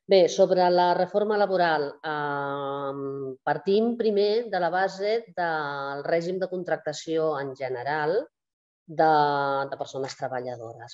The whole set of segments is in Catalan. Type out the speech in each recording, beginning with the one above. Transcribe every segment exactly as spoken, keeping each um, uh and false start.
Bé, sobre la reforma laboral, partim primer de la base del règim de contractació en general de persones treballadores.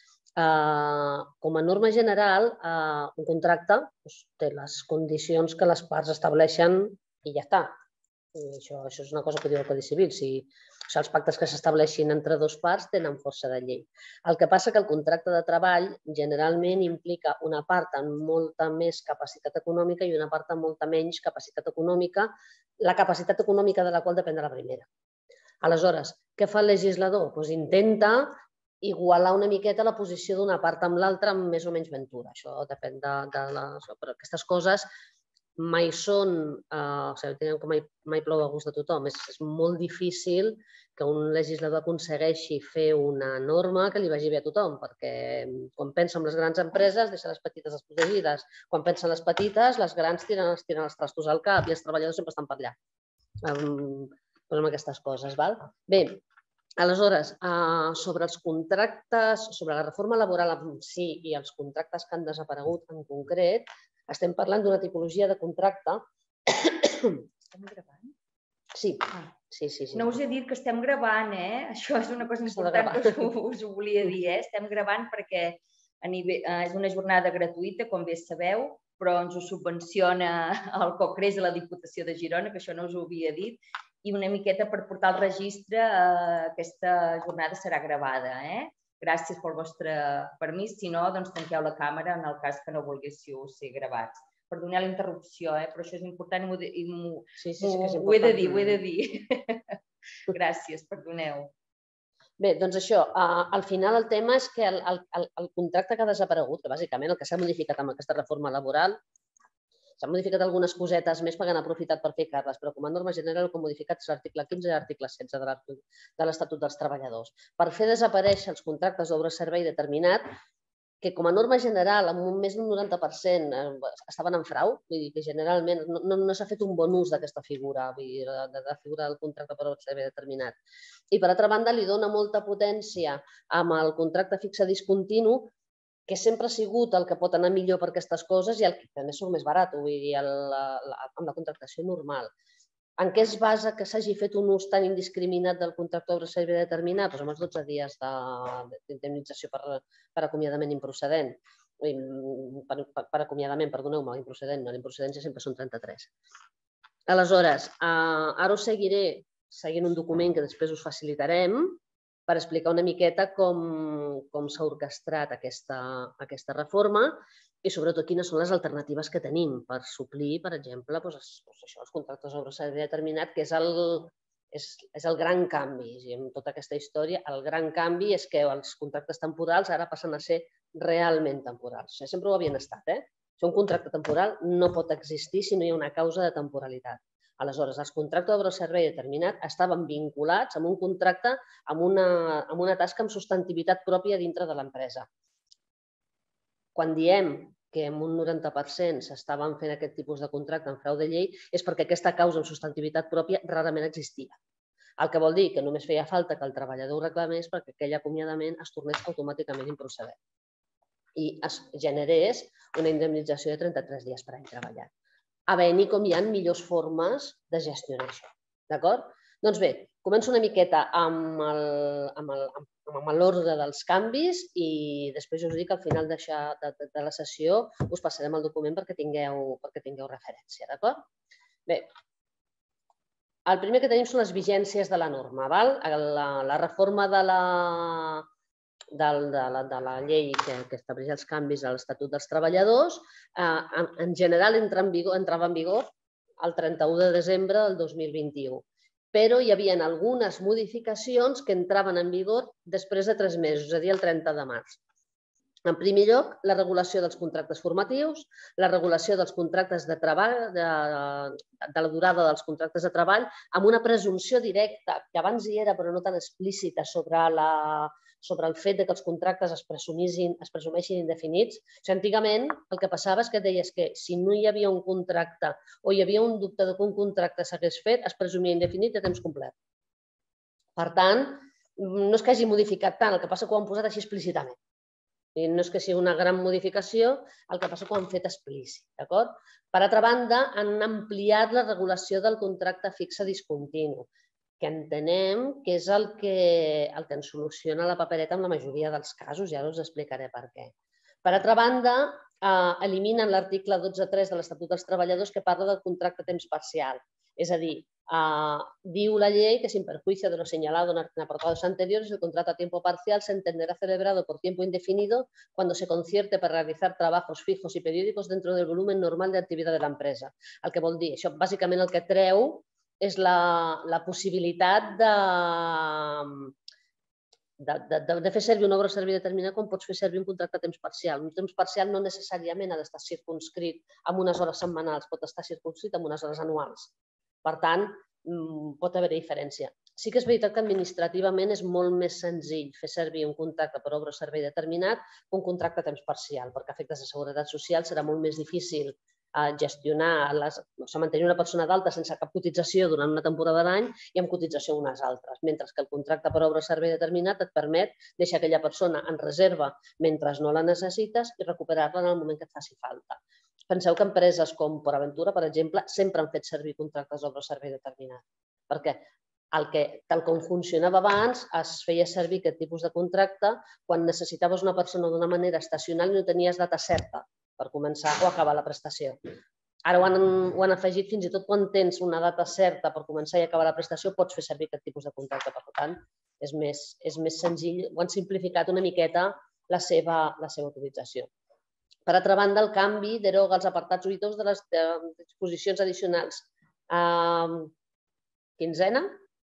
Com a norma general, un contracte té les condicions que les parts estableixen i ja està. Això és una cosa que diu el Codi Civil. Els pactes que s'estableixin entre dues parts tenen força de llei. El que passa que el contracte de treball generalment implica una part amb molta més capacitat econòmica i una part amb molta menys capacitat econòmica, la capacitat econòmica de la qual depèn de la primera. Aleshores, què fa el legislador? Intenta igualar una miqueta la posició d'una part amb l'altra amb més o menys ventura. Això depèn de les... Però aquestes coses mai són... O sigui, que mai plou a gust de tothom. És molt difícil que un legislador aconsegueixi fer una norma que li vagi bé a tothom, perquè quan pensa en les grans empreses deixa les petites desprotegides. Quan pensa en les petites, les grans tiren els trastos al cap i els treballadors sempre estan per allà. Amb aquestes coses. Bé, aleshores, sobre els contractes, sobre la reforma laboral en si i els contractes que han desaparegut en concret, estem parlant d'una tipologia de contracte... Estem gravant? Sí, sí, sí. No us he dit que estem gravant, eh? Això és una cosa important que us ho volia dir, eh? Estem gravant perquè és una jornada gratuïta, com bé sabeu, però ens ho subvenciona el Cocrés de la Diputació de Girona, que això no us ho havia dit, i una miqueta per portar el registre aquesta jornada serà gravada, eh? Gràcies pel vostre permís, si no, doncs tanqueu la càmera en el cas que no volguéssiu ser gravats. Perdoneu la interrupció, però això és important i ho he de dir, ho he de dir. Gràcies, perdoneu. Bé, doncs això, al final el tema és que el contracte que ha desaparegut, que bàsicament el que s'ha modificat amb aquesta reforma laboral, s'han modificat algunes cosetes més perquè han aprofitat per ficar-les, però com a norma general el que han modificat és l'article quinze i l'article setze de l'Estatut dels Treballadors. Per fer desaparèixer els contractes d'obra-servei determinat, que com a norma general, amb més d'un noranta per cent estaven en frau, vull dir que generalment no s'ha fet un bon ús d'aquesta figura, de la figura del contracte per obra-servei determinat. I per altra banda, li dona molta potència amb el contracte fixe discontinu, que sempre ha sigut el que pot anar millor per aquestes coses i el que també surt més barat, vull dir, amb la contractació normal. En què es basa que s'hagi fet un ús tan indiscriminat del contracte d'obra-servei determinat? Doncs amb els dotze dies d'indemnització per acomiadament improcedent. Per acomiadament, perdoneu-me, improcedent, no, l'improcedència sempre són trenta-tres. Aleshores, ara us seguiré seguint un document que després us facilitarem per explicar una miqueta com s'ha orquestrat aquesta reforma i sobretot quines són les alternatives que tenim per suplir, per exemple, els contractes d'obra-servei determinat, que és el gran canvi. En tota aquesta història, el gran canvi és que els contractes temporals ara passen a ser realment temporals. Sempre ho havien estat, eh? Un contracte temporal no pot existir si no hi ha una causa de temporalitat. Aleshores, els contractes d'obra-servei determinat estaven vinculats amb un contracte amb una tasca amb substantivitat pròpia dintre de l'empresa. Quan diem que en un noranta per cent s'estaven fent aquest tipus de contracte en frau de llei és perquè aquesta causa amb substantivitat pròpia rarament existia. El que vol dir que només feia falta que el treballador ho reclamés perquè aquell acomiadament es tornés automàticament improcedent i es generés una indemnització de trenta-tres dies per any treballat. Havent-hi com hi ha millors formes de gestionar això. D'acord? Doncs bé, començo una miqueta amb l'ordre dels canvis i després us dic que al final de la sessió us passarem el document perquè tingueu referència. D'acord? Bé, el primer que tenim són les vigències de la norma. La reforma de la de la llei que estableix els canvis a l'Estatut dels Treballadors, en general entrava en vigor el trenta-u de desembre del dos mil vint-i-u, però hi havia algunes modificacions que entraven en vigor després de tres mesos, és a dir, el trenta de març. En primer lloc, la regulació dels contractes formatius, la regulació dels contractes de treball, de la durada dels contractes de treball, amb una presumpció directa, que abans hi era però no tan explícita, sobre el fet que els contractes es presumeixin indefinits. Antigament el que passava és que deies que si no hi havia un contracte o hi havia un dubte que un contracte s'hagués fet, es presumia indefinit a temps complet. Per tant, no és que hagi modificat tant, el que passa que ho han posat així explícitament. I no és que sigui una gran modificació, el que passa que ho han fet explícit, d'acord? Per altra banda, han ampliat la regulació del contracte fixe discontinu, que entenem que és el que, el que ens soluciona la papereta en la majoria dels casos, i ara us explicaré per què. Per altra banda, eh, eliminen l'article dotze punit tres de l'Estatut dels Treballadors que parla del contracte a temps parcial. És a dir, eh, diu la llei que sin perjuicio de lo señalado en apartados anteriores, el contrato a tiempo parcial se entenderá celebrado por tiempo indefinido cuando se concierte para realizar trabajos fijos y periódicos dentro del volumen normal de actividad de la empresa. El que vol dir, això bàsicament el que treu és la, la possibilitat de, de, de, de fer servir una obra o servei determinat com pots fer servir un contracte a temps parcial. Un temps parcial no necessàriament ha d'estar circunscrit amb unes hores setmanals, pot estar circunscrit amb unes hores anuals. Per tant, pot haver-hi diferència. Sí que és veritat que administrativament és molt més senzill fer servir un contracte per obra o servei determinat que un contracte a temps parcial, perquè a efectes de seguretat social serà molt més difícil gestionar, mantenir una persona d'alta sense cap cotització durant una temporada de l'any i amb cotització unes altres, mentre que el contracte per obra o servei determinat et permet deixar aquella persona en reserva mentre no la necessites i recuperar-la en el moment que et faci falta. Penseu que empreses com PortAventura, per exemple, sempre han fet servir contractes d'obra o servei determinat, perquè el que, tal com funcionava abans, es feia servir aquest tipus de contracte quan necessitaves una persona d'una manera estacional i no tenies data certa per començar o acabar la prestació. Ara ho han, ho han afegit fins i tot quan tens una data certa per començar i acabar la prestació, pots fer servir aquest tipus de contracte. Per tant, és més, és més senzill, ho han simplificat una miqueta la seva, la seva utilització. Per altra banda, el canvi deroga els apartats u i dos de les disposicions addicionals quinzena,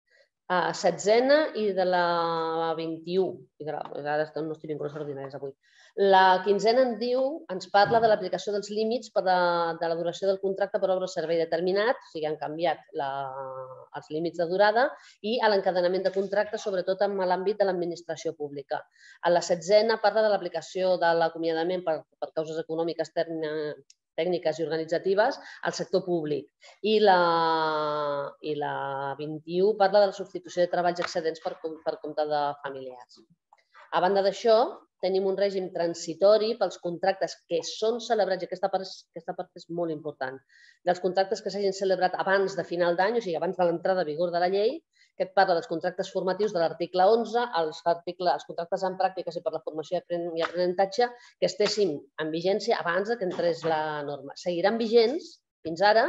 setzena i de la vint-i-u. Ara no estic vinculant les ordinàries avui. La quinzena en diu, ens parla de l'aplicació dels límits de la duració del contracte per obra o servei determinat, o sigui, han canviat els límits de durada, i l'encadenament de contractes, sobretot en l'àmbit de l'administració pública. A la setzena parla de l'aplicació de l'acomiadament per causes econòmiques tècniques i organitzatives al sector públic. I la vint-i-u parla de la substitució de treballs excedents per compte de familiars. A banda d'això, tenim un règim transitori pels contractes que són celebrats, i aquesta part és molt important, dels contractes que s'hagin celebrat abans de final d'any, o sigui, abans de l'entrada en vigor de la llei, que et parla dels contractes formatius de l'article onze, els contractes en pràctiques i per la formació i aprenentatge que estessin en vigència abans que entrés la norma. Seguiran vigents fins ara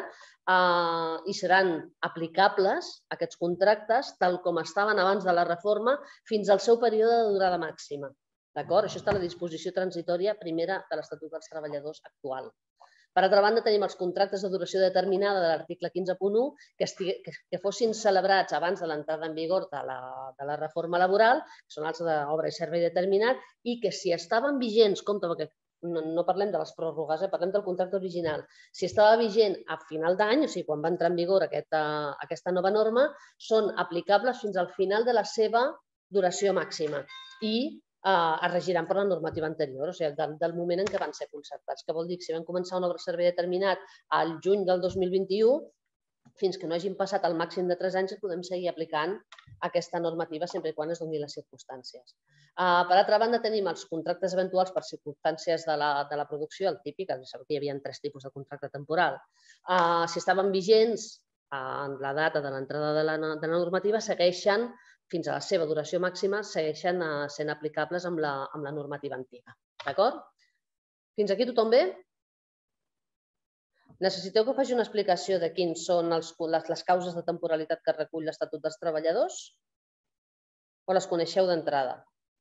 i seran aplicables aquests contractes tal com estaven abans de la reforma fins al seu període de durada màxima. D'acord? Això està a la disposició transitòria primera de l'Estatut dels Treballadors actual. Per altra banda, tenim els contractes de duració determinada de l'article quinze punt u que fossin celebrats abans de l'entrada en vigor de la reforma laboral, que són els d'obra i servei determinat, i que si estaven vigents, compte, perquè no parlem de les pròrrogues, parlem del contracte original, si estava vigent a final d'any, o sigui, quan va entrar en vigor aquesta nova norma, són aplicables fins al final de la seva duració màxima i es regiran per la normativa anterior, o sigui, del moment en què van ser concertats. Que vol dir que si vam començar una obra o servei determinat al juny del dos mil vint-i-u, fins que no hagin passat el màxim de tres anys, podem seguir aplicant aquesta normativa sempre i quan es donin les circumstàncies. Per altra banda, tenim els contractes eventuals per circumstàncies de la producció, el típic, sabeu que hi havia tres tipus de contracte temporal. Si estaven vigents en la data de l'entrada de la normativa, segueixen fins a la seva duració màxima, segueixen sent aplicables amb la normativa antiga. D'acord? Fins aquí tothom bé? Necessiteu que faci una explicació de quines són les causes de temporalitat que recull l'Estatut dels Treballadors? O les coneixeu d'entrada?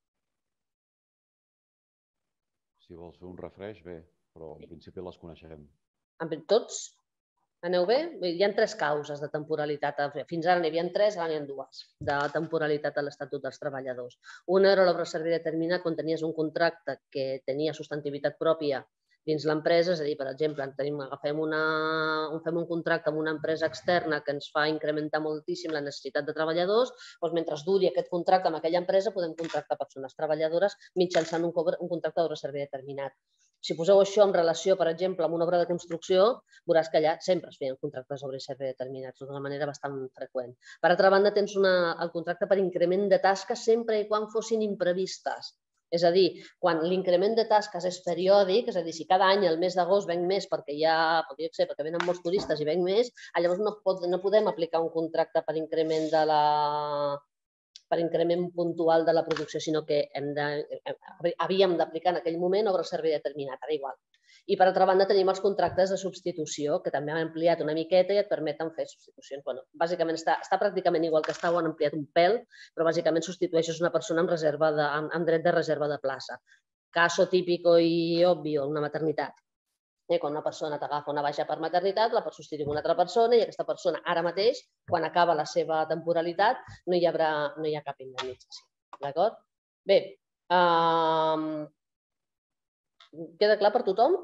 Si vols fer un refresh, bé, però en principi les coneixem. Tots? Aneu bé? Hi ha tres causes de temporalitat. Fins ara n'hi havia tres, ara n'hi ha dues de temporalitat a l'Estatut dels Treballadors. Una era l'obra o servei determinat quan tenies un contracte que tenia substantivitat pròpia dins l'empresa, és a dir, per exemple, agafem un contracte amb una empresa externa que ens fa incrementar moltíssim la necessitat de treballadors, doncs mentre duri aquest contracte amb aquella empresa podem contractar persones treballadores mitjançant un contracte d'obra o servei determinat. Si poseu això en relació, per exemple, amb una obra de construcció, veuràs que allà sempre es feien contractes d'obra i servei determinats d'una manera bastant freqüent. Per altra banda, tens el contracte per increment de tasques sempre i quan fossin imprevistes. És a dir, quan l'increment de tasques és periòdic, és a dir, si cada any el mes d'agost venc més perquè hi ha, jo sé, perquè venen molts turistes i venc més, llavors no, pot, no podem aplicar un contracte per increment de la per increment puntual de la producció, sinó que hem de, havíem d'aplicar en aquell moment obra o servei determinat, ara igual. I per altra banda tenim els contractes de substitució, que també han ampliat una miqueta i et permeten fer substitucions. Bueno, bàsicament està, està pràcticament igual que està, ho han ampliat un pèl, però bàsicament substitueixes una persona amb, reserva de, amb, amb dret de reserva de plaça. Caso típico i obvio, una maternitat. Eh, quan una persona t'agafa una baixa per maternitat, la pots substituir una altra persona i aquesta persona ara mateix, quan acaba la seva temporalitat, no hi haurà, no hi ha cap indemnització. D'acord? Bé, um, queda clar per tothom?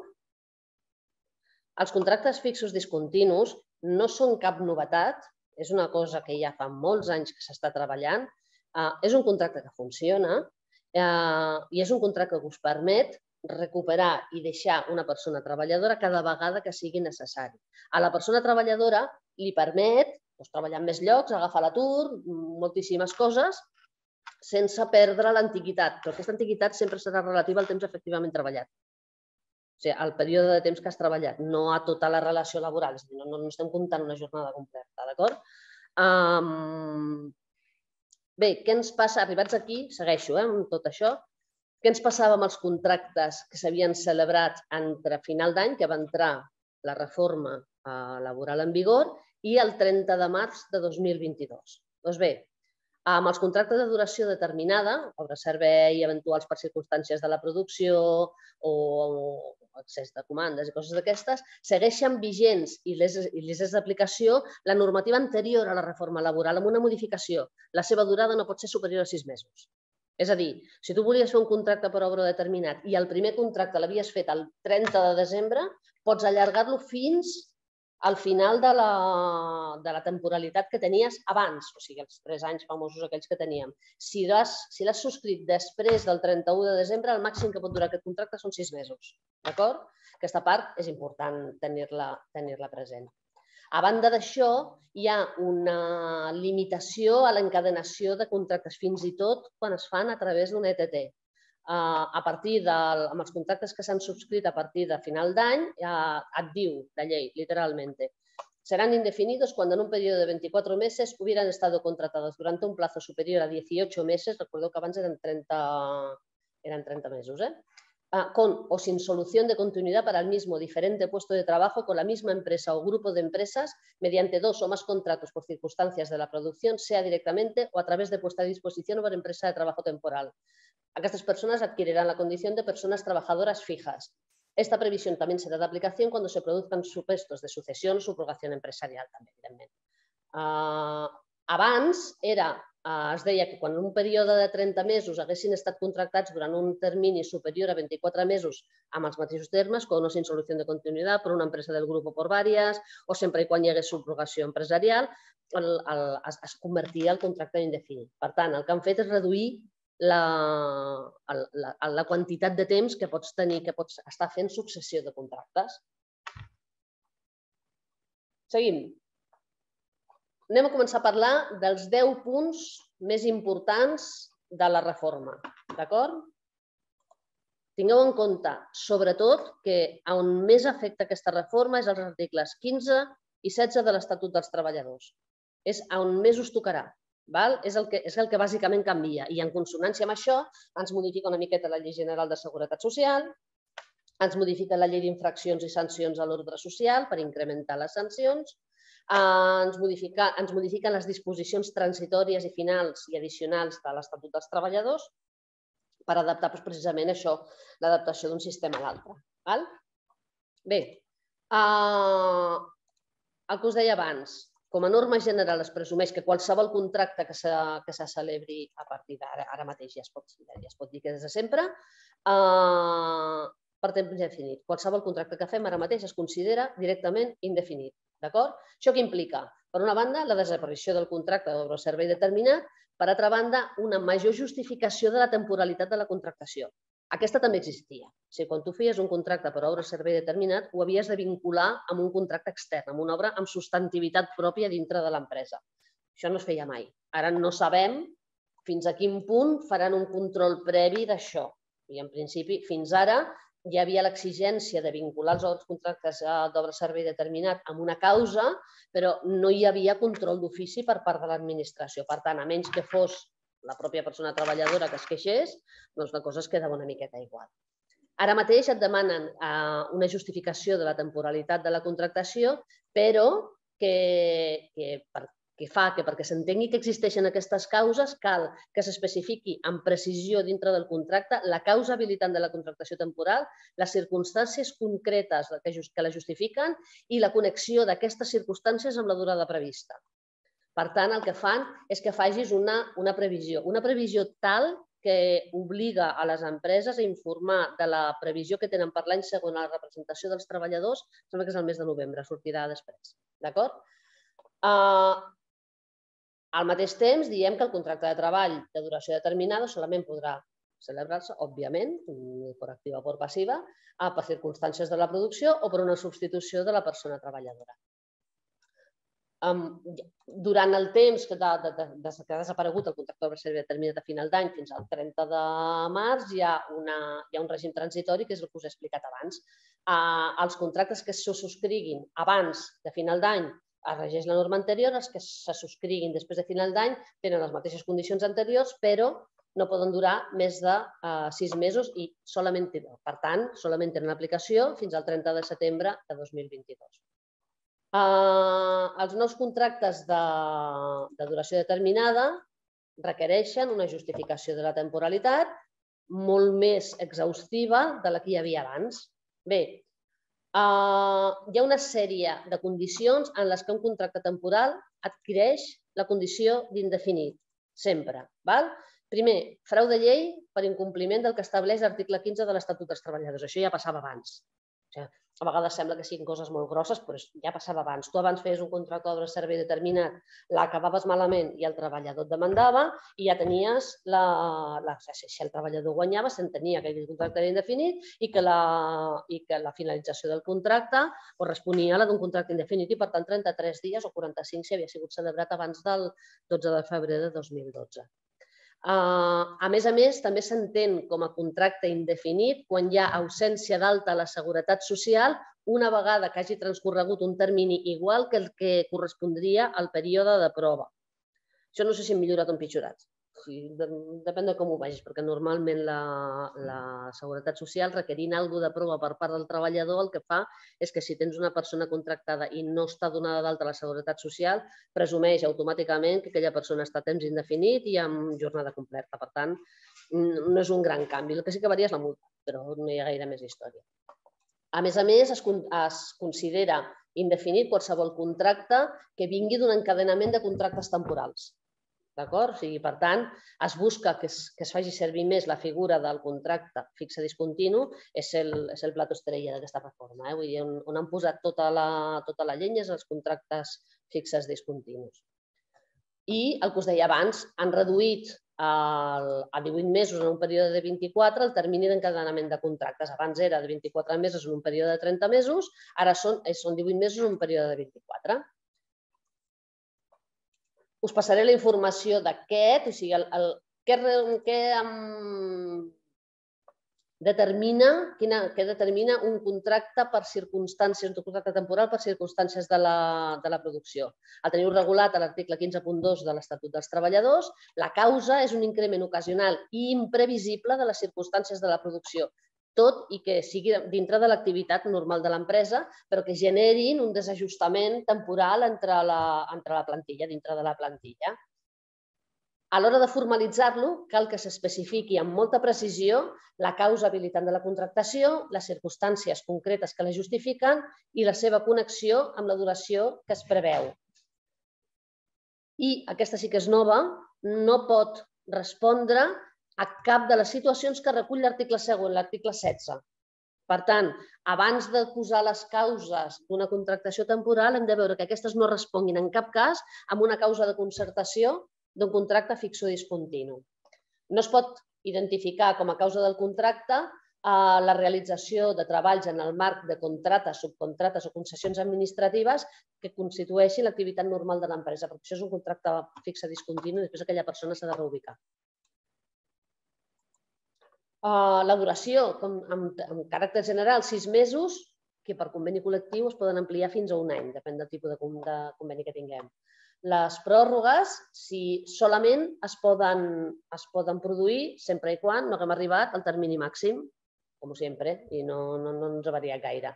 Els contractes fixos discontinus no són cap novetat, és una cosa que ja fa molts anys que s'està treballant, uh, és un contracte que funciona uh, i és un contracte que us permet recuperar i deixar una persona treballadora cada vegada que sigui necessari. A la persona treballadora li permet doncs, treballar en més llocs, agafar l'atur, moltíssimes coses, sense perdre l'antiguitat, però aquesta antiguitat sempre serà relativa al temps efectivament treballat. O sigui, al període de temps que has treballat, no a tota la relació laboral, és a dir, no, no estem comptant una jornada completa, d'acord? Um, bé, què ens passa? Arribats aquí, segueixo eh, amb tot això. Què ens passava amb els contractes que s'havien celebrat entre final d'any, que va entrar la reforma laboral en vigor, i el trenta de març de dos mil vint-i-dos? Doncs bé, amb els contractes de duració determinada, obra servei, eventuals per circumstàncies de la producció o accés de comandes i coses d'aquestes, segueixen vigents i les és d'aplicació la normativa anterior a la reforma laboral amb una modificació. La seva durada no pot ser superior a sis mesos. És a dir, si tu volies fer un contracte per obra determinat i el primer contracte l'havies fet el trenta de desembre, pots allargar-lo fins al final de la, de la temporalitat que tenies abans, o sigui, els tres anys famosos aquells que teníem. Si l'has si l'has subscrit després del trenta-u de desembre, el màxim que pot durar aquest contracte són sis mesos. D'acord? Aquesta part és important tenir-la tenir-la present. A banda d'això, hi ha una limitació a l'encadenació de contractes, fins i tot quan es fan a través d'un E T T. A partir del, amb els contractes que s'han subscrit a partir de final d'any, et diu la llei, literalmente, serán indefinidos cuando en un periodo de veinticuatro meses hubieran estado contratados durante un plazo superior a dieciocho meses, recordeu que abans eren trenta, eren trenta mesos, eh? con o sin solución de continuidad para el mismo diferente puesto de trabajo con la misma empresa o grupo de empresas mediante dos o más contratos por circunstancias de la producción, sea directamente o a través de puesta a disposición o por empresa de trabajo temporal. Aquestes personas adquirirán la condición de personas trabajadoras fijas. Esta previsión también será de aplicación cuando se produzcan supuestos de sucesión o subrogación empresarial, també, evidentment. Uh, abans era es deia que quan en un període de trenta mesos haguessin estat contractats durant un termini superior a vint-i-quatre mesos amb els mateixos termes, con o sin solución de continuidad, per una empresa del grup o per diverses, o sempre i quan hi hagués subrogació empresarial, el, el, es, es convertia el contracte en indefinit. Per tant, el que han fet és reduir la, la, la quantitat de temps que pots tenir, que pots estar fent successió de contractes. Seguim. Anem a començar a parlar dels deu punts més importants de la reforma, d'acord? Tingueu en compte, sobretot, que on més afecta aquesta reforma és els articles quinze i setze de l'Estatut dels Treballadors. És on més us tocarà, és el que, és el que bàsicament canvia. I en consonància amb això ens modifica una miqueta la Llei General de Seguretat Social, ens modifica la Llei d'Infraccions i Sancions a l'Ordre Social per incrementar les sancions, ens modifiquen les disposicions transitòries i finals i addicionals de l'Estatut dels Treballadors per adaptar precisament això, l'adaptació d'un sistema a l'altre. Bé, el que us deia abans, com a norma general es presumeix que qualsevol contracte que se celebri a partir d'ara, ara mateix ja es pot dir que des de sempre, per temps indefinit. Qualsevol contracte que fem ara mateix es considera directament indefinit. D'acord? Això què implica? Per una banda, la desaparició del contracte d'obra o servei determinat, per altra banda, una major justificació de la temporalitat de la contractació. Aquesta també existia. O sigui, quan tu feies un contracte per obra o servei determinat, ho havies de vincular amb un contracte extern, amb una obra amb substantivitat pròpia dintre de l'empresa. Això no es feia mai. Ara no sabem fins a quin punt faran un control previ d'això. I en principi, fins ara, hi havia l'exigència de vincular els contractes d'obra-servei determinat amb una causa, però no hi havia control d'ofici per part de l'administració. Per tant, a menys que fos la pròpia persona treballadora que es queixés, doncs la cosa es quedava una miqueta igual. Ara mateix et demanen una justificació de la temporalitat de la contractació, però que fa que perquè s'entengui que existeixen aquestes causes cal que s'especifiqui amb precisió dintre del contracte la causa habilitant de la contractació temporal, les circumstàncies concretes que la justifiquen i la connexió d'aquestes circumstàncies amb la durada prevista. Per tant, el que fan és que facis una previsió, una previsió tal que obliga a les empreses a informar de la previsió que tenen per l'any següent a la representació dels treballadors, sembla que és el mes de novembre, sortirà després. D'acord? Al mateix temps, diem que el contracte de treball de duració determinada solament podrà celebrar-se, òbviament, per activa o per passiva, per circumstàncies de la producció o per una substitució de la persona treballadora. Durant el temps que ha desaparegut el contracte d'obra-servei determinat a final d'any fins al trenta de març, hi ha un règim transitori, que és el que us he explicat abans. Els contractes que se subscriguin abans de final d'any es regeix la norma anterior, els que se subscriguin després de final d'any tenen les mateixes condicions anteriors, però no poden durar més de sis mesos i, per tant, solament tenen aplicació fins al trenta de setembre de dos mil vint-i-dos. Els nous contractes de duració determinada requereixen una justificació de la temporalitat molt més exhaustiva de la que hi havia abans. Bé, hi ha una sèrie de condicions en les que un contracte temporal adquireix la condició d'indefinit, sempre. Primer, frau de llei per incompliment del que estableix l'article quinze de l'Estatut dels Treballadors. Això ja passava abans. A vegades sembla que siguin coses molt grosses, però ja passava abans. Tu abans feies un contracte d'obra-servei determinat, l'acabaves malament i el treballador et demandava i ja tenies, si el treballador guanyava, s'entenia que aquell contracte era indefinit i que la finalització del contracte corresponia a la d'un contracte indefinit i, per tant, trenta-tres dies o quaranta-cinc si havia sigut celebrat abans del dotze de febrer de dos mil dotze. A més a més, també s'entén com a contracte indefinit quan hi ha ausència d'alta a la Seguretat Social una vegada que hagi transcorregut un termini igual que el que correspondria al període de prova. Això no sé si hem millorat o empitjorat. Depèn de com ho vegis, perquè normalment la Seguretat Social, requerint alguna cosa de prova per part del treballador, el que fa és que si tens una persona contractada i no està donada d'alta a la Seguretat Social, presumeix automàticament que aquella persona està a temps indefinit i amb jornada completa. Per tant, no és un gran canvi. El que sí que varia és la multa, però no hi ha gaire més història. A més a més, es considera indefinit qualsevol contracte que vingui d'un encadenament de contractes temporals. D'acord? Per tant, es busca que es faci servir més la figura del contracte fixe discontinu, és el plat estrella d'aquesta reforma. On han posat tota la llenya és els contractes fixes discontinus. I el que us deia abans, han reduït a divuit mesos en un període de vint-i-quatre el termini d'encadenament de contractes. Abans era de vint-i-quatre mesos en un període de trenta mesos, ara són divuit mesos en un període de vint-i-quatre. Us passaré la informació d'aquest, o sigui, què determina un contracte per circumstàncies, un contracte temporal per circumstàncies de la producció. El teniu regulat a l'article quinze punt dos de l'Estatut dels Treballadors. La causa és un increment ocasional i imprevisible de les circumstàncies de la producció, tot i que sigui dintre de l'activitat normal de l'empresa, però que generin un desajustament temporal entre la plantilla, dintre de la plantilla. A l'hora de formalitzar-lo, cal que s'especifiqui amb molta precisió la causa habilitant de la contractació, les circumstàncies concretes que la justifiquen i la seva connexió amb la duració que es preveu. I aquesta sí que és nova, no pot respondre a cap de les situacions que recull l'article següent, l'article setze. Per tant, abans de posar les causes d'una contractació temporal, hem de veure que aquestes no responguin en cap cas amb una causa de concertació d'un contracte fix o discontinu. No es pot identificar com a causa del contracte la realització de treballs en el marc de contractes, subcontrates o concessions administratives que constitueixin l'activitat normal de l'empresa, perquè això és un contracte fixe discontinu i després aquella persona s'ha de reubicar. La duració, en caràcter general, sis mesos, que per conveni col·lectiu es poden ampliar fins a un any, depèn del tipus de conveni que tinguem. Les pròrrogues, si solament es poden produir sempre i quan no haguem arribat al termini màxim, com sempre, i no ens ha variat gaire.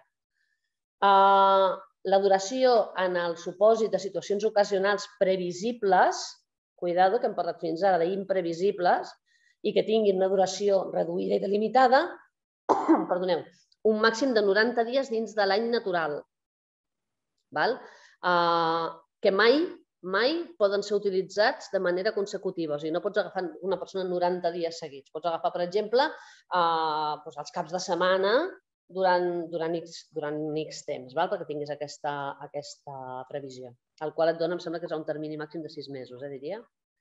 La duració en el supòsit de situacions ocasionals previsibles, cuidado que hem parlat fins ara d'imprevisibles, i que tinguin una duració reduïda i delimitada, perdoneu, un màxim de noranta dies dins de l'any natural, que mai mai poden ser utilitzats de manera consecutiva. O sigui, no pots agafar una persona noranta dies seguits. Pots agafar, per exemple, els caps de setmana durant X temps, perquè tinguis aquesta previsió, el qual et dona, em sembla que és un termini màxim de sis mesos, diria.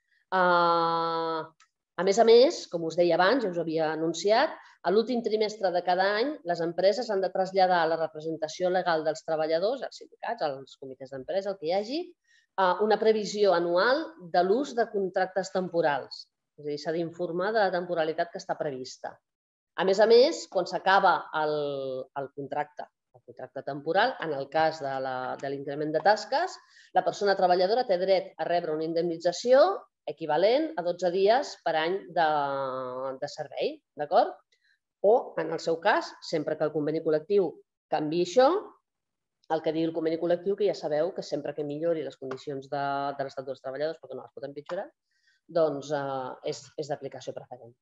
A més a més, com us deia abans, ja us ho havia anunciat, a l'últim trimestre de cada any les empreses han de traslladar a la representació legal dels treballadors, als sindicats, als comitès d'empresa, el que hi hagi, una previsió anual de l'ús de contractes temporals. És a dir, s'ha d'informar de la temporalitat que està prevista. A més a més, quan s'acaba el contracte, el contracte temporal, en el cas de l'increment de tasques, la persona treballadora té dret a rebre una indemnització equivalent a dotze dies per any de servei, d'acord? O, en el seu cas, sempre que el conveni col·lectiu canviï això, el que diu el conveni col·lectiu, que ja sabeu que sempre que millori les condicions de l'estat dels treballadors, perquè no les pot empitjorar, doncs és d'aplicació preferent.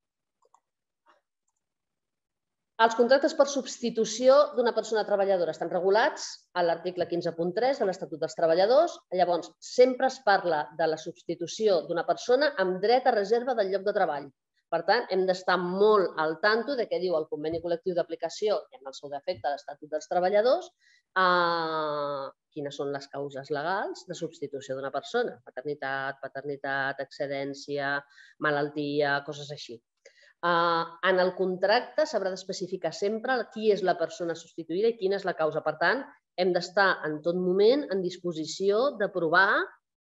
Els contractes per substitució d'una persona treballadora estan regulats a l'article quinze punt tres de l'Estatut dels Treballadors. Llavors, sempre es parla de la substitució d'una persona amb dret a reserva del lloc de treball. Per tant, hem d'estar molt al tanto de què diu el conveni col·lectiu d'aplicació i en el seu defecte de l'Estatut dels Treballadors, quines són les causes legals de substitució d'una persona, maternitat, paternitat, excedència, malaltia, coses així. En el contracte s'haurà d'especificar sempre qui és la persona substituïda i quina és la causa. Per tant, hem d'estar en tot moment en disposició de provar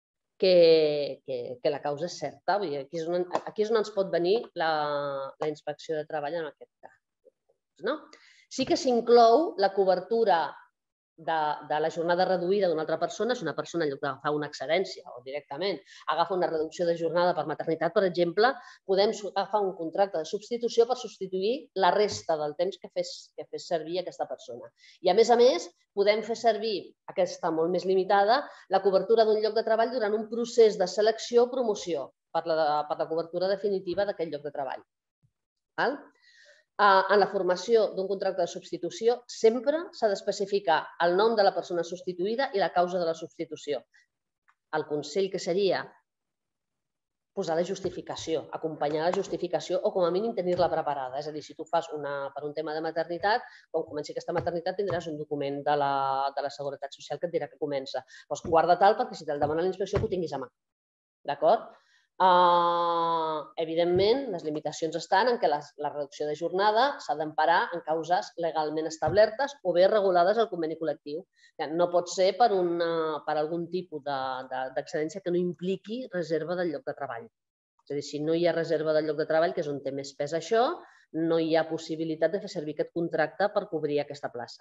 que la causa és certa. Aquí és on ens pot venir la inspecció de treball en aquest cas. Sí que s'inclou la cobertura de la jornada reduïda d'una altra persona. Si una persona, en lloc d'agafar una excedència o directament agafa una reducció de jornada per maternitat, per exemple, podem agafar un contracte de substitució per substituir la resta del temps que fes servir aquesta persona. I, a més a més, podem fer servir, aquesta molt més limitada, la cobertura d'un lloc de treball durant un procés de selecció o promoció per la cobertura definitiva d'aquest lloc de treball. En la formació d'un contracte de substitució sempre s'ha d'especificar el nom de la persona substituïda i la causa de la substitució. El consell que seria posar la justificació, acompanyar la justificació o com a mínim tenir-la preparada. És a dir, si tu fas per un tema de maternitat, quan comenci aquesta maternitat tindràs un document de la Seguretat Social que et dirà que comença. Doncs guarda-te'l perquè si te'l demana la inspecció que ho tinguis a mà. D'acord? Evidentment, les limitacions estan en que la reducció de jornada s'ha d'emparar en causes legalment establertes o bé regulades al conveni col·lectiu. No pot ser per algun tipus d'excedència que no impliqui reserva del lloc de treball. És a dir, si no hi ha reserva del lloc de treball, que és on té més pes això, no hi ha possibilitat de fer servir aquest contracte per cobrir aquesta plaça.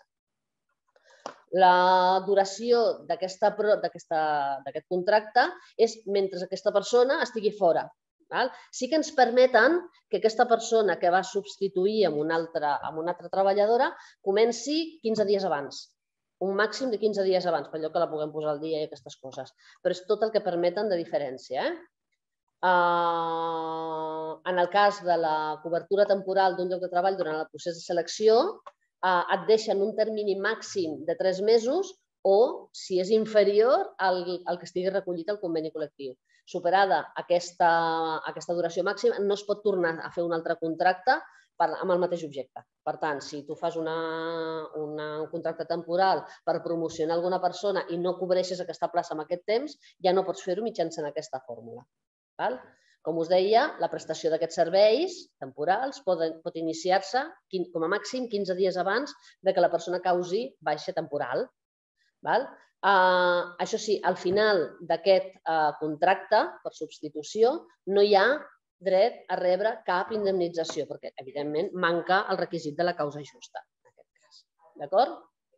La duració d'aquest contracte és mentre aquesta persona estigui fora. Sí que ens permeten que aquesta persona que va substituir amb una altra treballadora comenci quinze dies abans, un màxim de quinze dies abans, per allò que la puguem posar al dia i aquestes coses. Però és tot el que permeten de diferència. En el cas de la cobertura temporal d'un lloc de treball durant el procés de selecció, et deixen un termini màxim de tres mesos o, si és inferior, el que estigui recollit al conveni col·lectiu. Superada aquesta duració màxima, no es pot tornar a fer un altre contracte amb el mateix objecte. Per tant, si tu fas un contracte temporal per promocionar alguna persona i no cobreixes aquesta plaça en aquest temps, ja no pots fer-ho mitjançant aquesta fórmula. Com us deia, la prestació d'aquests serveis temporals pot iniciar-se com a màxim quinze dies abans que la persona causi baixa temporal. Això sí, al final d'aquest contracte per substitució no hi ha dret a rebre cap indemnització, perquè, evidentment, manca el requisit de la causa justa, en aquest cas. D'acord?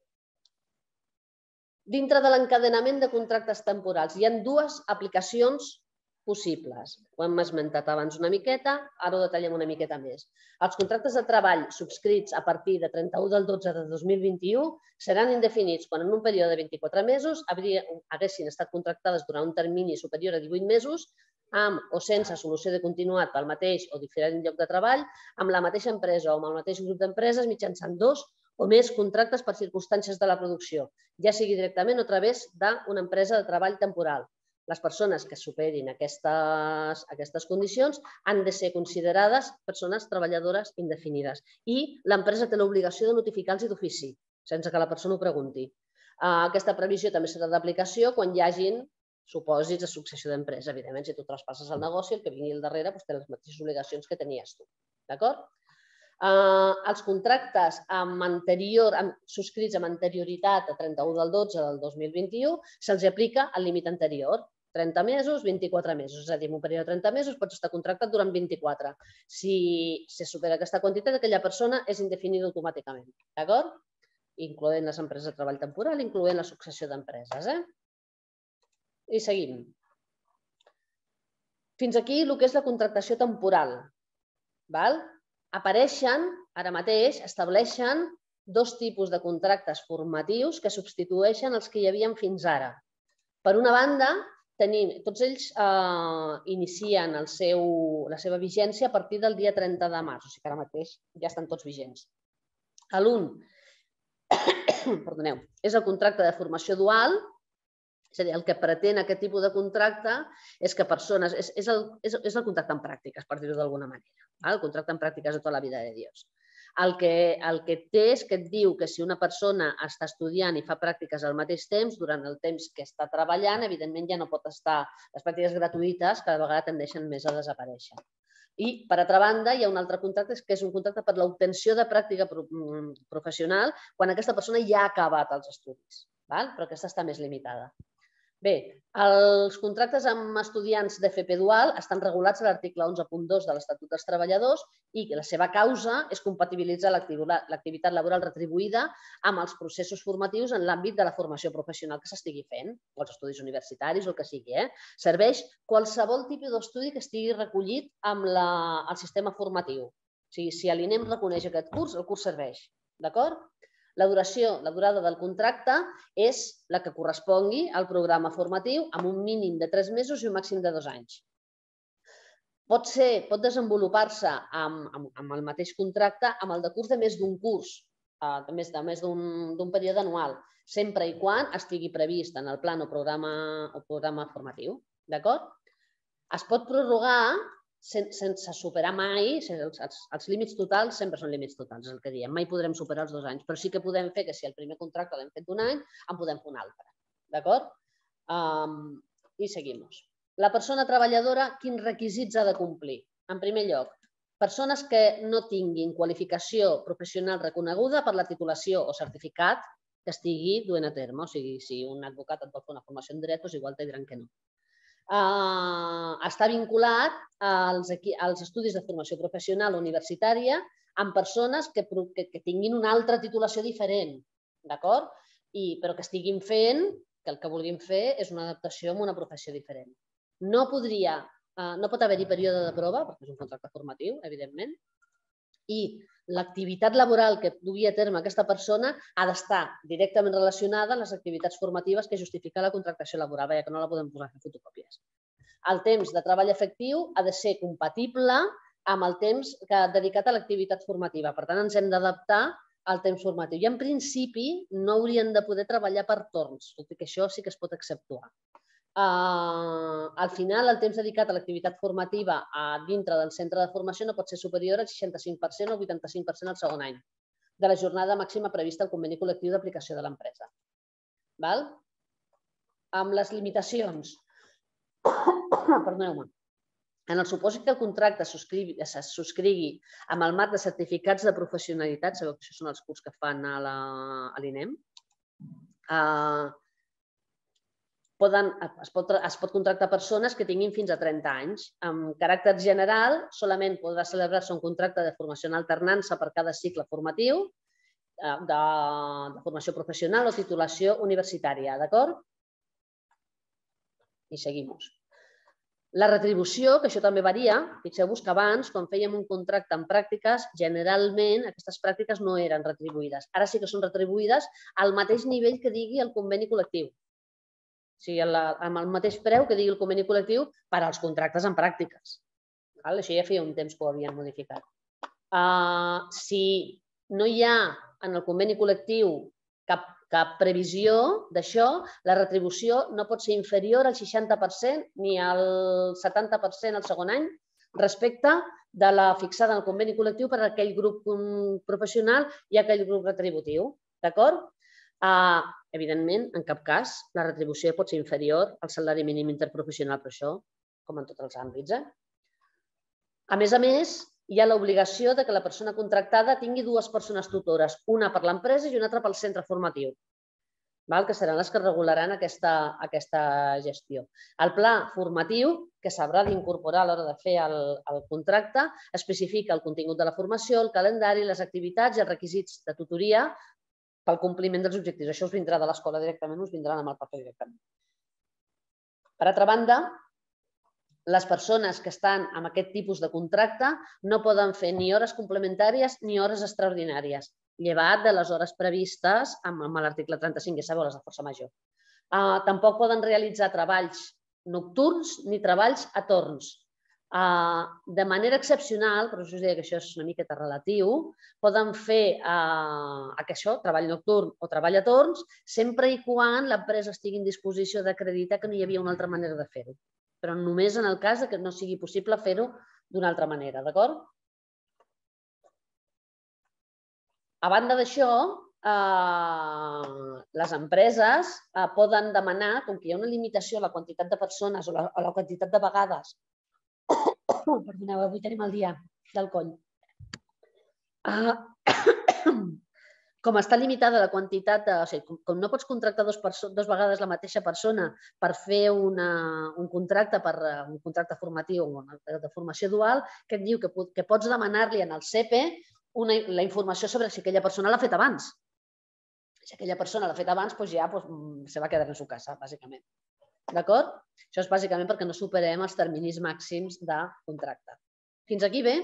Dintre de l'encadenament de contractes temporals hi ha dues aplicacions possibles. Ho hem esmentat abans una miqueta, ara ho detallem una miqueta més. Els contractes de treball subscrits a partir de trenta-u del dotze de dos mil vint-i-u seran indefinits quan en un període de vint-i-quatre mesos haguessin estat contractades durant un termini superior a divuit mesos amb o sense solució de continuat pel mateix o diferent lloc de treball, amb la mateixa empresa o amb el mateix grup d'empreses mitjançant dos o més contractes per circumstàncies de la producció, ja sigui directament o a través d'una empresa de treball temporal. Les persones que superin aquestes condicions han de ser considerades persones treballadores indefinides i l'empresa té l'obligació de notificar-los d'ofici, sense que la persona ho pregunti. Aquesta previsió també serà d'aplicació quan hi hagin supòsits de successió d'empresa. Evidentment, si tu traspasses el negoci, el que vingui al darrere té les mateixes obligacions que tenies tu. D'acord? Els contractes subscrits amb anterioritat a trenta-u del dotze del dos mil vint-i-u se'ls aplica el límit anterior, trenta mesos, vint-i-quatre mesos. És a dir, en un període de trenta mesos pots estar contractat durant vint-i-quatre. Si se supera aquesta quantitat, aquella persona és indefinida automàticament. D'acord? Incloent les empreses de treball temporal, incloent la successió d'empreses. I seguim. Fins aquí el que és la contractació temporal. Apareixen, ara mateix, estableixen dos tipus de contractes formatius que substitueixen els que hi havia fins ara. Per una banda, tots ells inicien la seva vigència a partir del dia trenta de març, o sigui que ara mateix ja estan tots vigents. L'un és el contracte de formació dual, és a dir, el que pretén aquest tipus de contracte és que persones... És el contracte en pràctiques, per dir-ho d'alguna manera. El contracte en pràctiques de tota la vida de Dios. El que té és que et diu que si una persona està estudiant i fa pràctiques al mateix temps, durant el temps que està treballant, evidentment ja no pot estar... Les pràctiques gratuïtes cada vegada tendeixen més a desaparèixer. I, per altra banda, hi ha un altre contracte que és un contracte per l'obtenció de pràctica professional quan aquesta persona ja ha acabat els estudis, però aquesta està més limitada. Bé, els contractes amb estudiants d'F P dual estan regulats a l'article onze punt dos de l'Estatut dels Treballadors i la seva causa és compatibilitzar l'activitat laboral retribuïda amb els processos formatius en l'àmbit de la formació professional que s'estigui fent, o els estudis universitaris o el que sigui. Serveix qualsevol tipus d'estudi que estigui recollit amb el sistema formatiu. O sigui, si l'INEM reconeix aquest curs, el curs serveix. D'acord? La duració, la durada del contracte és la que correspongui al programa formatiu amb un mínim de tres mesos i un màxim de dos anys. Pot ser, pot desenvolupar-se amb el mateix contracte amb el decurs de més d'un curs, de més d'un període anual, sempre i quan estigui previst en el plan o programa formatiu. D'acord? Es pot prorrogar sense superar mai, els límits totals sempre són límits totals, és el que diem, mai podrem superar els dos anys, però sí que podem fer que si el primer contracte l'hem fet d'un any, en podem fer un altre, d'acord? I seguim. La persona treballadora, quins requisits ha de complir? En primer lloc, persones que no tinguin qualificació professional reconeguda per la titulació o certificat que estigui duent a terme, o sigui, si un advocat et vol fer una formació en dret, doncs igual te diran que no. Està vinculat als estudis de formació professional o universitària amb persones que tinguin una altra titulació diferent, d'acord? Però que estiguin fent, que el que vulguin fer és una adaptació a una professió diferent. No podria, no pot haver-hi període de prova, perquè és un contracte formatiu, evidentment, i l'activitat laboral que dugui a terme aquesta persona ha d'estar directament relacionada amb les activitats formatives que justifiquen la contractació laboral, perquè no la podem posar a fer fotocòpies. El temps de treball efectiu ha de ser compatible amb el temps dedicat a l'activitat formativa. Per tant, ens hem d'adaptar al temps formatiu. I en principi no haurien de poder treballar per torns, tot i que això sí que es pot exceptuar. Al final, el temps dedicat a l'activitat formativa dintre del centre de formació no pot ser superior al seixanta-cinc per cent o vuitanta-cinc per cent al segon any de la jornada màxima prevista al conveni col·lectiu d'aplicació de l'empresa. Amb les limitacions, perdoneu-me, En el supòsit que el contracte se subscrigui amb el marc de certificats de professionalitat, sabeu que això són els curs que fan a l'INEM, es pot contractar persones que tinguin fins a trenta anys. Amb caràcter general, solament podrà celebrar-se un contracte de formació en alternança per cada cicle formatiu, de formació professional o titulació universitària, d'acord? I seguim. La retribució, que això també varia, fixeu-vos que abans, quan fèiem un contracte en pràctiques, generalment aquestes pràctiques no eren retribuïdes. Ara sí que són retribuïdes al mateix nivell que digui el conveni col·lectiu. O sigui, amb el mateix preu que digui el conveni col·lectiu per als contractes en pràctiques. Això ja feia un temps que ho havien modificat. Si no hi ha en el conveni col·lectiu cap cap previsió d'això, la retribució no pot ser inferior al seixanta per cent ni al setanta per cent al segon any respecte de la fixada en el conveni col·lectiu per a aquell grup professional i aquell grup retributiu. D'acord? Evidentment, en cap cas, la retribució pot ser inferior al salari mínim interprofessional, però això, com en tots els àmbits. A més a més, hi ha l'obligació que la persona contractada tingui dues persones tutores, una per l'empresa i una altra pel centre formatiu, que seran les que regularan aquesta gestió. El pla formatiu, que s'haurà d'incorporar a l'hora de fer el contracte, especifica el contingut de la formació, el calendari, les activitats i els requisits de tutoria pel compliment dels objectius. Això us vindrà de l'escola directament, us vindran amb el paper directament. Per altra banda, les persones que estan en aquest tipus de contracte no poden fer ni hores complementàries ni hores extraordinàries, llevat de les hores previstes amb l'article trenta-cinc, ja sabeu, les de força major. Tampoc poden realitzar treballs nocturns ni treballs a torns. De manera excepcional, però us deia que això és una miqueta relatiu, poden fer això, treball nocturn o treball a torns, sempre i quan l'empresa estigui en disposició d'acreditar que no hi havia una altra manera de fer-ho, però només en el cas que no sigui possible fer-ho d'una altra manera, d'acord? A banda d'això, les empreses poden demanar, com que hi ha una limitació a la quantitat de persones o a la quantitat de vegades, perdoneu, avui tenim el dia del coll, com està limitada la quantitat, o sigui, com no pots contractar dues vegades la mateixa persona per fer un contracte un contracte formatiu o de formació dual, que et diu que pots demanar-li en el C E P E la informació sobre si aquella persona l'ha fet abans. Si aquella persona l'ha fet abans, doncs ja se va quedar en su casa, bàsicament. D'acord? Això és bàsicament perquè no superem els terminis màxims de contracte. Fins aquí bé?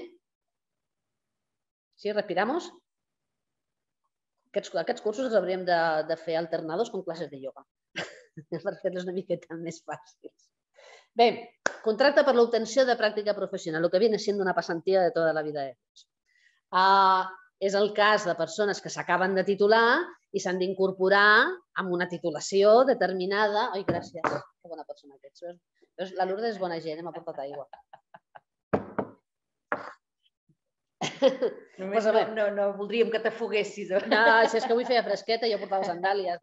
Sí, respiramos? Aquests cursos els hauríem de fer alternados com classes de ioga, per fer-los una miqueta més fàcils. Bé, contracte per l'obtenció de pràctica professional, el que viene siendo una pasantía de tota la vida de tots. És el cas de persones que s'acaben de titular i s'han d'incorporar amb una titulació determinada. Ai, gràcies, que bona persona que ets. La Lourdes és bona gent, m'ha portat aigua. Només no voldríem que t'afoguessis. No, si és que avui feia fresqueta i jo portava sandàlies.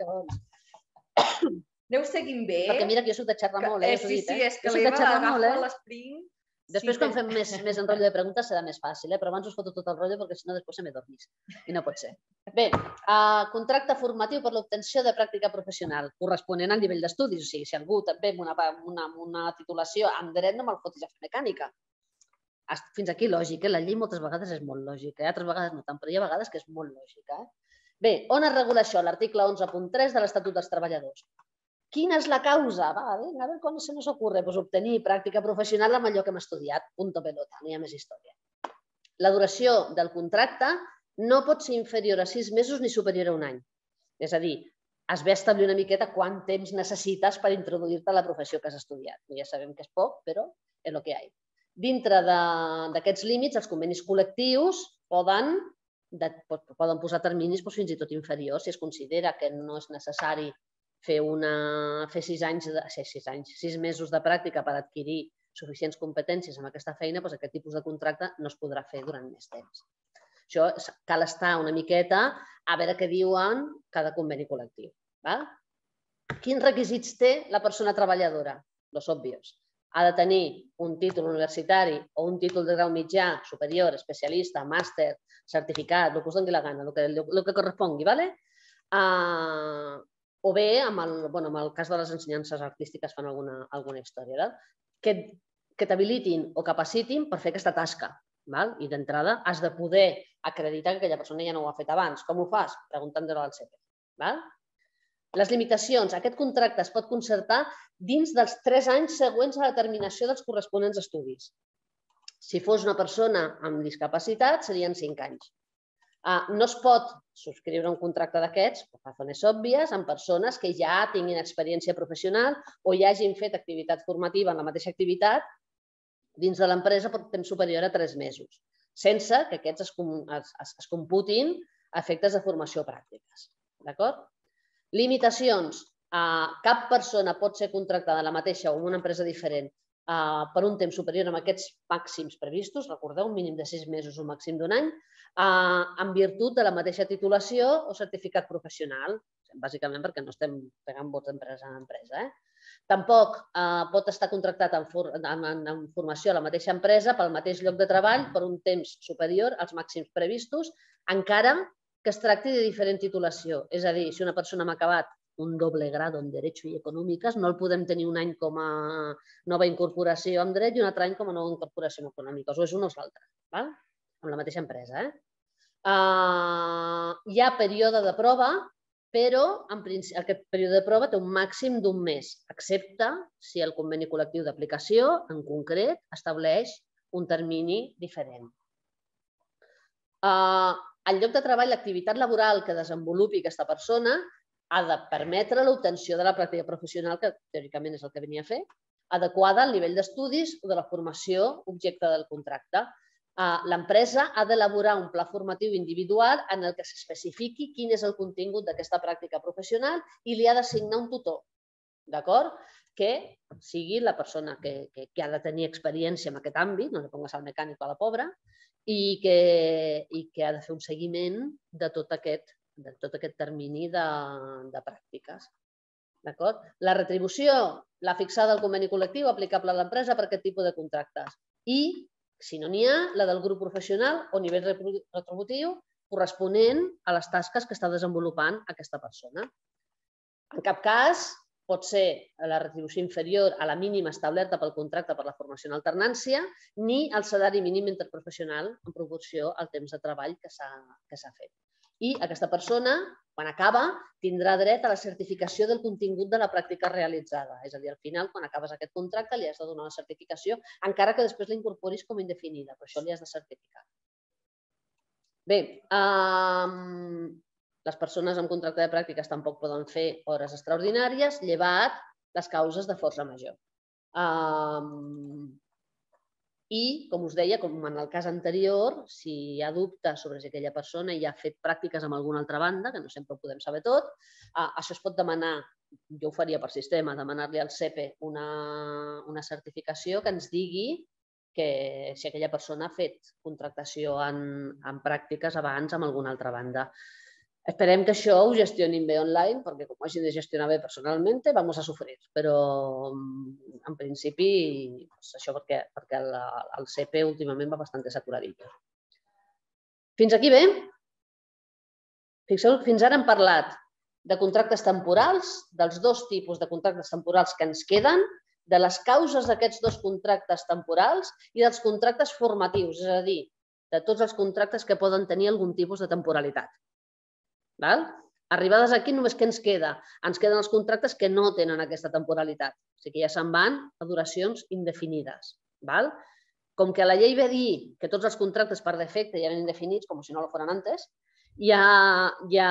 Aneu seguint bé. Perquè mira que jo soc de xerrar molt, eh? Sí, sí, és que l'Eva agafa l'espring. Després, quan fem més enrotllo de preguntes, serà més fàcil, però abans us foto tot el rotllo perquè si no després se me dormís i no pot ser. Bé, contracte formatiu per l'obtenció de pràctica professional corresponent al nivell d'estudis. O sigui, si algú també amb una titulació en dret no me'l fotis a fer mecànica. Fins aquí lògic, la llei moltes vegades és molt lògica, altres vegades no tant, però hi ha vegades que és molt lògica. Bé, on es regula això? L'article onze punt tres de l'Estatut dels Treballadors. Quina és la causa? Va, a veure com se nos ocurre. Doncs obtenir pràctica professional amb allò que hem estudiat. Punto pelota, no hi ha més història. La duració del contracte no pot ser inferior a sis mesos ni superior a un any. És a dir, es ve a establir una miqueta quant temps necessites per introduir-te a la professió que has estudiat. Ja sabem que és poc, però és el que hi ha. Dintre d'aquests límits, els convenis col·lectius poden posar terminis fins i tot inferiors si es considera que no és necessari fer sis anys, sis mesos de pràctica per adquirir suficients competències en aquesta feina, doncs aquest tipus de contracte no es podrà fer durant més temps. Això cal estar una miqueta a veure què diuen cada conveni col·lectiu. Quins requisits té la persona treballadora? Los obvios. ha de tenir un títol universitari o un títol de grau mitjà, superior, especialista, màster, certificat, el que us doni la gana, el que correspongui, d'acord? O bé, en el cas de les ensenyances artístiques fan alguna història, que t'habilitin o capacitin per fer aquesta tasca. I d'entrada has de poder acreditar que aquella persona ja no ho ha fet abans. Com ho fas? Preguntant-te-ho al C P. Les limitacions. Aquest contracte es pot concertar dins dels tres anys següents a la terminació dels corresponents estudis. Si fos una persona amb discapacitat, serien cinc anys. No es pot subscriure un contracte d'aquests, per razones òbvies, amb persones que ja tinguin experiència professional o ja hagin fet activitat formativa en la mateixa activitat dins de l'empresa per temps superior a tres mesos, sense que aquests es computin a efectes de formació pràctiques. D'acord? Limitacions. Cap persona pot ser contractada en la mateixa o en una empresa diferent per un temps superior a aquests màxims previstos, recordeu, un mínim de sis mesos o un màxim d'un any, en virtut de la mateixa titulació o certificat professional, bàsicament perquè no estem pegant vots d'empresa a empresa. Tampoc pot estar contractat en formació a la mateixa empresa pel mateix lloc de treball per un temps superior als màxims previstos, encara que es tracti de diferent titulació. És a dir, si una persona m'ha acabat un doble grado en Derecho i Econòmiques, no el podem tenir un any com a nova incorporació en dret i un altre any com a nova incorporació en Econòmiques. O és un o és l'altre, amb la mateixa empresa. Hi ha període de prova, però aquest període de prova té un màxim d'un mes, excepte si el conveni col·lectiu d'aplicació, en concret, estableix un termini diferent. Al lloc de treball, l'activitat laboral que desenvolupi aquesta persona ha de permetre l'obtenció de la pràctica professional, que teòricament és el que venia a fer, adequada al nivell d'estudis o de la formació objecte del contracte. L'empresa ha d'elaborar un pla formatiu individual en el que s'especifiqui quin és el contingut d'aquesta pràctica professional i li ha d'assignar un tutor, d'acord? Que sigui la persona que ha de tenir experiència en aquest àmbit, no li pongues al mecànic a la pobra, i que ha de fer un seguiment de tot aquest termini de pràctiques. La retribució l'ha fixada el conveni col·lectiu aplicable a l'empresa per aquest tipus de contractes i, si no n'hi ha, la del grup professional o nivell retributiu corresponent a les tasques que està desenvolupant aquesta persona. En cap cas pot ser la retribució inferior a la mínima establerta pel contracte per la formació en alternància ni el salari mínim interprofessional en proporció al temps de treball que s'ha fet. I aquesta persona, quan acaba, tindrà dret a la certificació del contingut de la pràctica realitzada. És a dir, al final, quan acabes aquest contracte, li has de donar la certificació, encara que després la incorporis com a indefinida, però això li has de certificar. Bé, les persones amb contracte de pràctiques tampoc poden fer hores extraordinàries, llevat les causes de força major. I, com us deia, com en el cas anterior, si hi ha dubte sobre si aquella persona ja ha fet pràctiques amb alguna altra banda, que no sempre ho podem saber tot, això es pot demanar, jo ho faria per sistema, demanar-li al C P una certificació que ens digui que si aquella persona ha fet contractació en pràctiques abans amb alguna altra banda. Esperem que això ho gestionin bé online, perquè com ho hagin de gestionar bé personalment, vamos a sofrir. Però, en principi, això perquè el C P últimament va bastant saturadit. Fins aquí bé? Fixeu-vos, fins ara hem parlat de contractes temporals, dels dos tipus de contractes temporals que ens queden, de les causes d'aquests dos contractes temporals i dels contractes formatius, és a dir, de tots els contractes que poden tenir algun tipus de temporalitat. Arribades aquí, només què ens queda? Ens queden els contractes que no tenen aquesta temporalitat, o sigui que ja se'n van a duracions indefinides. Com que la llei ve a dir que tots els contractes per defecte ja eren indefinits, com si no lo foren antes, ja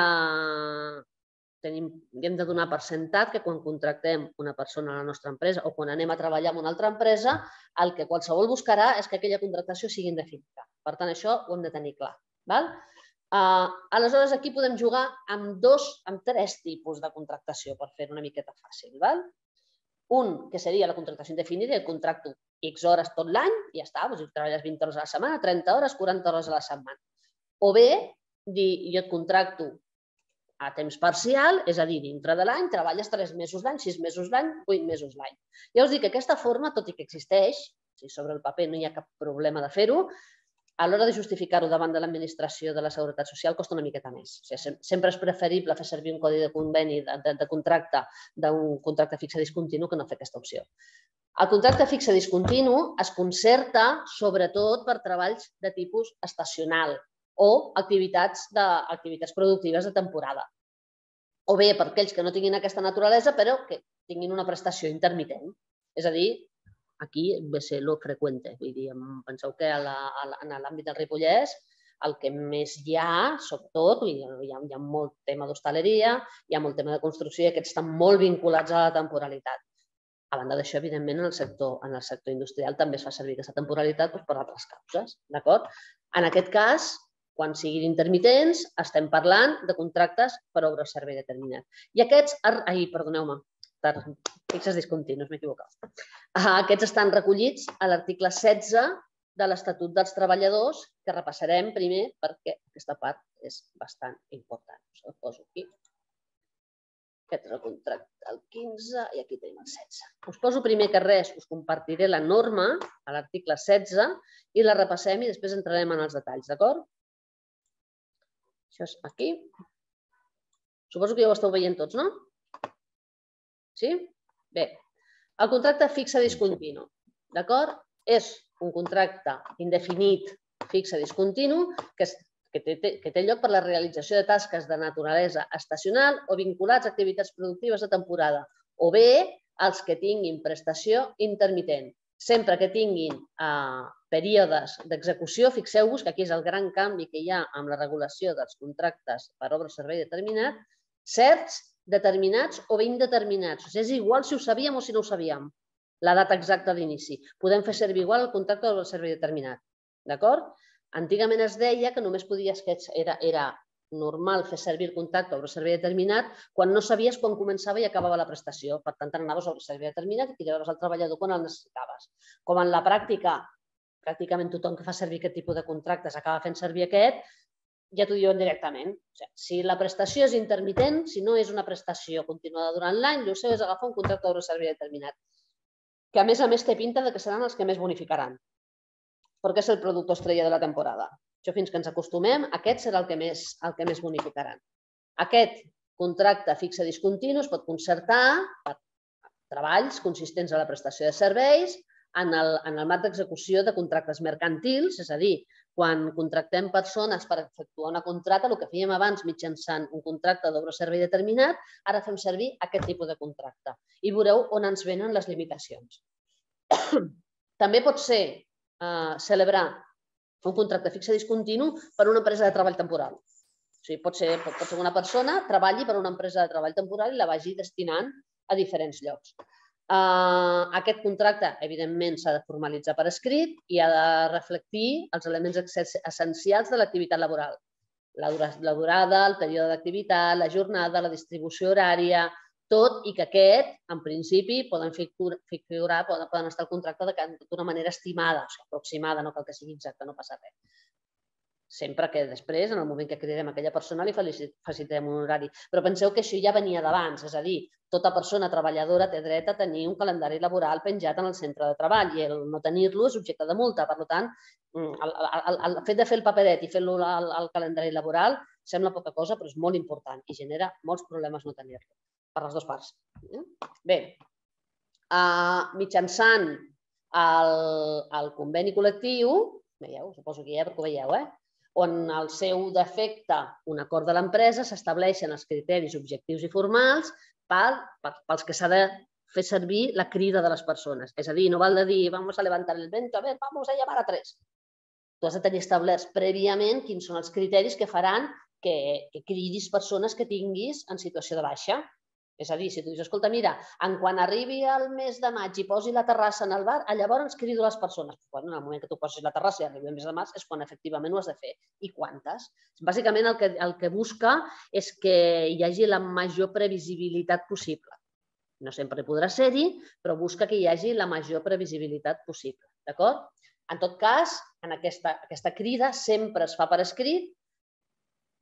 hem de donar per sentat que quan contractem una persona a la nostra empresa o quan anem a treballar en una altra empresa, el que qualsevol buscarà és que aquella contractació sigui indefinida. Per tant, això ho hem de tenir clar. Aleshores, aquí podem jugar amb tres tipus de contractació per fer-ho una miqueta fàcil. Un, que seria la contractació indefinida, el contracto X hores tot l'any i ja està, treballes vint hores a la setmana, trenta hores, quaranta hores a la setmana. O bé, dir, jo et contracto a temps parcial, és a dir, dintre de l'any, treballes tres mesos l'any, sis mesos l'any, vuit mesos l'any. Ja us dic que aquesta forma, tot i que existeix, si sobre el paper no hi ha cap problema de fer-ho, a l'hora de justificar-ho davant de l'administració de la Seguretat Social costa una miqueta més. Sempre és preferible fer servir un codi de conveni de contracte d'un contracte fixe discontinu que no fer aquesta opció. El contracte fixe discontinu es concerta sobretot per treballs de tipus estacional o activitats productives de temporada. O bé per aquells que no tinguin aquesta naturalesa però que tinguin una prestació intermitent. És a dir, aquí ve ser lo freqüente. Penseu que en l'àmbit del Ripollès el que més hi ha, sobretot, hi ha molt tema d'hostaleria, hi ha molt tema de construcció i aquests estan molt vinculats a la temporalitat. A banda d'això, evidentment, en el sector industrial també es fa servir aquesta temporalitat per altres causes. En aquest cas, quan siguin intermitents, estem parlant de contractes per obra o servei determinat. I aquests, ai, perdoneu-me, fixes discontinus, m'he equivocat. Aquests estan recollits a l'article setze de l'Estatut dels Treballadors, que repassarem primer perquè aquesta part és bastant important. Us el poso aquí. Aquest és el contracte del quinze i aquí tenim el setze. Us poso primer que res, us compartiré la norma a l'article setze i la repassem i després entrarem en els detalls, d'acord? Això és aquí. Suposo que ja ho esteu veient tots, no? Sí? Bé, el contracte fixe discontinu, d'acord? És un contracte indefinit fixe discontinu que té lloc per la realització de tasques de naturalesa estacional o vinculats a activitats productives de temporada, o bé els que tinguin prestació intermitent. Sempre que tinguin períodes d'execució, fixeu-vos que aquí és el gran canvi que hi ha amb la regulació dels contractes per obra o servei determinat, certs, determinats o ben determinats. És igual si ho sabíem o si no ho sabíem, la data exacta d'inici. Podem fer servir igual el contracte d'obra o servei determinat. D'acord? Antigament es deia que només podies, que era normal fer servir el contracte d'obra o servei determinat quan no sabies quan començava i acabava la prestació. Per tant, anaves a obra o servei determinat i tiraves al treballador quan el necessitaves. Com en la pràctica, pràcticament tothom que fa servir aquest tipus de contractes acaba fent servir aquest, ja t'ho diuen directament. Si la prestació és intermitent, si no és una prestació continuada durant l'any, el seu és agafar un contracte d'obra o servei determinat, que a més a més té pinta que seran els que més bonificaran, perquè és el producte estrella de la temporada. Això fins que ens acostumem, aquest serà el que més bonificaran. Aquest contracte fixe discontinu es pot concertar per treballs consistents en la prestació de serveis en el marc d'execució de contractes mercantils, és a dir, quan contractem persones per efectuar una contracta, el que fèiem abans mitjançant un contracte d'obra o servei determinat, ara fem servir aquest tipus de contracte. I veureu on ens venen les limitacions. També pot ser celebrar un contracte fixe discontinu per una empresa de treball temporal. O sigui, pot ser que una persona treballi per una empresa de treball temporal i la vagi destinant a diferents llocs. Aquest contracte, evidentment, s'ha de formalitzar per escrit i ha de reflectir els elements essencials de l'activitat laboral. La durada, el període d'activitat, la jornada, la distribució horària, tot i que aquest, en principi, poden figurar, poden estar al contracte d'una manera estimada, o sigui, aproximada, no cal que sigui exacta, no passa res. Sempre que després, en el moment que cridem a aquella persona, li facilitem un horari. Però penseu que això ja venia d'abans, és a dir, tota persona treballadora té dret a tenir un calendari laboral penjat en el centre de treball i el no tenir-lo és objecte de multa. Per tant, el fet de fer el paperet i fer-lo al calendari laboral sembla poca cosa, però és molt important i genera molts problemes no tenir-lo, per les dues parts. Bé, mitjançant el conveni col·lectiu, veieu, suposo que ja perquè ho veieu, eh? on al seu defecte un acord de l'empresa s'estableixen els criteris objectius i formals pels que s'ha de fer servir la crida de les persones. És a dir, no val de dir, vamos a levantar el vento, a ver, vamos a llamar a tres. Tu has de tenir establerts prèviament quins són els criteris que faran que cridis persones que tinguis en situació de baixa. És a dir, si tu dius, escolta, mira, en quan arribi el mes de maig i posi la terrassa en el bar, llavors crido les persones. En el moment que tu posis la terrassa i arribi el mes de maig és quan efectivament ho has de fer. I quantes? Bàsicament el que busca és que hi hagi la major previsibilitat possible. No sempre podrà ser-hi, però busca que hi hagi la major previsibilitat possible. D'acord? En tot cas, en aquesta crida sempre es fa per escrit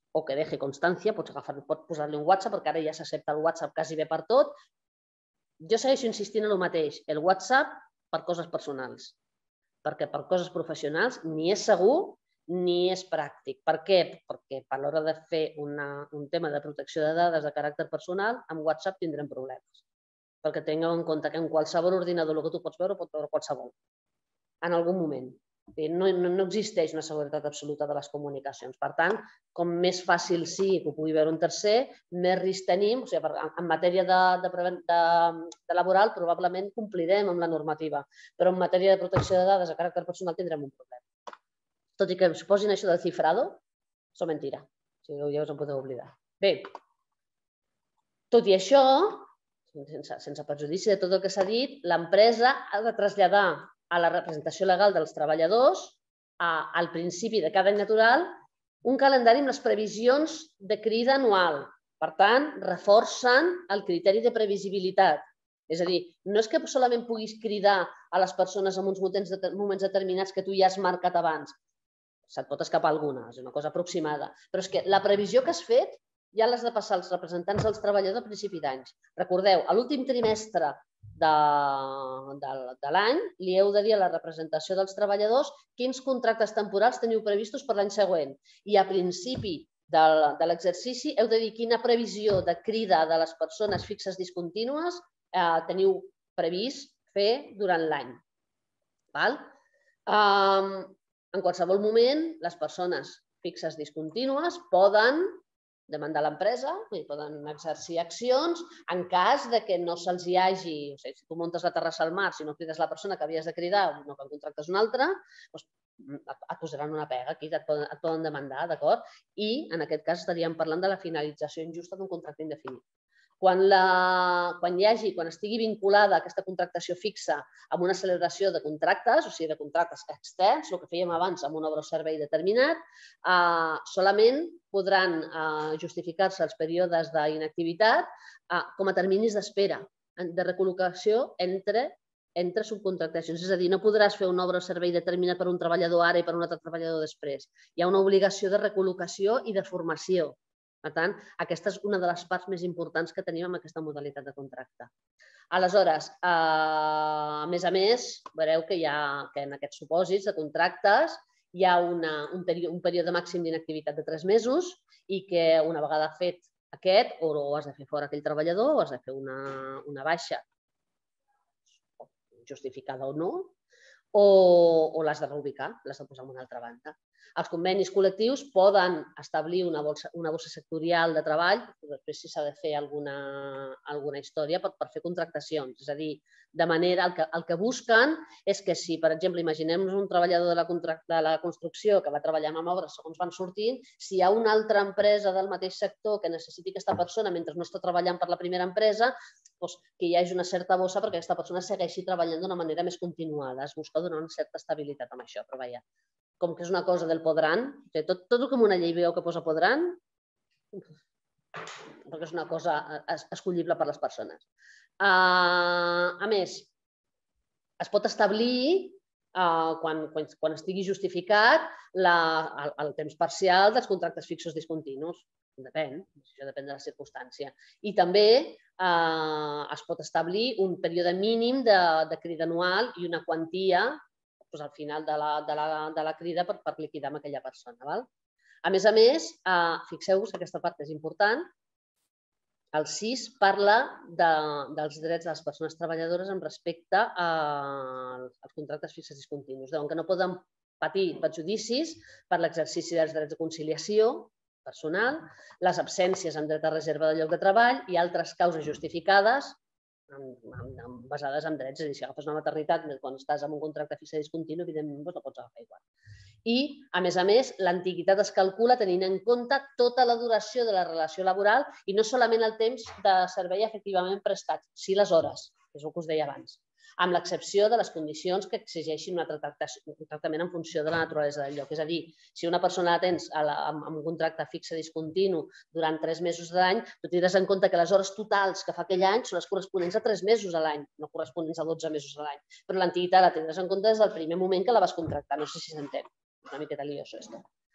o que deje constància, pots posar-li un WhatsApp, perquè ara ja s'accepta el WhatsApp quasi bé per tot. Jo segueixo insistint en el mateix, el WhatsApp per coses personals, perquè per coses professionals ni és segur ni és pràctic. Per què? Perquè a l'hora de fer un tema de protecció de dades de caràcter personal, amb WhatsApp tindrem problemes. Perquè tingueu en compte que en qualsevol ordinador el que tu pots veure, pot veure qualsevol, en algun moment. No existeix una seguretat absoluta de les comunicacions. Per tant, com més fàcil sigui que ho pugui veure un tercer, més risc tenim. En matèria de laboral probablement complirem amb la normativa, però en matèria de protecció de dades a caràcter personal tindrem un problema. Tot i que us posin això del cifrado, és mentira. Ja us en podeu oblidar. Bé, tot i això, sense perjudici de tot el que s'ha dit, l'empresa ha de traslladar a la representació legal dels treballadors, al principi de cada any natural, un calendari amb les previsions de crida anual. Per tant, reforcen el criteri de previsibilitat. És a dir, no és que solament puguis cridar a les persones en uns moments determinats que tu ja has marcat abans. Se't pot escapar alguna, és una cosa aproximada. Però és que la previsió que has fet ja l'has de passar als representants dels treballadors a principi d'anys. Recordeu, a l'últim trimestre de l'any li heu de dir a la representació dels treballadors quins contractes temporals teniu previstos per l'any següent. I a principi de l'exercici heu de dir quina previsió de crida de les persones fixes discontínues teniu previst fer durant l'any. En qualsevol moment, les persones fixes discontínues poden demandar l'empresa i poden exercir accions en cas que no se'ls hi hagi, si tu muntes la terrassa al mar, si no crides la persona que havies de cridar, no que en contractes una altra, et posaran una pega aquí, et poden demandar, d'acord? I en aquest cas estaríem parlant de la finalització injusta d'un contracte indefinit. Quan hi hagi, quan estigui vinculada aquesta contractació fixa amb una celebració de contractes, o sigui, de contractes externs, el que fèiem abans amb una obra o servei determinat, solament podran justificar-se els períodes d'inactivitat com a terminis d'espera, de recol·locació entre subcontractacions. És a dir, no podràs fer una obra o servei determinat per un treballador ara i per un altre treballador després. Hi ha una obligació de recol·locació i de formació. Per tant, aquesta és una de les parts més importants que tenim amb aquesta modalitat de contracte. Aleshores, a més a més, veureu que en aquests supòsits de contractes hi ha un període màxim d'inactivitat de tres mesos i que una vegada fet aquest, o has de fer fora aquell treballador o has de fer una baixa justificada o no, o l'has de reubicar, l'has de posar en una altra banda. Els convenis col·lectius poden establir una bossa sectorial de treball, després si s'ha de fer alguna història per fer contractacions. És a dir, de manera, el que busquen és que si, per exemple, imaginem-nos un treballador de la construcció que va treballant en obres segons van sortint, si hi ha una altra empresa del mateix sector que necessiti aquesta persona mentre no està treballant per la primera empresa, que hi hagi una certa bossa perquè aquesta persona segueixi treballant d'una manera més continuada. Es busca donar una certa estabilitat amb això, però vaja, com que és una cosa del podran, tot el que en una llei veieu que posa podran, perquè és una cosa escollible per les persones. A més, es pot establir, quan estigui justificat, el temps parcial dels contractes fixos discontinus. Depèn, això depèn de la circumstància. I també es pot establir un període mínim de crida anual i una quantia al final de la crida per liquidar amb aquella persona. A més a més, fixeu-vos que aquesta part és important, el sis parla dels drets de les persones treballadores en respecte als contractes fixes discontinus. Diuen que no poden patir perjudicis per l'exercici dels drets de conciliació personal, les absències en dret a reserva del lloc de treball i altres causes justificades basades en drets. És a dir, si agafes una maternitat quan estàs en un contracte fixe discontinu, evidentment la pots agafar igual. I, a més a més, l'antiguitat es calcula tenint en compte tota la duració de la relació laboral i no solament el temps de servei efectivament prestat, sí les hores, que és el que us deia abans, amb l'excepció de les condicions que exigeixin un tractament en funció de la naturalesa del lloc. És a dir, si una persona la tens amb un contracte fixe discontinu durant tres mesos de l'any, tu tindràs en compte que les hores totals que fa aquell any són les corresponents a tres mesos a l'any, no corresponents a dotze mesos a l'any. Però l'antiguitat la tindràs en compte des del primer moment que la vas contractar. No sé si s'entén. Una miqueta lioso, això.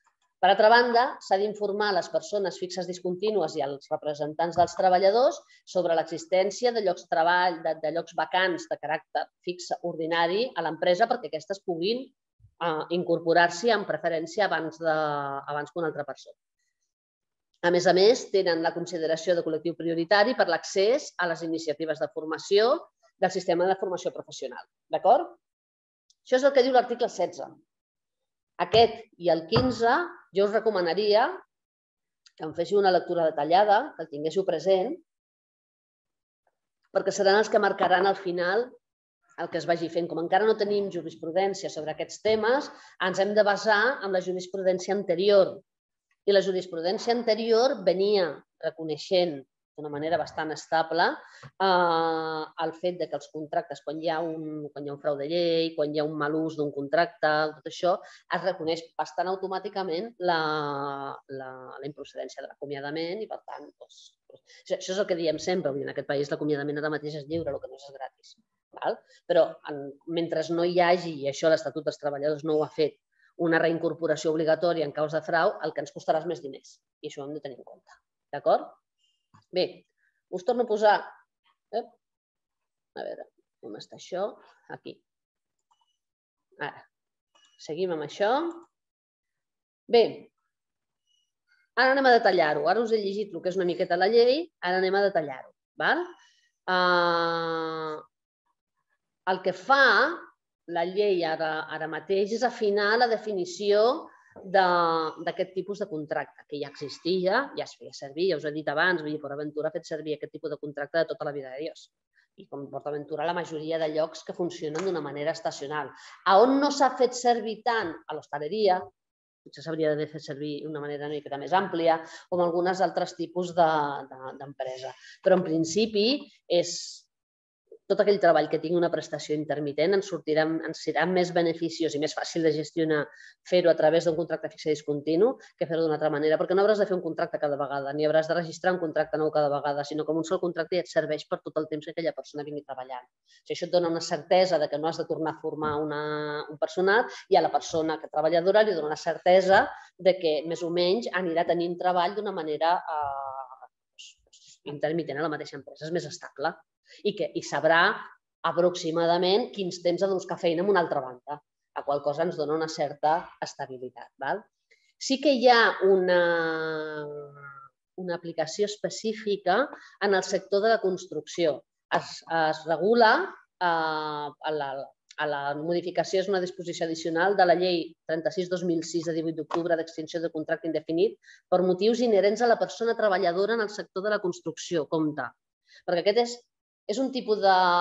Per altra banda, s'ha d'informar les persones fixes discontínues i els representants dels treballadors sobre l'existència de llocs de treball, de llocs vacants de caràcter fix ordinari a l'empresa perquè aquestes puguin incorporar-s'hi amb preferència abans que una altra persona. A més a més, tenen la consideració de col·lectiu prioritari per l'accés a les iniciatives de formació del sistema de formació professional. D'acord? Això és el que diu l'article setze. Aquest i el quinze, jo us recomanaria que en féssiu una lectura detallada, que el tinguéssiu present, perquè seran els que marcaran al final el que es vagi fent. Com encara no tenim jurisprudència sobre aquests temes, ens hem de basar en la jurisprudència anterior. I la jurisprudència anterior venia reconeixent d'una manera bastant estable el fet que els contractes, quan hi ha un frau de llei, quan hi ha un mal ús d'un contracte, tot això, es reconeix bastant automàticament la improcedència de l'acomiadament i, per tant, això és el que diem sempre. En aquest país l'acomiadament ara mateix és lliure, el que no és gratis. Però mentre no hi hagi, i això l'Estatut dels Treballadors no ho ha fet, una reincorporació obligatòria en causa de frau, el que ens costarà és més diners. I això ho hem de tenir en compte. D'acord? Bé, us torno a posar... A veure, com està això? Aquí. Ara, seguim amb això. Bé, ara anem a detallar-ho. Ara us he llegit el que és una miqueta la llei, ara anem a detallar-ho. El que fa la llei ara mateix és afinar la definició d'aquest tipus de contracte, que ja existia, ja es feia servir, ja us he dit abans, PortAventura ha fet servir aquest tipus de contracte de tota la vida de Dios. I com PortAventura la majoria de llocs que funcionen d'una manera estacional. A on no s'ha fet servir tant? A l'hostaleria, potser s'hauria de fer servir d'una manera una miqueta més àmplia, o en alguns altres tipus d'empresa. Però en principi és... tot aquell treball que tingui una prestació intermitent ens serà més beneficiós i més fàcil de gestionar fer-ho a través d'un contracte fix i discontinu que fer-ho d'una altra manera, perquè no hauràs de fer un contracte cada vegada, ni hauràs de registrar un contracte nou cada vegada, sinó que amb un sol contracte ja et serveix per tot el temps que aquella persona vingui treballant. Això et dona una certesa que no has de tornar a formar un personal i a la persona treballadora li dona una certesa que més o menys anirà tenint treball d'una manera intermitent a la mateixa empresa, és més estable. I sabrà aproximadament quins temps ha de buscar feina en una altra banda, la qual cosa ens dona una certa estabilitat. Sí que hi ha una aplicació específica en el sector de la construcció. Es regula a la modificació, és una disposició addicional de la llei trenta-sis dos mil sis de divuit d'octubre d'extinció de contracte indefinit per motius inherents a la persona treballadora en el sector de la construcció, compte. Perquè aquest és un tipus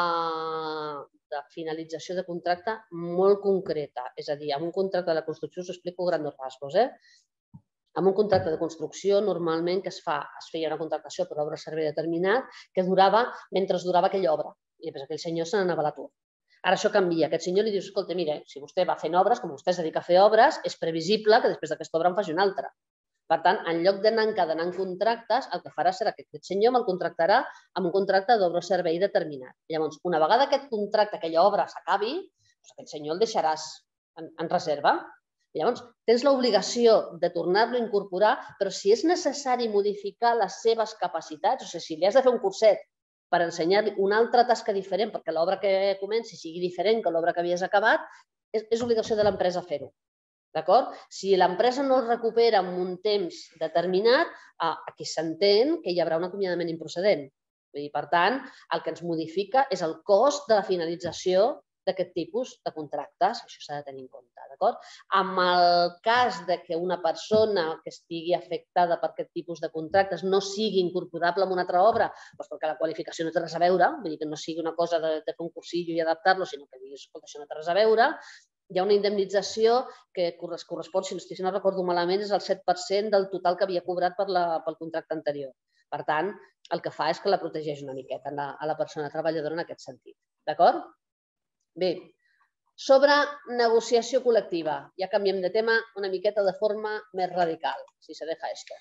de finalització de contracte molt concreta. És a dir, en un contracte de la construcció, us explico a grans rasgos. En un contracte de construcció, normalment, que es feia una contractació per obra o servei determinat que durava mentre durava aquella obra. I després aquell senyor se n'anava a l'atur. Ara això canvia. Aquest senyor li diu, escolta, mira, si vostè va fent obres, com vostè es dedica a fer obres, és previsible que després d'aquesta obra en faci una altra. Per tant, en lloc d'anar encadenant contractes, el que farà serà que aquest senyor me'l contractarà amb un contracte d'obra o servei determinat. Llavors, una vegada aquest contracte, aquella obra s'acabi, aquest senyor el deixaràs en reserva. Llavors, tens l'obligació de tornar-lo a incorporar, però si és necessari modificar les seves capacitats, o sigui, si li has de fer un curset per ensenyar-li una altra tasca diferent perquè l'obra que comenci sigui diferent que l'obra que havies acabat, és obligació de l'empresa fer-ho. D'acord? Si l'empresa no el recupera en un temps determinat, aquí s'entén que hi haurà un acomiadament improcedent. Per tant, el que ens modifica és el cost de la finalització d'aquest tipus de contractes. Això s'ha de tenir en compte. En el cas que una persona que estigui afectada per aquest tipus de contractes no sigui incorporable a una altra obra, perquè la qualificació no té res a veure, vull dir que no sigui una cosa de fer un cursillo i adaptar-lo, sinó que diguis, escolta, això no té res a veure, hi ha una indemnització que correspon, si no recordo malament, és el set per cent del total que havia cobrat pel contracte anterior. Per tant, el que fa és que la protegeix una miqueta a la persona treballadora en aquest sentit. D'acord? Bé, sobre negociació col·lectiva. Ja canviem de tema una miqueta de forma més radical, si se deja esto.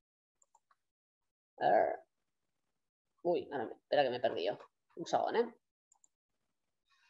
Ui, espera que m'he perdut. Un segon, eh?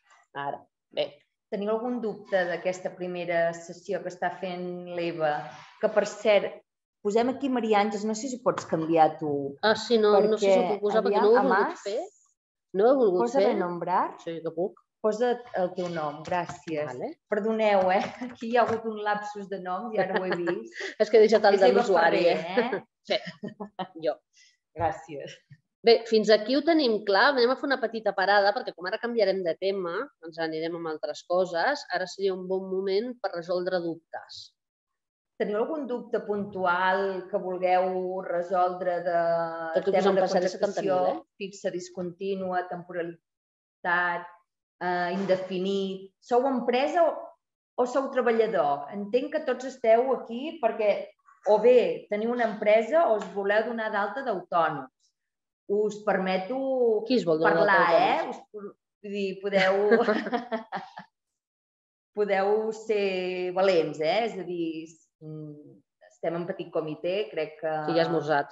Ara, bé. Teniu algun dubte d'aquesta primera sessió que està fent l'Eva que per cert, posem aquí Maria Àngels, no sé si pots canviar tu. Ah, sí, no sé si ho puc posar perquè no ho he volgut fer. No ho he volgut fer. Posa renombrar. Sí, que puc. Posa el teu nom, gràcies. Perdoneu, eh? Aquí hi ha hagut un lapsus de noms i ara ho he vist. És que he deixat el de l'usuari, eh? Sí, jo. Gràcies. Bé, fins aquí ho tenim clar. Anem a fer una petita parada perquè com ara canviarem de tema, ens anirem amb altres coses, ara seria un bon moment per resoldre dubtes. Teniu algun dubte puntual que vulgueu resoldre de tema de contractació fixa, discontínua, temporalitat, indefinit? Sou empresa o sou treballador? Entenc que tots esteu aquí perquè o bé teniu una empresa o us voleu donar d'alta d'autònoms. Us permeto parlar, eh? Vull dir, podeu... podeu ser valents, eh? És a dir, estem en petit comitè, crec que... Sí, ja has esmorzat.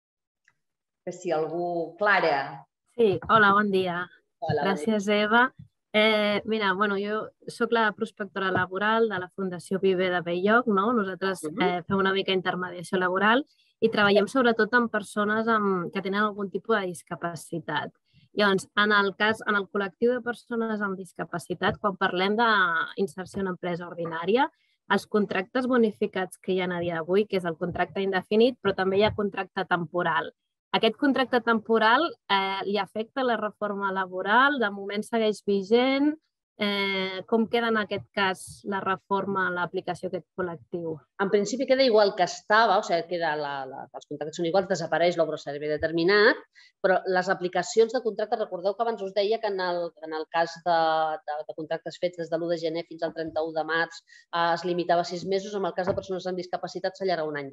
Que si algú... Clara. Sí, hola, bon dia. Gràcies, Eva. Mira, bueno, jo soc la prospectora laboral de la Fundació Viver de Bell-lloc, no? Nosaltres fem una mica intermediació laboral i treballem sobretot amb persones que tenen algun tipus de discapacitat. Llavors, en el cas, en el col·lectiu de persones amb discapacitat, quan parlem d'inserció en empresa ordinària, els contractes bonificats que hi ha a dia d'avui, que és el contracte indefinit, però també hi ha contracte temporal. Aquest contracte temporal li afecta la reforma laboral? De moment segueix vigent? Com queda en aquest cas la reforma, l'aplicació d'aquest col·lectiu? En principi queda igual que estava, o sigui, els contractes són iguals, desapareix l'obra o servei determinat, però les aplicacions de contracte, recordeu que abans us deia que en el cas de contractes fets des de l'u de gener fins al trenta-u de març es limitava a sis mesos, en el cas de persones amb discapacitat s'allarga un any.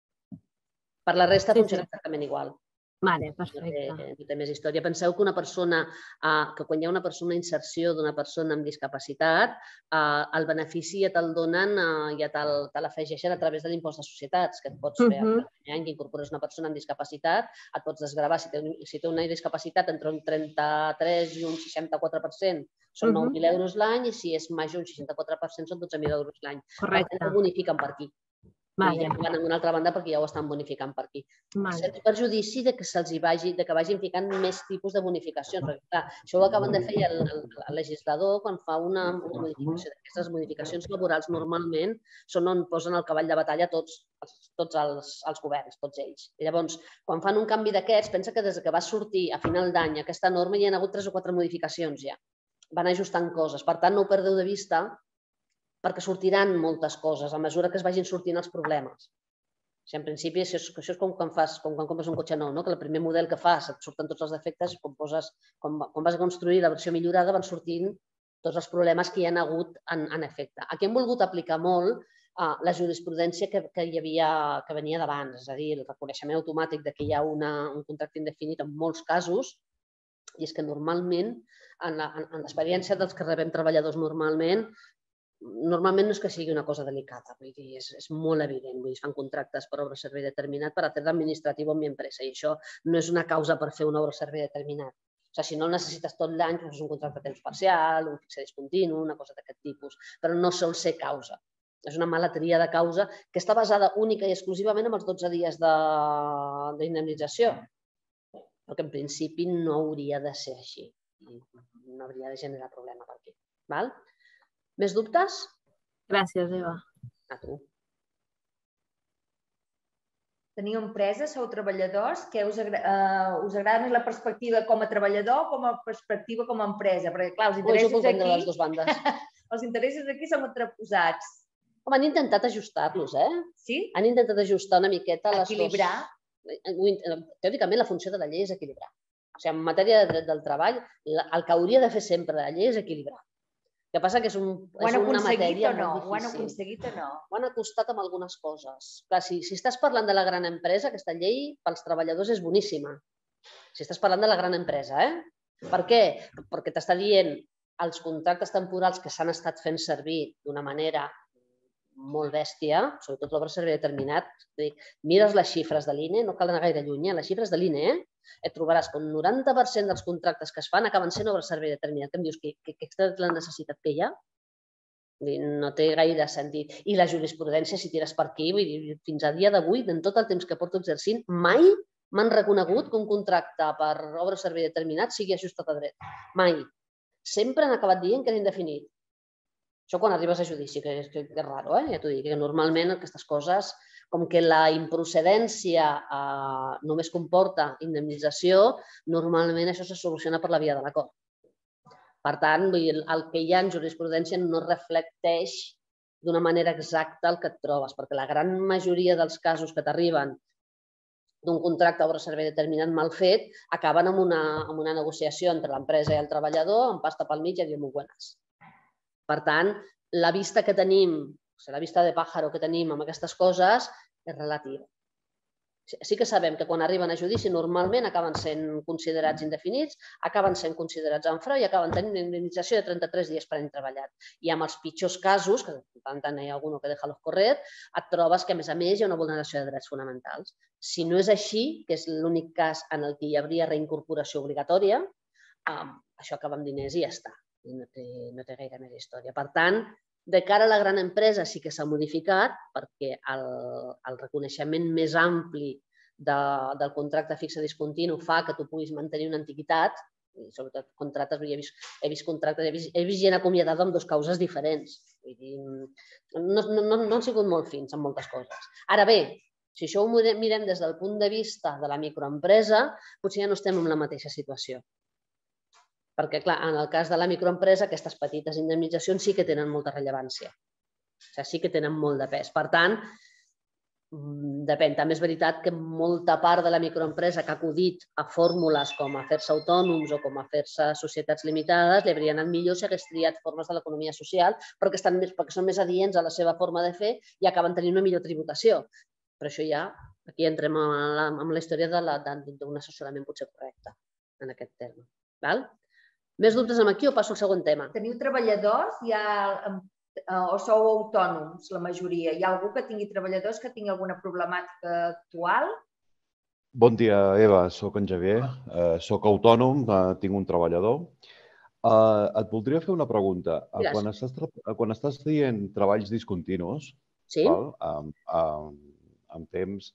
Per la resta funciona exactament igual. Vale, perfecte. No té més història. Penseu que una persona, que quan hi ha una persona inserció d'una persona amb discapacitat, el benefici ja te'l donen, ja te l'afegeixen a través de l'impost de societats, que et pots fer el primer any que incorpores una persona amb discapacitat, et pots desgravar, si té una discapacitat entre un trenta-tres i un seixanta-quatre per cent són nou mil euros l'any i si és major un seixanta-quatre per cent són dotze mil euros l'any. Correcte. Ho bonifiquen per aquí. I van en una altra banda perquè ja ho estan bonificant per aquí. Cert perjudici que se'ls vagi, que vagin ficant més tipus de bonificacions. Perquè, clar, això ho acaben de fer el legislador quan fa una modificació. Aquestes modificacions laborals normalment són on posen el cavall de batalla tots els governs, tots ells. Llavors, quan fan un canvi d'aquests, pensa que des que va sortir a final d'any aquesta norma hi ha hagut tres o quatre modificacions ja. Van ajustant coses. Per tant, no ho perdeu de vista perquè sortiran moltes coses a mesura que es vagin sortint els problemes. En principi, això és com quan compres un cotxe nou, que el primer model que fas et surten tots els defectes i quan vas a construir la versió millorada van sortint tots els problemes que hi ha hagut en efecte. Aquí hem volgut aplicar molt la jurisprudència que hi havia, que venia d'abans, és a dir, el reconeixement automàtic que hi ha un contracte indefinit en molts casos, i és que normalment, en l'experiència dels que rebem treballadors normalment, normalment no és que sigui una cosa delicada, és molt evident. Es fan contractes per obra o servei determinat per a fer d'administratiu en mi empresa i això no és una causa per fer una obra o servei determinat. O sigui, si no el necessites tot l'any, és un contracte a temps parcial, un fixe discontinu, una cosa d'aquest tipus, però no sol ser causa. És una mala tria de causa que està basada única i exclusivament en els dotze dies d'indemnització, però que en principi no hauria de ser així. No hauria de generar problema per aquí. Més dubtes? Gràcies, Eva. A tu. Teniu empresa, sou treballadors, què us agrada més la perspectiva com a treballador o com a perspectiva com a empresa? Perquè, clar, els interessos aquí... les dues bandes. Els interessos aquí són contraposats. Home, han intentat ajustar-los, eh? Sí? Han intentat ajustar una miqueta les dues... Equilibrar? Teòricament, la funció de la llei és equilibrar. O sigui, en matèria de dret del treball, el que hauria de fer sempre la llei és equilibrar. El que passa que és una matèria molt difícil. Ho han aconseguit o no? Ho han acostat amb algunes coses. Clar, si estàs parlant de la gran empresa, aquesta llei pels treballadors és boníssima. Si estàs parlant de la gran empresa, eh? Per què? Perquè t'està dient els contractes temporals que s'han estat fent servir d'una manera molt bèstia, sobretot l'obra servei determinat. Mires les xifres de l'I N E, no cal anar gaire lluny, les xifres de l'I N E, et trobaràs que un noranta per cent dels contractes que es fan acaben sent obra servei determinat. Que em dius, que és la necessitat que hi ha? No té gaire sentit. I la jurisprudència, si tires per aquí, fins a dia d'avui, en tot el temps que porto exercint, mai m'han reconegut que un contracte per obra o servei determinat sigui ajustat a dret. Mai. Sempre han acabat dient que era indefinit. Això quan arribes a judici, que és raro, ja t'ho dic, que normalment aquestes coses, com que la improcedència només comporta indemnització, normalment això se soluciona per la via de l'acord. Per tant, el que hi ha en jurisprudència no reflecteix d'una manera exacta el que et trobes, perquè la gran majoria dels casos que t'arriben d'un contracte obra o servei determinat mal fet acaben amb una negociació entre l'empresa i el treballador, amb pasta pel mig i a dir molt buenas. Per tant, la vista que tenim, la vista de pàjaro que tenim amb aquestes coses és relativa. Sí que sabem que quan arriben a judici normalment acaben sent considerats indefinits, acaben sent considerats en frau i acaben tenint una indemnització de trenta-tres dies per any treballat. I amb els pitjors casos, que de tant tant hi ha algú que deixa los correr, et trobes que a més a més hi ha una vulneració de drets fonamentals. Si no és així, que és l'únic cas en el que hi hauria reincorporació obligatòria, això acaba amb diners i ja està. No té gaire més història. Per tant, de cara a la gran empresa sí que s'ha modificat perquè el reconeixement més ampli del contracte fixe discontinu fa que tu puguis mantenir una antiguitat, i sobretot contractes, he vist contractes, he vist gent acomiadada amb dues causes diferents. No han sigut molt fins en moltes coses. Ara bé, si això ho mirem des del punt de vista de la microempresa, potser ja no estem en la mateixa situació. Perquè, clar, en el cas de la microempresa, aquestes petites indemnitzacions sí que tenen molta rellevància. O sigui, sí que tenen molt de pes. Per tant, depèn. També és veritat que molta part de la microempresa que ha acudit a fórmules com a fer-se autònoms o com a fer-se societats limitades li hauria anat millor si hagués triat formes de l'economia social perquè són més adients a la seva forma de fer i acaben tenint una millor tributació. Però això ja, aquí entrem en la història d'un assessorament potser correcte en aquest terme. Més dubtes amb aquí o passo al següent tema? Teniu treballadors o sou autònoms, la majoria? Hi ha algú que tingui treballadors que tingui alguna problemàtica actual? Bon dia, Eva. Soc en Javier. Soc autònom, tinc un treballador. Et voldria fer una pregunta. Quan estàs dient treballs discontinus, amb temps,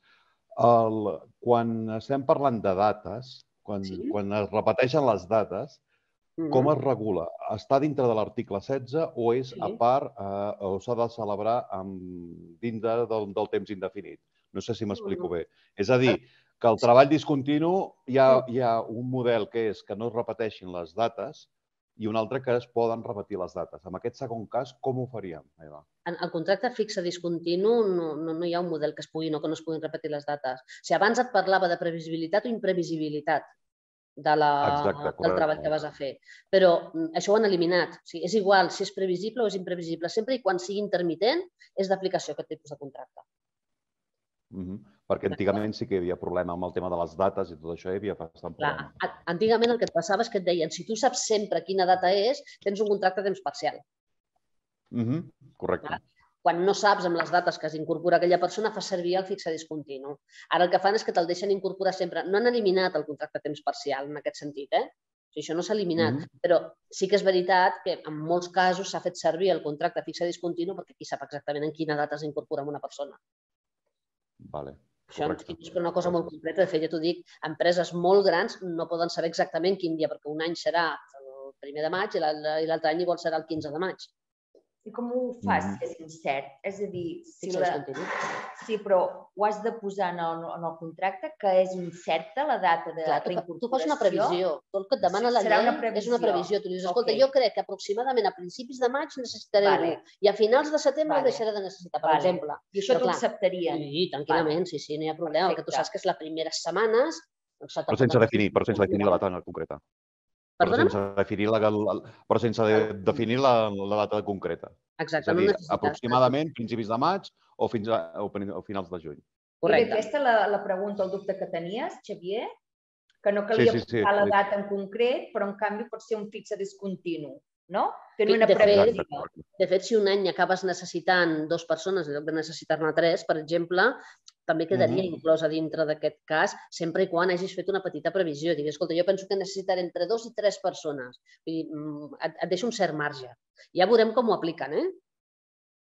quan estem parlant de dates, quan es repeteixen les dates, com es regula? Està dintre de l'article setze o és a part o s'ha de celebrar dintre del temps indefinit? No sé si m'explico bé. És a dir, que el treball discontinu hi ha un model que és que no es repeteixin les dates i un altre que es poden repetir les dates. En aquest segon cas, com ho faríem, Eva? En el contracte fixe discontinu no hi ha un model que es puguin o que no es puguin repetir les dates. O sigui, abans et parlava de previsibilitat o imprevisibilitat del treball que vas a fer. Però això ho han eliminat. És igual si és previsible o és imprevisible. Sempre i quan sigui intermitent és d'aplicació aquest tipus de contracte. Perquè antigament sí que hi havia problema amb el tema de les dates i tot això, hi havia bastant problema. Antigament el que et passava és que et deien si tu saps sempre quina data és, tens un contracte a temps parcial. Correcte. Quan no saps amb les dates que es incorpora aquella persona, fa servir el fixe discontinu. Ara el que fan és que te'l deixen incorporar sempre. No han eliminat el contracte a temps parcial en aquest sentit, eh? Això no s'ha eliminat, però sí que és veritat que en molts casos s'ha fet servir el contracte fixe discontinu perquè qui sap exactament en quina data s'incorpora una persona. Vale. Això és una cosa molt concreta. De fet, ja t'ho dic, empreses molt grans no poden saber exactament quin dia, perquè un any serà el primer de maig i l'altre any igual serà el quinze de maig. I com ho fas si és incert? És a dir, sí, però ho has de posar en el contracte que és incerta la data de reincorporació? Tu fas una previsió. Tot el que et demana la llei és una previsió. Tu dius, escolta, jo crec que aproximadament a principis de maig necessitaré algú i a finals de setembre deixaré de necessitar, per exemple. I això t'ho acceptarien? Sí, tranquil·lament, sí, sí, no hi ha problema. El que tu saps que és les primeres setmanes... Però sense definir la data concreta. Però sense definir la data concreta. Exacte. És a dir, aproximadament principis de maig o finals de juny. Correcte. Aquesta és la pregunta, el dubte que tenies, Xavier? Que no calia posar la data en concret, però en canvi pot ser un fixe discontinu, no? Fent una previsió. De fet, si un any acabes necessitant dues persones en lloc de necessitar-ne tres, per exemple, també quedaria inclosa dintre d'aquest cas, sempre i quan hagis fet una petita previsió. Digues, escolta, jo penso que necessitaré entre dos i tres persones. Et deixo un cert marge. Ja veurem com ho apliquen, eh?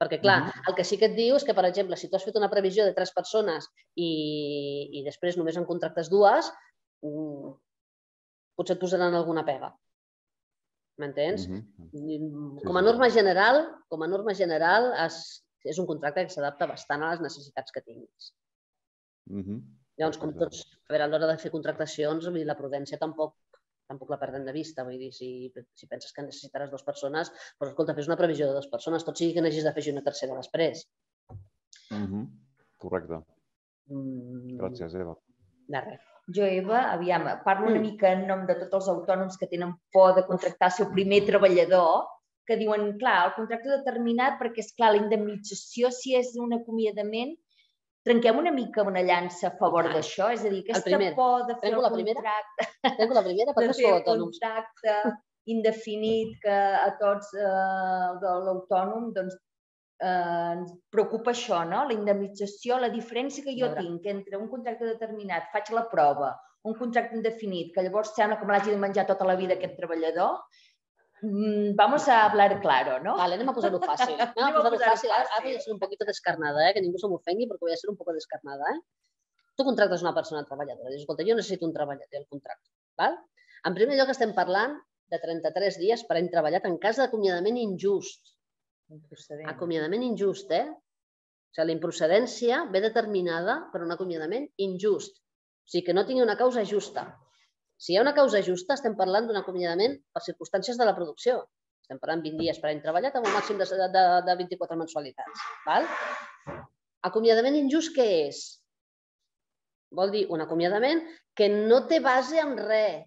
Perquè, clar, el que sí que et diu és que, per exemple, si tu has fet una previsió de tres persones i després només en contractes dues, potser et posaran alguna pega. M'entens? Com a norma general, com a norma general, és un contracte que s'adapta bastant a les necessitats que tinguis. Llavors, com tots, a veure, a l'hora de fer contractacions, la prudència tampoc tampoc la perdem de vista. Vull dir, si penses que necessitaràs dues persones, doncs, escolta, fes una previsió de dues persones, tot sigui que n'hagis d'afegir una tercera després. Correcte. Gràcies, Eva. De res. Jo, Eva, aviam, parlo una mica en nom de tots els autònoms que tenen por de contractar el seu primer treballador, que diuen, clar, el contracte determinat, perquè, és clar, la indemnització, si és un acomiadament, trenquem una mica una llança a favor d'això? És a dir, aquesta por de fer el contracte... Tengo la primera perquè sou autònoms. De fer el contracte indefinit que a tots de l'autònom ens preocupa això, no? La indemnització, la diferència que jo tinc entre un contracte determinat, faig la prova, un contracte indefinit, que llavors sembla que me l'hagi de menjar tota la vida aquest treballador, vamos a hablar claro, ¿no? Vale, anem a posar-ho fàcil. Anem a posar-ho fàcil. Ara voy a ser un poquito descarnada, que ningú se m'ofengui, perquè voy a ser un poco descarnada. Tu contractes una persona treballadora. Dius, escolta, jo necessito un treballador, el contracte. En primer lloc estem parlant de trenta-tres dies per any treballat en cas d'acomiadament injust. Acomiadament injust, eh? O sigui, la improcedència ve determinada per un acomiadament injust. O sigui, que no tingui una causa justa. Si hi ha una causa justa, estem parlant d'un acomiadament per circumstàncies de la producció. Estem parlant vint dies per any treballat amb un màxim de vint-i-quatre mensualitats. Acomiadament injust què és? Vol dir un acomiadament que no té base en res.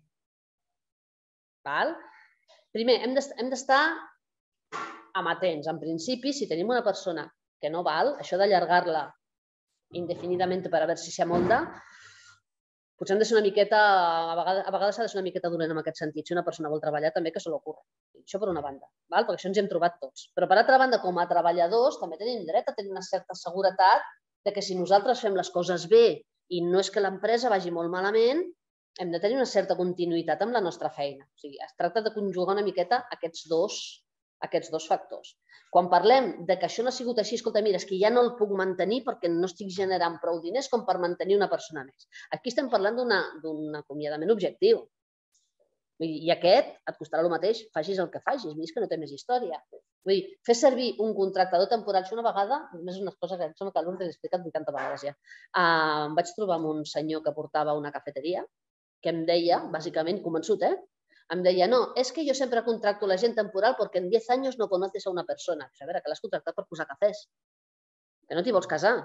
Primer, hem d'estar amatents. En principi, si tenim una persona que no val, això d'allargar-la indefinidament per a veure si s'amolda, potser hem de ser una miqueta, a vegades s'ha de ser una miqueta dolent en aquest sentit. Si una persona vol treballar, també que se l'ocorre. Això per una banda, perquè això ens hi hem trobat tots. Però per altra banda, com a treballadors, també tenim dret a tenir una certa seguretat que si nosaltres fem les coses bé i no és que l'empresa vagi molt malament, hem de tenir una certa continuïtat amb la nostra feina. O sigui, es tracta de conjugar una miqueta aquests dos, aquests dos factors. Quan parlem que això no ha sigut així, escolta, mira, és que ja no el puc mantenir perquè no estic generant prou diners com per mantenir una persona més. Aquí estem parlant d'un acomiadament objectiu. I aquest et costarà el mateix, facis el que facis, és que no té més història. Vull dir, fer servir un contractador temporal, això una vegada, només una cosa que em sembla que l'Urte l'he explicat vuitanta vegades ja. Em vaig trobar amb un senyor que portava una cafeteria que em deia, bàsicament, convençut, eh? Em deia, no, és que jo sempre contracto la gent temporal perquè en diez anys no conoces a una persona. A veure, que l'has contractat per posar cafès, que no t'hi vols casar.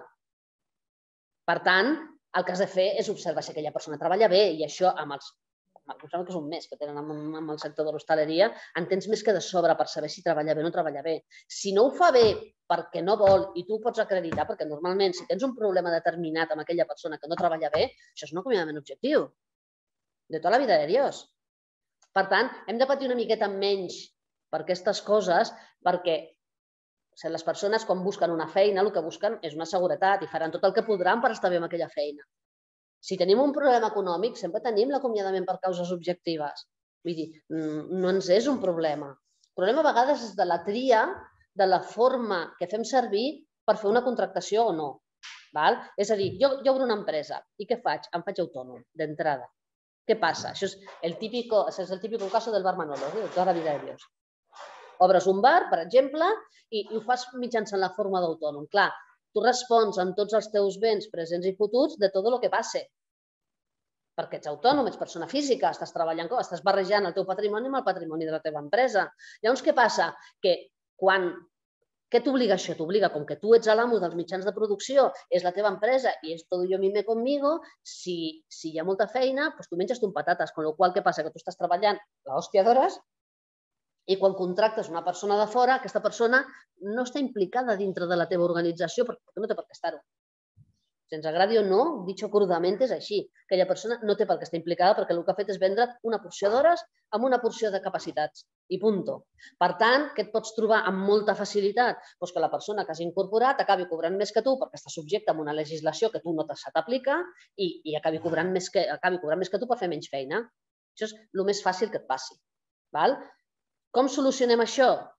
Per tant, el que has de fer és observar si aquella persona treballa bé i això amb els, em sembla que és un mes que tenen amb el sector de l'hostaleria, en tens més que de sobre per saber si treballa bé o no treballa bé. Si no ho fa bé perquè no vol i tu ho pots acreditar, perquè normalment si tens un problema determinat amb aquella persona que no treballa bé, això és un acomiadament objectiu. De tota la vida de Dios. Per tant, hem de patir una miqueta menys per aquestes coses perquè les persones quan busquen una feina el que busquen és una seguretat i faran tot el que podran per estar bé amb aquella feina. Si tenim un problema econòmic, sempre tenim l'acomiadament per causes objectives. Vull dir, no ens és un problema. El problema a vegades és de la tria, de la forma que fem servir per fer una contractació o no. És a dir, jo obro una empresa i què faig? Em faig autònom, d'entrada. Què passa? Això és el típic cas del bar Manolo, de tota la vida de Dios. Obres un bar, per exemple, i ho fas mitjançant la forma d'autònom. Clar, tu respons amb tots els teus béns presents i futurs de tot el que passe. Perquè ets autònom, ets persona física, estàs treballant, estàs barrejant el teu patrimoni amb el patrimoni de la teva empresa. Llavors, què passa? Que quan... Què t'obliga això? T'obliga, com que tu ets l'amo dels mitjans de producció, és la teva empresa i és todo yo mime conmigo, si hi ha molta feina, tu menges tu amb patates, con lo qual què passa? Que tu estàs treballant l'hòstia d'hores i quan contractes una persona de fora, aquesta persona no està implicada dintre de la teva organització perquè no té per què estar-ho. Si ens agradi o no, dicho crudament, és així. Aquella persona no té per què estar implicada perquè el que ha fet és vendre una porció d'hores amb una porció de capacitats. I punto. Per tant, què et pots trobar amb molta facilitat? Doncs que la persona que has incorporat acabi cobrant més que tu perquè està subjecte a una legislació que tu no t'has d'aplicar i acabi cobrant més que tu per fer menys feina. Això és el més fàcil que et passi. Com solucionem això?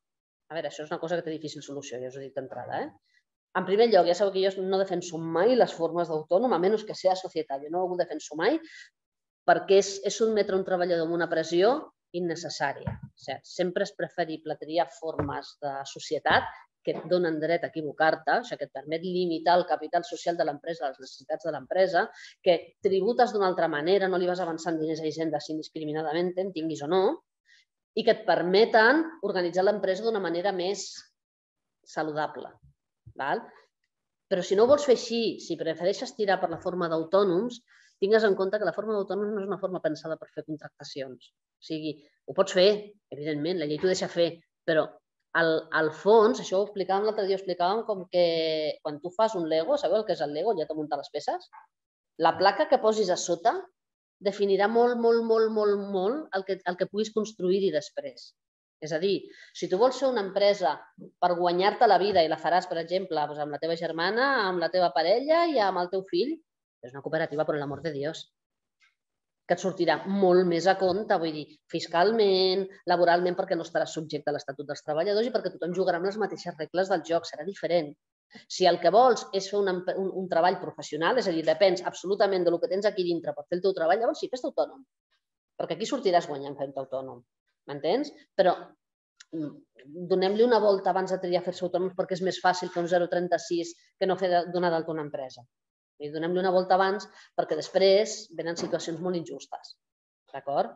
A veure, això és una cosa que té difícil solució, ja us ho dic d'entrada. En primer lloc, ja sabeu que jo no defenso mai les formes d'autònom, a menys que sigui societat. Jo no ho defenso mai perquè és sotmetre un treballador amb una pressió innecessària. Sempre és preferible triar formes de societat que et donen dret a equivocar-te, o sigui, que et permet limitar el capital social de l'empresa, les necessitats de l'empresa, que tributes d'una altra manera, no li vas avançant diners a Hisenda indiscriminadament, en tinguis o no, i que et permeten organitzar l'empresa d'una manera més saludable. Però si no ho vols fer així, si prefereixes tirar per la forma d'autònoms, tingues en compte que la forma d'autònoms no és una forma pensada per fer contractacions. O sigui, ho pots fer, evidentment, la llei t'ho deixa fer, però al fons, això ho explicàvem l'altre dia, ho explicàvem com que quan tu fas un Lego, sabeu el que és el Lego, ja t'ho muntar les peces? La placa que posis a sota definirà molt, molt, molt, molt, molt el que puguis construir-hi després. És a dir, si tu vols fer una empresa per guanyar-te la vida i la faràs, per exemple, amb la teva germana, amb la teva parella i amb el teu fill, és una cooperativa, per l'amor de Dios, que et sortirà molt més a compte, vull dir, fiscalment, laboralment, perquè no estaràs subjecte a l'Estatut dels Treballadors i perquè tothom jugarà amb les mateixes regles del joc, serà diferent. Si el que vols és fer un treball professional, és a dir, depens absolutament del que tens aquí dintre per fer el teu treball, llavors sí, fes-te autònom, perquè aquí sortiràs guanyant fent-te autònom, m'entens? Però donem-li una volta abans de triar fer-se autònoms perquè és més fàcil fer un zero coma trenta-sis que no fer donar d'alta una empresa. Donem-li una volta abans perquè després venen situacions molt injustes. D'acord?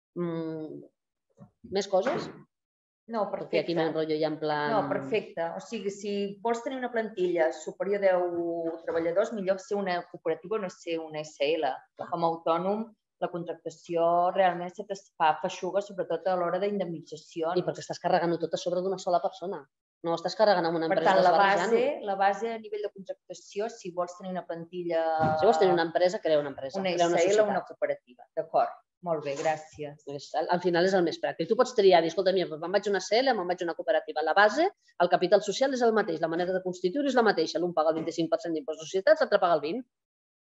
Més coses? No, perfecte. Aquí m'enrotllo ja en plan... No, perfecte. O sigui, si vols tenir una plantilla superior a deu treballadors, millor ser una cooperativa o no ser una S L. Com a autònom, la contractació realment se te fa feixuga, sobretot a l'hora d'indemnització. I perquè estàs carregant-ho tot a sobre d'una sola persona. No estàs carregant amb una empresa desbarrejant. Per tant, la base a nivell de contractació, si vols tenir una plantilla... Si vols tenir una empresa, crea una empresa. Una S L o una cooperativa. D'acord. Molt bé, gràcies. Al final és el més pràctic. Tu pots triar, dir, escolta, me'n vaig a una S L, me'n vaig a una cooperativa. La base, el capital social és el mateix, la manera de constituir és la mateixa. L'un paga el vint-i-cinc per cent d'impost de societats, l'altre paga el vint per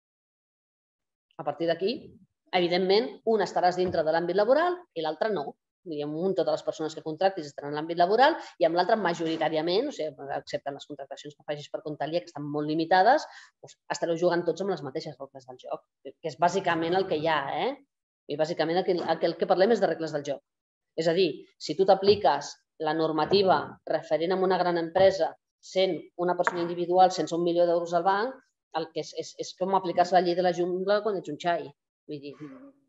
cent. A partir d'aquí, evidentment, un estaràs dintre de l'àmbit laboral i l'altre no. Amb un, totes les persones que contractis estaran en l'àmbit laboral i amb l'altre majoritàriament, o sigui, excepte les contractacions que facis per comptalia, que estan molt limitades, estareu jugant tots amb les mateixes regles del joc, que és bàsicament el que hi ha, eh? I bàsicament el que parlem és de regles del joc. És a dir, si tu t'apliques la normativa referent a una gran empresa sent una persona individual sense un milió d'euros al banc, el que és com aplicar-se la llei de la jungla quan ets un xai. Vull dir,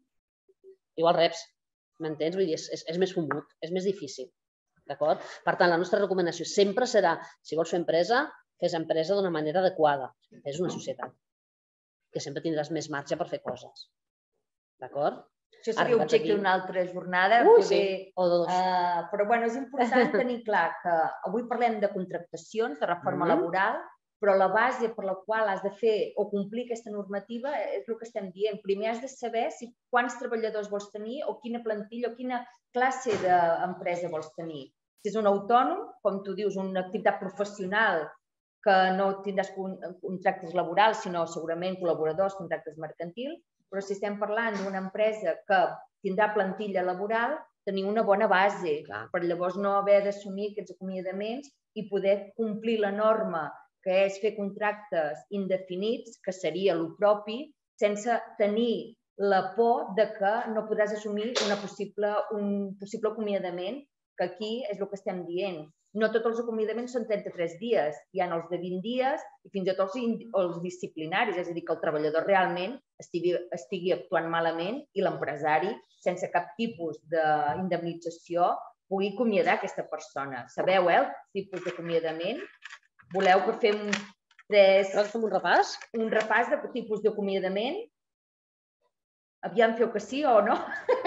igual reps. M'entens? Vull dir, és més fumut, és més difícil. D'acord? Per tant, la nostra recomanació sempre serà, si vols fer empresa, fes empresa d'una manera adequada. És una societat. Que sempre tindràs més marge per fer coses. D'acord? Això seria objecte d'una altra jornada. Ui, sí, o dos. Però, bueno, és important tenir clar que avui parlem de contractacions, de reforma laboral, però la base per la qual has de fer o complir aquesta normativa és el que estem dient. Primer has de saber quants treballadors vols tenir o quina plantilla o quina classe d'empresa vols tenir. Si és un autònom, com tu dius, una activitat professional que no tindràs contractes laborals, sinó segurament col·laboradors, contractes mercantils, però si estem parlant d'una empresa que tindrà plantilla laboral, tenir una bona base per llavors no haver d'assumir aquests acomiadaments i poder complir la norma que és fer contractes indefinits, que seria el propi, sense tenir la por que no podràs assumir un possible acomiadament, que aquí és el que estem dient. No tots els acomiadaments són trenta-tres dies, hi ha els de vint dies i fins i tot els disciplinaris, és a dir, que el treballador realment estigui actuant malament i l'empresari, sense cap tipus d'indemnització, pugui acomiadar aquesta persona. Sabeu, eh, el tipus d'acomiadament? Voleu que fem un repàs? Un repàs de tipus d'acomiadament? Aviam, feu que sí o no?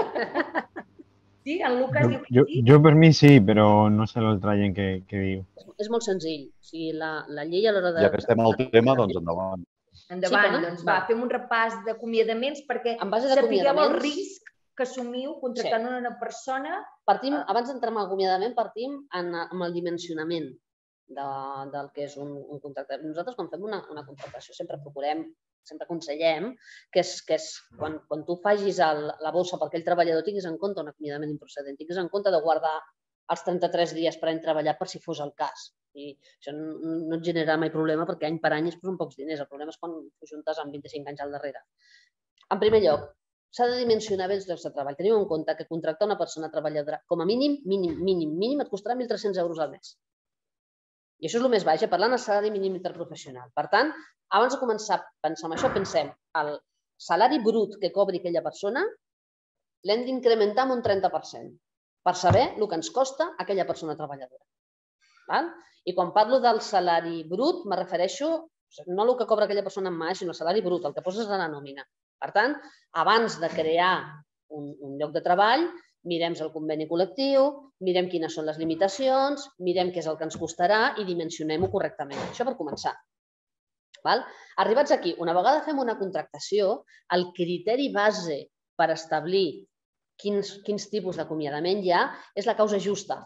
Sí, en Lucas diu que sí? Jo per mi sí, però no sé l'altra gent què diu. És molt senzill. La llei a l'hora de... Ja que estem al tema, doncs endavant. Endavant, doncs va, fem un repàs d'acomiadaments perquè sapigueu el risc que assumiu contractant una persona. Abans d'entrar en l'acomiadament, partim amb el dimensionament del que és un contracte. Nosaltres, quan fem una contractació, sempre procurem, sempre aconsellem que és quan tu facis la bossa per aquell treballador tinguis en compte un acomiadament improcedent, tinguis en compte de guardar els trenta-tres dies per any treballat per si fos el cas. I això no et genera mai problema perquè any per any és un pocs diners. El problema és quan ho juntes amb vint-i-cinc anys al darrere. En primer lloc, s'ha de dimensionar bé els llocs de treball. Teniu en compte que contractar una persona treballadora com a mínim, mínim, mínim, mínim, et costarà mil tres-cents euros al mes. I això és el més baix, parlant del salari mínim interprofessional. Per tant, abans de començar a pensar en això, pensem el salari brut que cobri aquella persona l'hem d'incrementar en un trenta per cent per saber el que ens costa aquella persona treballadora. I quan parlo del salari brut, me refereixo no al que cobra aquella persona en mà, sinó al salari brut, el que poses a la nòmina. Per tant, abans de crear un lloc de treball, mirem el conveni col·lectiu, mirem quines són les limitacions, mirem què és el que ens costarà i dimensionem-ho correctament. Això per començar. Arribats aquí, una vegada fem una contractació, el criteri base per establir quins tipus d'acomiadament hi ha és la causa justa.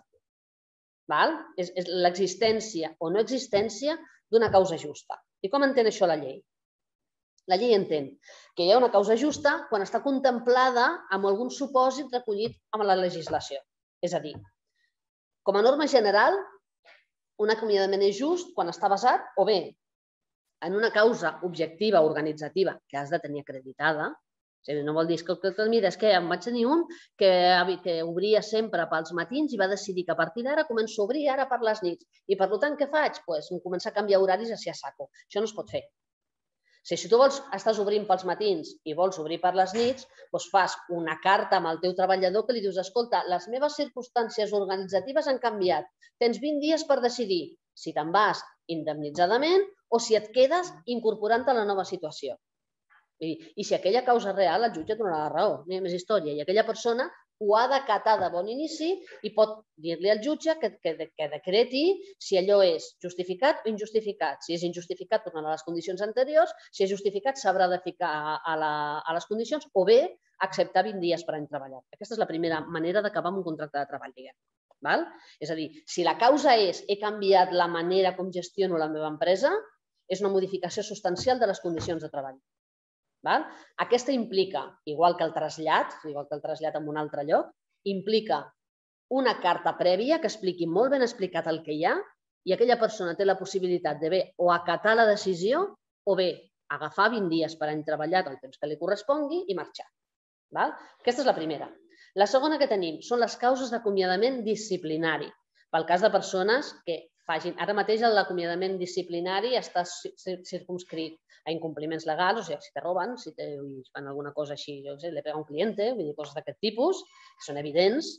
És l'existència o no existència d'una causa justa. I com entén això la llei? La llei entén que hi ha una causa justa quan està contemplada amb algun supòsit recollit amb la legislació. És a dir, com a norma general, un acomiadament és just quan està basat o bé en una causa objectiva organitzativa que has de tenir acreditada. No vol dir que, mira, és que em vaig tenir un que obria sempre pels matins i va decidir que a partir d'ara començo a obrir ara per les nits. I per tant, què faig? Doncs començar a canviar horaris a si a saco. Això no es pot fer. Si tu estàs obrint pels matins i vols obrir per les nits, doncs fas una carta amb el teu treballador que li dius, escolta, les meves circumstàncies organitzatives han canviat. Tens vint dies per decidir si te'n vas indemnitzadament o si et quedes incorporant-te a la nova situació. I si aquella causa real, el jutge et donarà la raó, no hi ha més història. I aquella persona ho ha d'acatar de bon inici i pot dir-li al jutge que decreti si allò és justificat o injustificat. Si és injustificat, tornarà a les condicions anteriors. Si és justificat, s'haurà de ficar a les condicions o bé acceptar vint dies per any treballat. Aquesta és la primera manera d'acabar amb un contracte de treball, diguem. És a dir, si la causa és he canviat la manera com gestiono la meva empresa, és una modificació substancial de les condicions de treball. Aquesta implica, igual que el trasllat, igual que el trasllat en un altre lloc, implica una carta prèvia que expliqui molt ben explicat el que hi ha i aquella persona té la possibilitat de bé o acatar la decisió o bé agafar vint dies per any treballat, el temps que li correspongui, i marxar. Aquesta és la primera. La segona que tenim són les causes d'acomiadament disciplinari. Pel cas de persones que facin... Ara mateix l'acomiadament disciplinari està circumscrit a incompliments legals, o sigui, si te roben, si fan alguna cosa així, jo sé, li pega un client, vull dir, coses d'aquest tipus, que són evidents.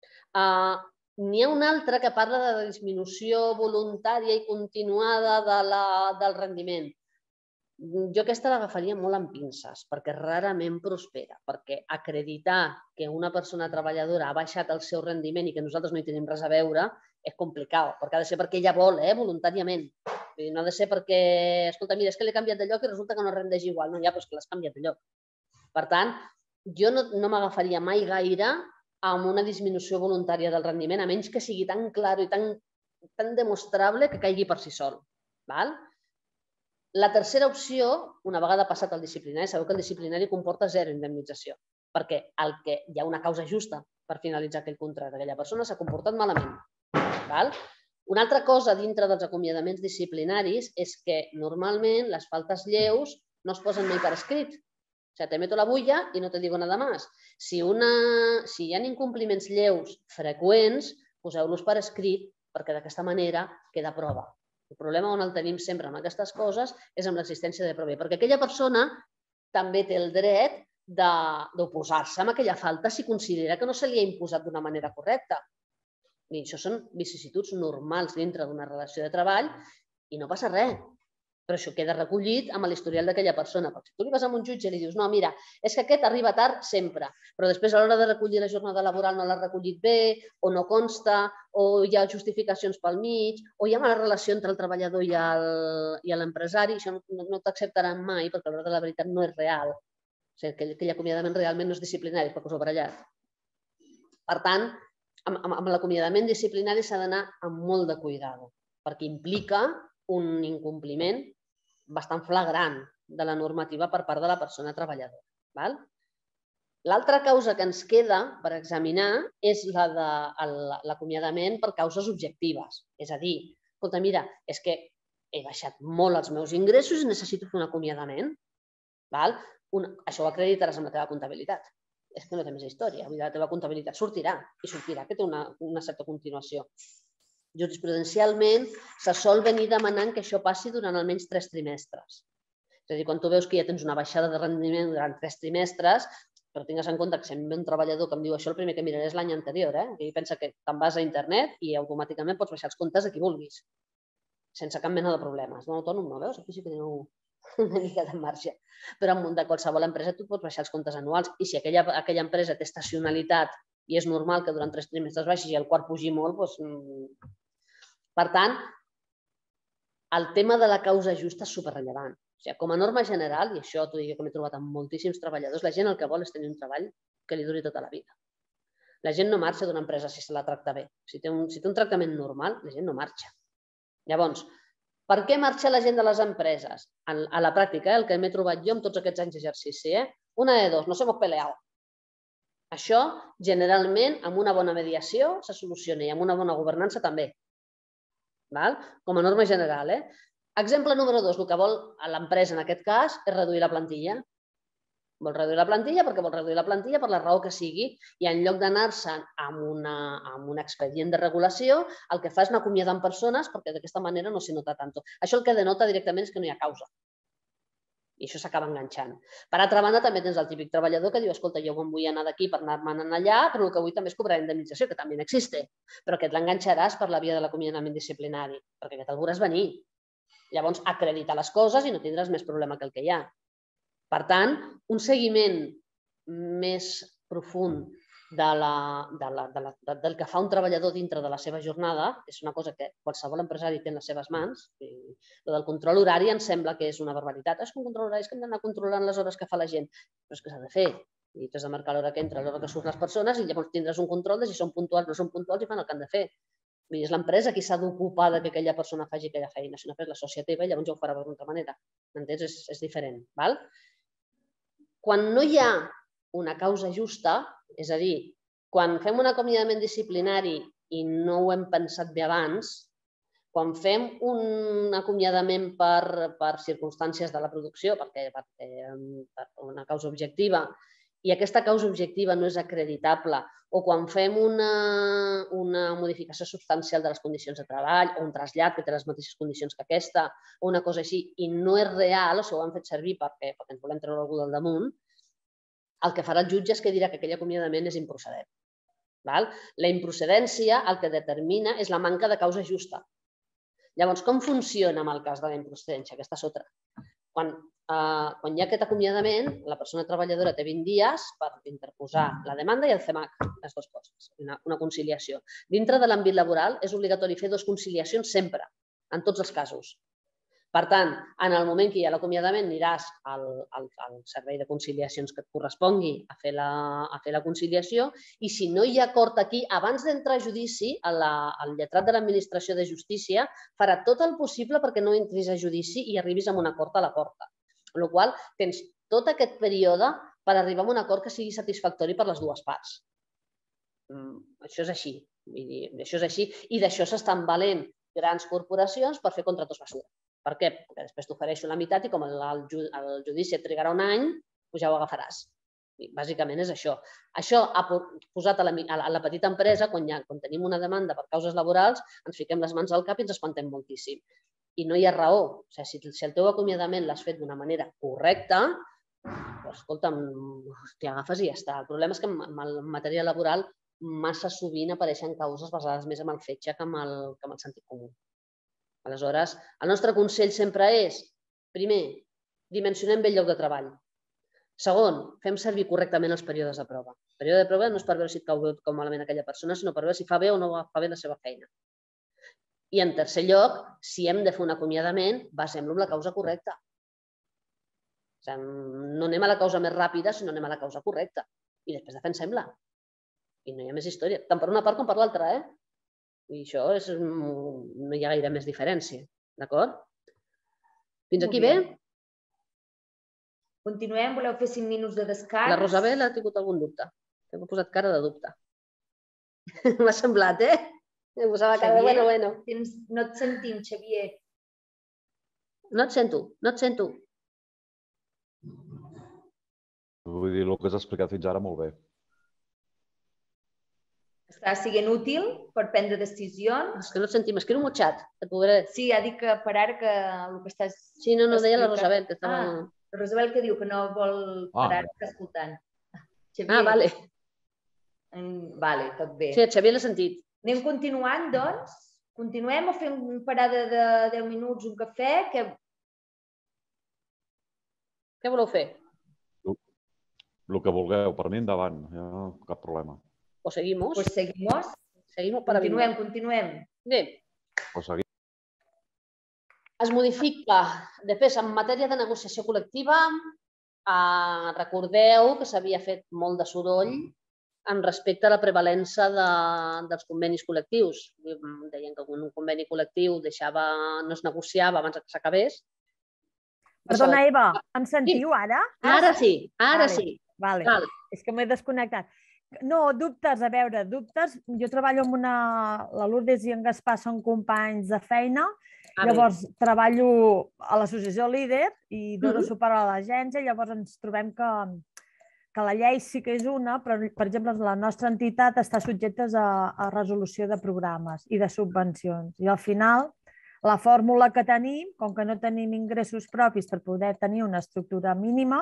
N'hi ha una altra que parla de la disminució voluntària i continuada del rendiment. Jo aquesta l'agafaria molt amb pinces, perquè rarament prospera, perquè acreditar que una persona treballadora ha baixat el seu rendiment i que nosaltres no hi tenim res a veure és complicat, perquè ha de ser perquè ella vol, voluntàriament. No ha de ser perquè, escolta, mira, és que l'he canviat de lloc i resulta que no rendeix igual. No, ja, però és que l'has canviat de lloc. Per tant, jo no m'agafaria mai gaire amb una disminució voluntària del rendiment, a menys que sigui tan clar i tan demostrable que caigui per si sol. La tercera opció, una vegada passat el disciplinari, sabeu que el disciplinari comporta zero indemnització, perquè hi ha una causa justa per finalitzar aquell contracte. Aquella persona s'ha comportat malament. Una altra cosa dintre dels acomiadaments disciplinaris és que normalment les faltes lleus no es posen mai per escrit. O sigui, te meto la bulla i no te digo nada más. Si hi ha incompliments lleus freqüents, poseu-los per escrit perquè d'aquesta manera queda prova. El problema on el tenim sempre amb aquestes coses és amb l'existència de prova, perquè aquella persona també té el dret d'oposar-se a aquella falta si considera que no se li ha imposat d'una manera correcta. I això són vicissituds normals dintre d'una relació de treball i no passa res. Però això queda recollit amb l'historial d'aquella persona. Perquè si tu li vas a un jutge i li dius no, mira, és que aquest arriba tard sempre, però després a l'hora de recollir la jornada laboral no l'ha recollit bé, o no consta, o hi ha justificacions pel mig, o hi ha mala relació entre el treballador i l'empresari, això no t'acceptaran mai perquè a l'hora de la veritat no és real. O sigui, aquell acomiadament realment no és disciplinari, perquè us ho he barallat. Per tant, amb l'acomiadament disciplinari s'ha d'anar amb molt de cuidado, perquè implica un incompliment bastant flagrant de la normativa per part de la persona treballadora. L'altra causa que ens queda per examinar és la de l'acomiadament per causes objectives. És a dir, escolta, mira, és que he baixat molt els meus ingressos i necessito fer un acomiadament. Això ho acreditaràs amb la teva comptabilitat. És que no té més història. La teva comptabilitat sortirà i sortirà que té una certa continuació. Jurisprudencialment se sol venir demanant que això passi durant almenys tres trimestres. És a dir, quan tu veus que ja tens una baixada de rendiment durant tres trimestres, però tingues en compte que si em ve un treballador que em diu això, el primer que miraré és l'any anterior. I pensa que te'n vas a internet i automàticament pots baixar els comptes a qui vulguis, sense cap mena de problemes. Un autònom no, veus? Aquí sí que teniu una mica de marge. Però de qualsevol empresa tu pots baixar els comptes anuals i si aquella empresa té estacionalitat i és normal que durant tres trimestres baixi i el quart pugi molt, doncs... Per tant, el tema de la causa justa és superrellevant. Com a norma general, i això t'ho dic que m'he trobat amb moltíssims treballadors, la gent el que vol és tenir un treball que li duri tota la vida. La gent no marxa d'una empresa si se la tracta bé. Si té un tractament normal, la gent no marxa. Llavors, per què marxa la gent de les empreses? A la pràctica, el que m'he trobat jo amb tots aquests anys d'exercici, una de dos, nos hemos peleado. Això, generalment, amb una bona mediació se soluciona i amb una bona governança també. Com a norma general. Exemple número dos, el que vol l'empresa en aquest cas és reduir la plantilla. Vol reduir la plantilla perquè vol reduir la plantilla per la raó que sigui i en lloc d'anar-se'n amb un expedient de regulació, el que fa és anar acomiadant persones perquè d'aquesta manera no s'hi nota tant. Això el que denota directament és que no hi ha causa. I això s'acaba enganxant. Per altra banda, també tens el típic treballador que diu escolta, jo em vull anar d'aquí per anar-me'n allà, però el que vull també és cobrar indemnització, que també existe. Però aquest l'enganxaràs per la via de l'acomiadament disciplinari, perquè aquest el veuràs venir. Llavors, acreditar les coses i no tindràs més problema que el que hi ha. Per tant, un seguiment més profund del que fa un treballador dintre de la seva jornada és una cosa que qualsevol empresari té en les seves mans. El del control horari em sembla que és una barbaritat. És que un control horari és que hem d'anar controlant les hores que fa la gent. Però és que s'ha de fer. I t'has de marcar l'hora que entra, l'hora que surten les persones i llavors tindràs un control de si són puntuals o no són puntuals i fan el que han de fer. És l'empresa qui s'ha d'ocupar que aquella persona faci aquella feina. Si no fes la societat, llavors ja ho farà d'una altra manera. M'entens? És diferent. Quan no hi ha una causa justa, és a dir, quan fem un acomiadament disciplinari i no ho hem pensat bé abans, quan fem un acomiadament per circumstàncies de la producció, per una causa objectiva, i aquesta causa objectiva no és acreditable, o quan fem una modificació substancial de les condicions de treball, o un trasllat que té les mateixes condicions que aquesta, o una cosa així, i no és real, o si ho han fet servir perquè ens volem treure algú del damunt, el que farà el jutge és que dirà que aquell acomiadament és improcedent. La improcedència el que determina és la manca de causa justa. Llavors, com funciona amb el cas de la improcedència? Aquesta és otra. Quan hi ha aquest acomiadament, la persona treballadora té vint dies per interposar la demanda i el C E M A C, les dues coses, una conciliació. Dintre de l'àmbit laboral és obligatori fer dues conciliacions sempre, en tots els casos. Per tant, en el moment que hi ha l'acomiadament aniràs al servei de conciliacions que et correspongui a fer la conciliació i si no hi ha acord aquí, abans d'entrar a judici, el lletrat de l'Administració de Justícia farà tot el possible perquè no entris a judici i arribis a un acord a la porta. Amb la qual cosa, tens tot aquest període per arribar a un acord que sigui satisfactori per les dues parts. Això és així. Això és així i d'això s'estan valent grans corporacions per fer contractes basura. Per què? Perquè després t'ofereixo la meitat i com el judici et trigarà un any, ja ho agafaràs. Bàsicament és això. Això ha posat a la petita empresa, quan tenim una demanda per causes laborals, ens fiquem les mans al cap i ens espantem moltíssim. I no hi ha raó. Si el teu acomiadament l'has fet d'una manera correcta, escolta'm, t'hi agafes i ja està. El problema és que en matèria laboral massa sovint apareixen causes basades més en el fetge que en el sentit comú. Aleshores, el nostre consell sempre és, primer, dimensionem bé el lloc de treball. Segon, fem servir correctament els períodes de prova. El període de prova no és per veure si et cau bé o cau malament aquella persona, sinó per veure si fa bé o no fa bé la seva feina. I en tercer lloc, si hem de fer un acomiadament, basem-lo en la causa correcta. No anem a la causa més ràpida, sinó anem a la causa correcta. I després defensem-la. I no hi ha més història, tant per una part com per l'altra, eh? I això no hi ha gaire més diferència, d'acord? Fins aquí bé? Continuem? Voleu fer cinc minuts de descans? La Rosabel ha tingut algun dubte. M'ha posat cara de dubte. M'ha semblat, eh? Em posava cara de bueno, bueno. No et sentim, Xavier. No et sento, no et sento. Vull dir, el que has explicat fins ara molt bé. Està sent útil per prendre decisions? És que no et sentim, escriu un xat. Sí, ha dit que per ara que el que estàs... Sí, no, no, deia la Rosabel. Ah, la Rosabel que diu que no vol per ara estar escoltant. Ah, vale. Vale, tot bé. Sí, el Xavier l'ha sentit. Anem continuant, doncs? Continuem o fem una parada de deu minuts, un cafè? Què voleu fer? El que vulgueu, per mi endavant, cap problema. O seguimos. Pues seguimos. Seguimos para continuem, continuem. Bé. O seguim. Es modifica, després, en matèria de negociació col·lectiva, eh, recordeu que s'havia fet molt de soroll en respecte a la prevalença de, dels convenis col·lectius. Deien que un conveni col·lectiu deixava, no es negociava abans que s'acabés. Perdona, Eva, em sentiu ara? Ara sí, ara sí. Vale. Vale. És que m'he desconnectat. No, dubtes, a veure, dubtes. Jo treballo amb una... La Lourdes i en Gaspar són companys de feina. Ah, llavors, bé. Treballo a l'associació Líder i dono uh -huh. suport a l'agència. Llavors, ens trobem que, que la llei sí que és una, però, per exemple, la nostra entitat està subjecta a, a resolució de programes i de subvencions. I al final, la fórmula que tenim, com que no tenim ingressos propis per poder tenir una estructura mínima,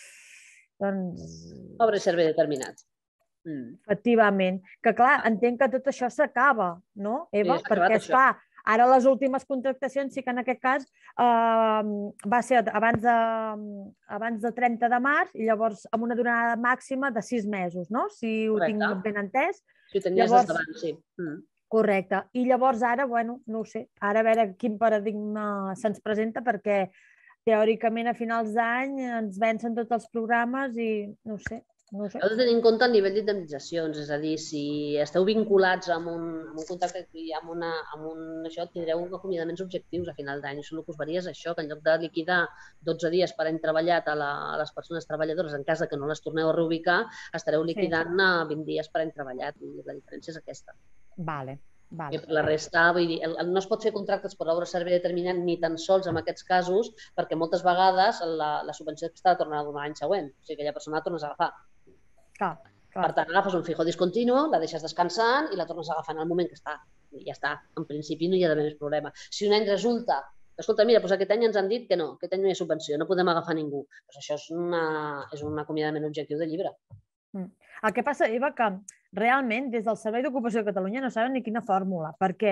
doncs... Obre servei determinat. Mm. Efectivament. Que clar, entenc que tot això s'acaba, no, Eva? Sí, perquè, esclar, ara les últimes contractacions sí que en aquest cas eh, va ser abans de, abans de trenta de març i llavors amb una durada màxima de sis mesos, no? Si ho tinc ben entès. Si ho tenies des d'abans, sí. Mm. Correcte. I llavors ara, bueno, no ho sé, ara a veure quin paradigma se'ns presenta perquè teòricament a finals d'any ens vencen tots els programes i no ho sé. No sé. Heu de tenir en compte el nivell d'indemnitzacions, és a dir, si esteu vinculats amb un, amb un contracte i amb, una, amb un, això, tindreu acomiadaments objectius a final d'any. Això el que us varia és això, que en lloc de liquidar dotze dies per any treballat a, la, a les persones treballadores en cas que no les torneu a reubicar, estareu liquidant sí. vint dies per any treballat. I la diferència és aquesta. Vale. Vale. La resta, vull dir, no es pot fer contractes per obra o servei determinat ni tan sols en aquests casos, perquè moltes vegades la, la subvenció està de tornar a donar l'any següent. O sigui, aquella persona la tornes a agafar. Clar, clar. Per tant, agafes un fijo discontinu, la deixes descansant i la tornes a agafar en el moment que està. I ja està. En principi no hi ha d'haver més problema. Si un any resulta, escolta, mira, doncs aquest any ens han dit que no, aquest any no hi ha subvenció, no podem agafar ningú. Doncs això és, una, és un acomiadament objectiu de llibre. Mm. El que passa, Eva, que realment des del Servei d'Ocupació de Catalunya no saben ni quina fórmula, perquè...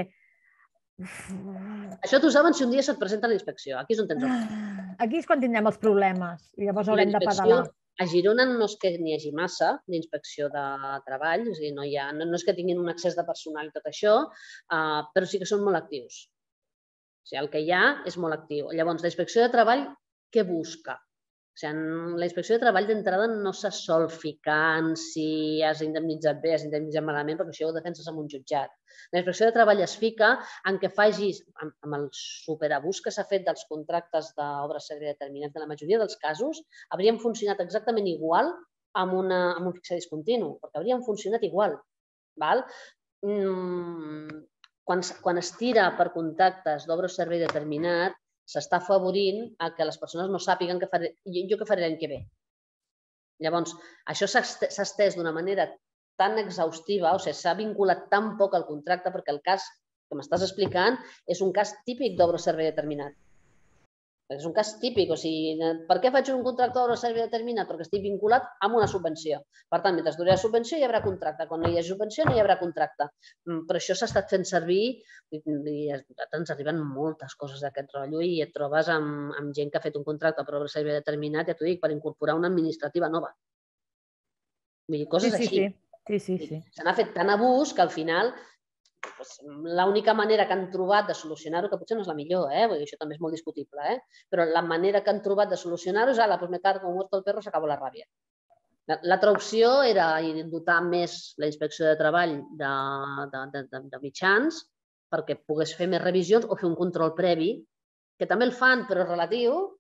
Això t'ho saben si un dia se't presenta a la inspecció. Aquí és on tens el... Aquí és quan tindrem els problemes i llavors haurem de pedalar. A Girona no és que n'hi hagi massa d'inspecció de treball, és a dir, no, hi ha, no, no és que tinguin un excés de personal i tot això, uh, però sí que són molt actius. O sigui, el que hi ha és molt actiu. Llavors, la inspecció de treball, què busca? O sigui, la inspecció de treball d'entrada no se sol ficar en si has indemnitzat bé, has indemnitzat malament, perquè això ho defenses amb un jutjat. La inspecció de treball es fica en què facis, amb el superabús que s'ha fet dels contractes d'obra servei determinat, en la majoria dels casos, haurien funcionat exactament igual amb, una, amb un fixe discontinu, perquè haurien funcionat igual. Val? Mm, quan, quan es tira per contractes d'obra o servei determinat, s'està afavorint a que les persones no sàpiguen que faré, jo què faré l'any que ve. Llavors, això s'ha estès d'una manera tan exhaustiva, o sigui, s'ha vinculat tan poc al contracte perquè el cas que m'estàs explicant és un cas típic d'obra o servei determinat. És un cas típic, o sigui, per què faig un contracte d'obra o servei determinat? Perquè estic vinculat amb una subvenció. Per tant, mentre duri la subvenció hi haurà contracte. Quan no hi hagi subvenció no hi haurà contracte. Però això s'ha estat fent servir i ens arriben moltes coses d'aquest rotllo i et trobes amb, amb gent que ha fet un contracte per obra o servei determinat, ja t'ho dic, per incorporar una administrativa nova. Vull dir, coses sí, sí, així. Sí, sí, sí. Se n'ha fet tant abús que al final l'única manera que han trobat de solucionar-ho, que potser no és la millor, eh? Vull dir, això també és molt discutible, eh? Però la manera que han trobat de solucionar-ho és ala, pues me cargo muerto el perro, s'acaba la ràbia. L'altra opció era dotar més la inspecció de treball de, de, de, de, de mitjans perquè pogués fer més revisions o fer un control previ, que també el fan, però relatiu,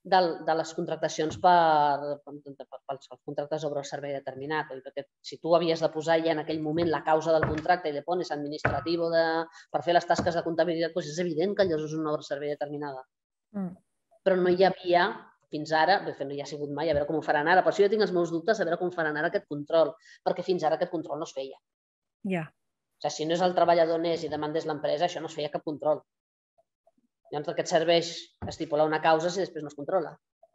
de les contractacions pels contractes sobre el servei determinat. Perquè si tu havies de posar ja en aquell moment la causa del contracte i le pones administratiu per fer les tasques de comptabilitat, doncs és evident que allò és una obra de servei determinada. Però no hi havia, fins ara, no hi ha sigut mai, a veure com ho faran ara. Per això jo tinc els meus dubtes a veure com faran ara aquest control, perquè fins ara aquest control no es feia. Ja. O sigui, si no és el treballador anés i demandés l'empresa, això no es feia cap control. Llavors, el que et serveix estipular una causa si després no es controla.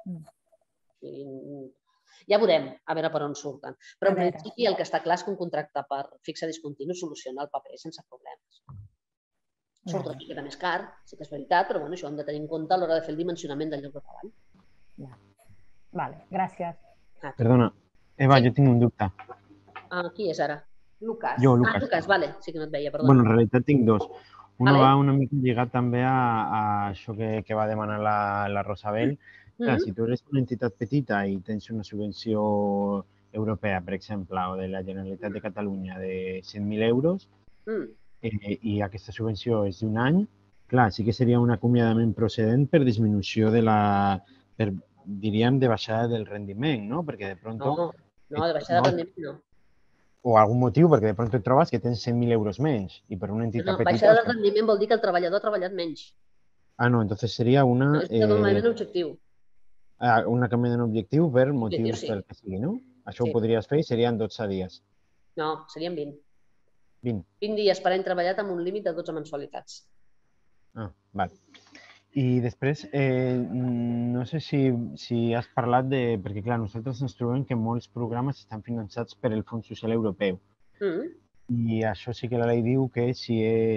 Ja veurem a veure per on surten. Però en principi el que està clar és que un contracte per fixe discontinu soluciona el paper sense problemes. Surt una miqueta més car, sí que és veritat, però això ho hem de tenir en compte a l'hora de fer el dimensionament del lloc de treball. Vale, gràcies. Perdona, Eva, jo tinc un dubte. Qui és ara? Lucas. Jo, Lucas. Ah, Lucas, vale, sí que no et veia, perdona. Bueno, en realitat tinc dos. Uno va una mica lligat també a això que va demanar la Rosabel. Si tu eres una entitat petita i tens una subvenció europea, per exemple, o de la Generalitat de Catalunya de cent mil euros i aquesta subvenció és d'un any, clar, sí que seria un acomiadament procedent per disminució de la, diríem, de baixada del rendiment, no? Perquè de pronto... No, no, de baixada del rendiment no. O algun motiu, perquè de pronto et trobes que tens cent mil euros menys i per una entitat petita... Baixada del rendiment vol dir que el treballador ha treballat menys. Ah, no, entonces seria una... És un acomiadament objectiu. Un acomiadament objectiu per motius pel que sigui, no? Això ho podries fer i serien dotze dies. No, serien vint. vint. vint dies per any treballat amb un límit de dotze mensualitats. Ah, val. I després, no sé si has parlat de... Perquè, clar, nosaltres ens trobem que molts programes estan finançats per el Fons Social Europeu. I això sí que la llei diu que si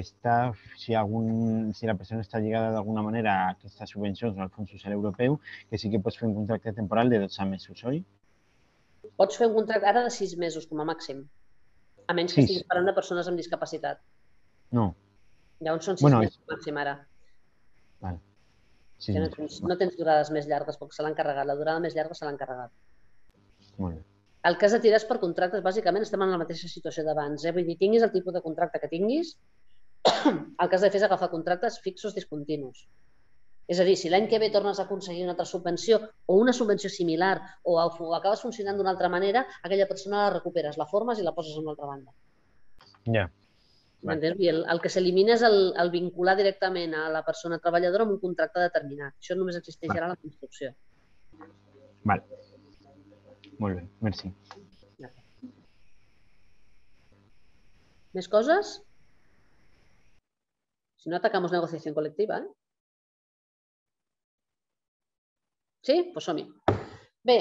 la persona està lligada d'alguna manera a aquestes subvencions al Fons Social Europeu, que sí que pots fer un contracte temporal de dotze mesos, oi? Pots fer un contracte ara de sis mesos, com a màxim. A menys que estiguis parlant de persones amb discapacitat. No. Llavors són sis mesos màxim ara. No tens durades més llargues, perquè se l'han carregat. La durada més llarga se l'han carregat. Molt bé. El que has de tirar és per contractes, bàsicament estem en la mateixa situació d'abans. Vull dir, tinguis el tipus de contracte que tinguis, el que has de fer és agafar contractes fixos discontinus. És a dir, si l'any que ve tornes a aconseguir una altra subvenció o una subvenció similar o acabes funcionant d'una altra manera, aquella persona la recuperes, la formes i la poses a una altra banda. Ja. El que s'elimina és el vincular directament a la persona treballadora amb un contracte determinat. Això només existeixerà a la construcció. Val. Molt bé, merci. ¿Més coses? Si no, atacamos negociación colectiva. Sí? Doncs som-hi. Bé,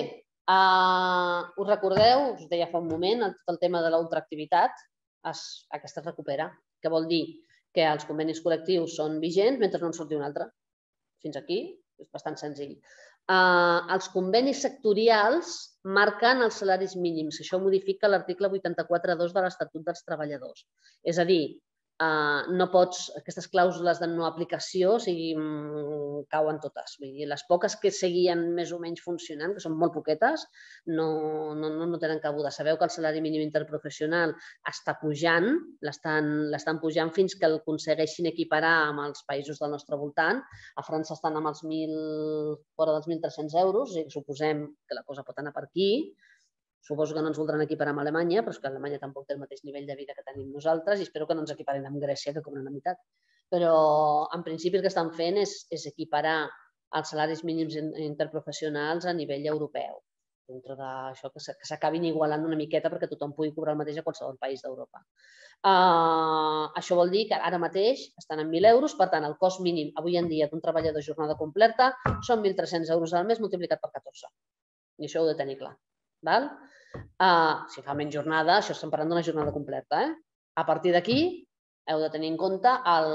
us recordeu, us deia fa un moment, tot el tema de la ultraactivitat, aquesta es recupera, que vol dir que els convenis col·lectius són vigents mentre no en surti un altre. Fins aquí és bastant senzill. Els convenis sectorials marquen els salaris mínims. Això modifica l'article vuitanta-quatre dos de l'Estatut dels Treballadors. És a dir, no pots, aquestes clàusules de no aplicació cauen totes. Les poques que seguien més o menys funcionant, que són molt poquetes, no tenen cabuda. Sabeu que el salari mínim interprofessional està pujant, l'estan pujant fins que el aconsegueixin equiparar amb els països del nostre voltant. A França estan amb els fora dels mil tres-cents euros, suposem que la cosa pot anar per aquí. Suposo que no ens voldran equiparar amb Alemanya, però és que Alemanya tampoc té el mateix nivell de vida que tenim nosaltres i espero que no ens equiparin amb Grècia, que cobren la meitat. Però, en principi, el que estan fent és equiparar els salaris mínims interprofessionals a nivell europeu. Dintre d'això, que s'acabin igualant una miqueta perquè tothom pugui cobrar el mateix a qualsevol país d'Europa. Això vol dir que ara mateix estan en mil euros, per tant, el cost mínim avui en dia d'un treballador de jornada completa són mil tres-cents euros al mes multiplicat per catorze. I això ho heu de tenir clar. Si fa menys jornada, això estem parlant d'una jornada completa. A partir d'aquí, heu de tenir en compte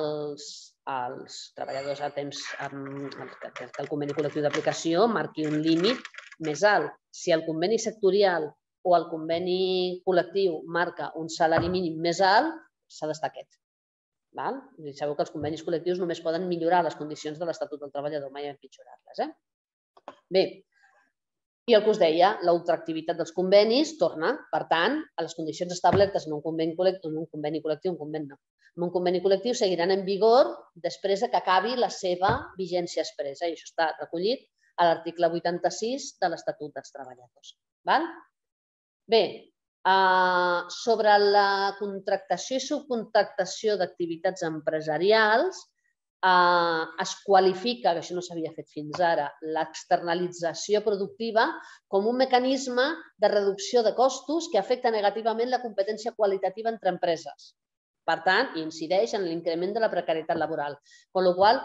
els treballadors a temps que el conveni col·lectiu d'aplicació marqui un límit més alt. Si el conveni sectorial o el conveni col·lectiu marca un salari mínim més alt, s'ha d'estar aquest. Sabeu que els convenis col·lectius només poden millorar les condicions de l'Estatut del Treballador, mai empitjorar-les. Bé, i el que us deia, la ultraactivitat dels convenis torna, per tant, a les condicions establertes en un conveni col·lectiu, en un conveni col·lectiu, un conveni no. En un conveni col·lectiu seguiran en vigor després que acabi la seva vigència expressa i això està recollit a l'article vuitanta-sis de l'Estatut dels Treballadors. Bé, sobre la contractació i subcontractació d'activitats empresarials, es qualifica, que això no s'havia fet fins ara, l'externalització productiva com un mecanisme de reducció de costos que afecta negativament la competència qualitativa entre empreses. Per tant, incideix en l'increment de la precarietat laboral. Amb la qual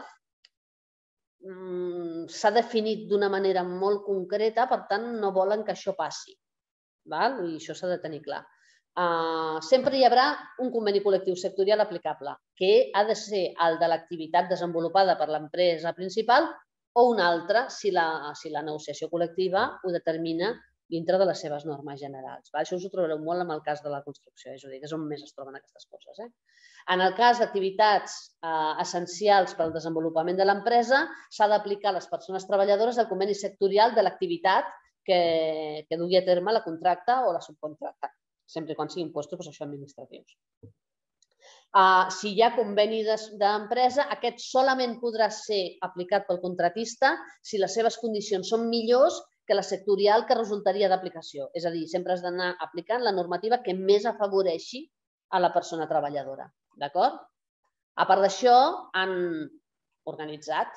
cosa s'ha definit d'una manera molt concreta, per tant, no volen que això passi. I això s'ha de tenir clar. Sempre hi haurà un conveni col·lectiu sectorial aplicable, que ha de ser el de l'activitat desenvolupada per l'empresa principal o un altre si la negociació col·lectiva ho determina dintre de les seves normes generals. Això us ho trobareu molt en el cas de la construcció, és a dir, que és on més es troben aquestes coses. En el cas d'activitats essencials per al desenvolupament de l'empresa, s'ha d'aplicar a les persones treballadores el conveni sectorial de l'activitat que dugui a terme la contracta o la subcontracta, sempre quan siguin puestos administratius. Si hi ha conveni d'empresa, aquest solament podrà ser aplicat pel contratista si les seves condicions són millors que la sectorial que resultaria d'aplicació. És a dir, sempre has d'anar aplicant la normativa que més afavoreixi a la persona treballadora. D'acord? A part d'això, han organitzat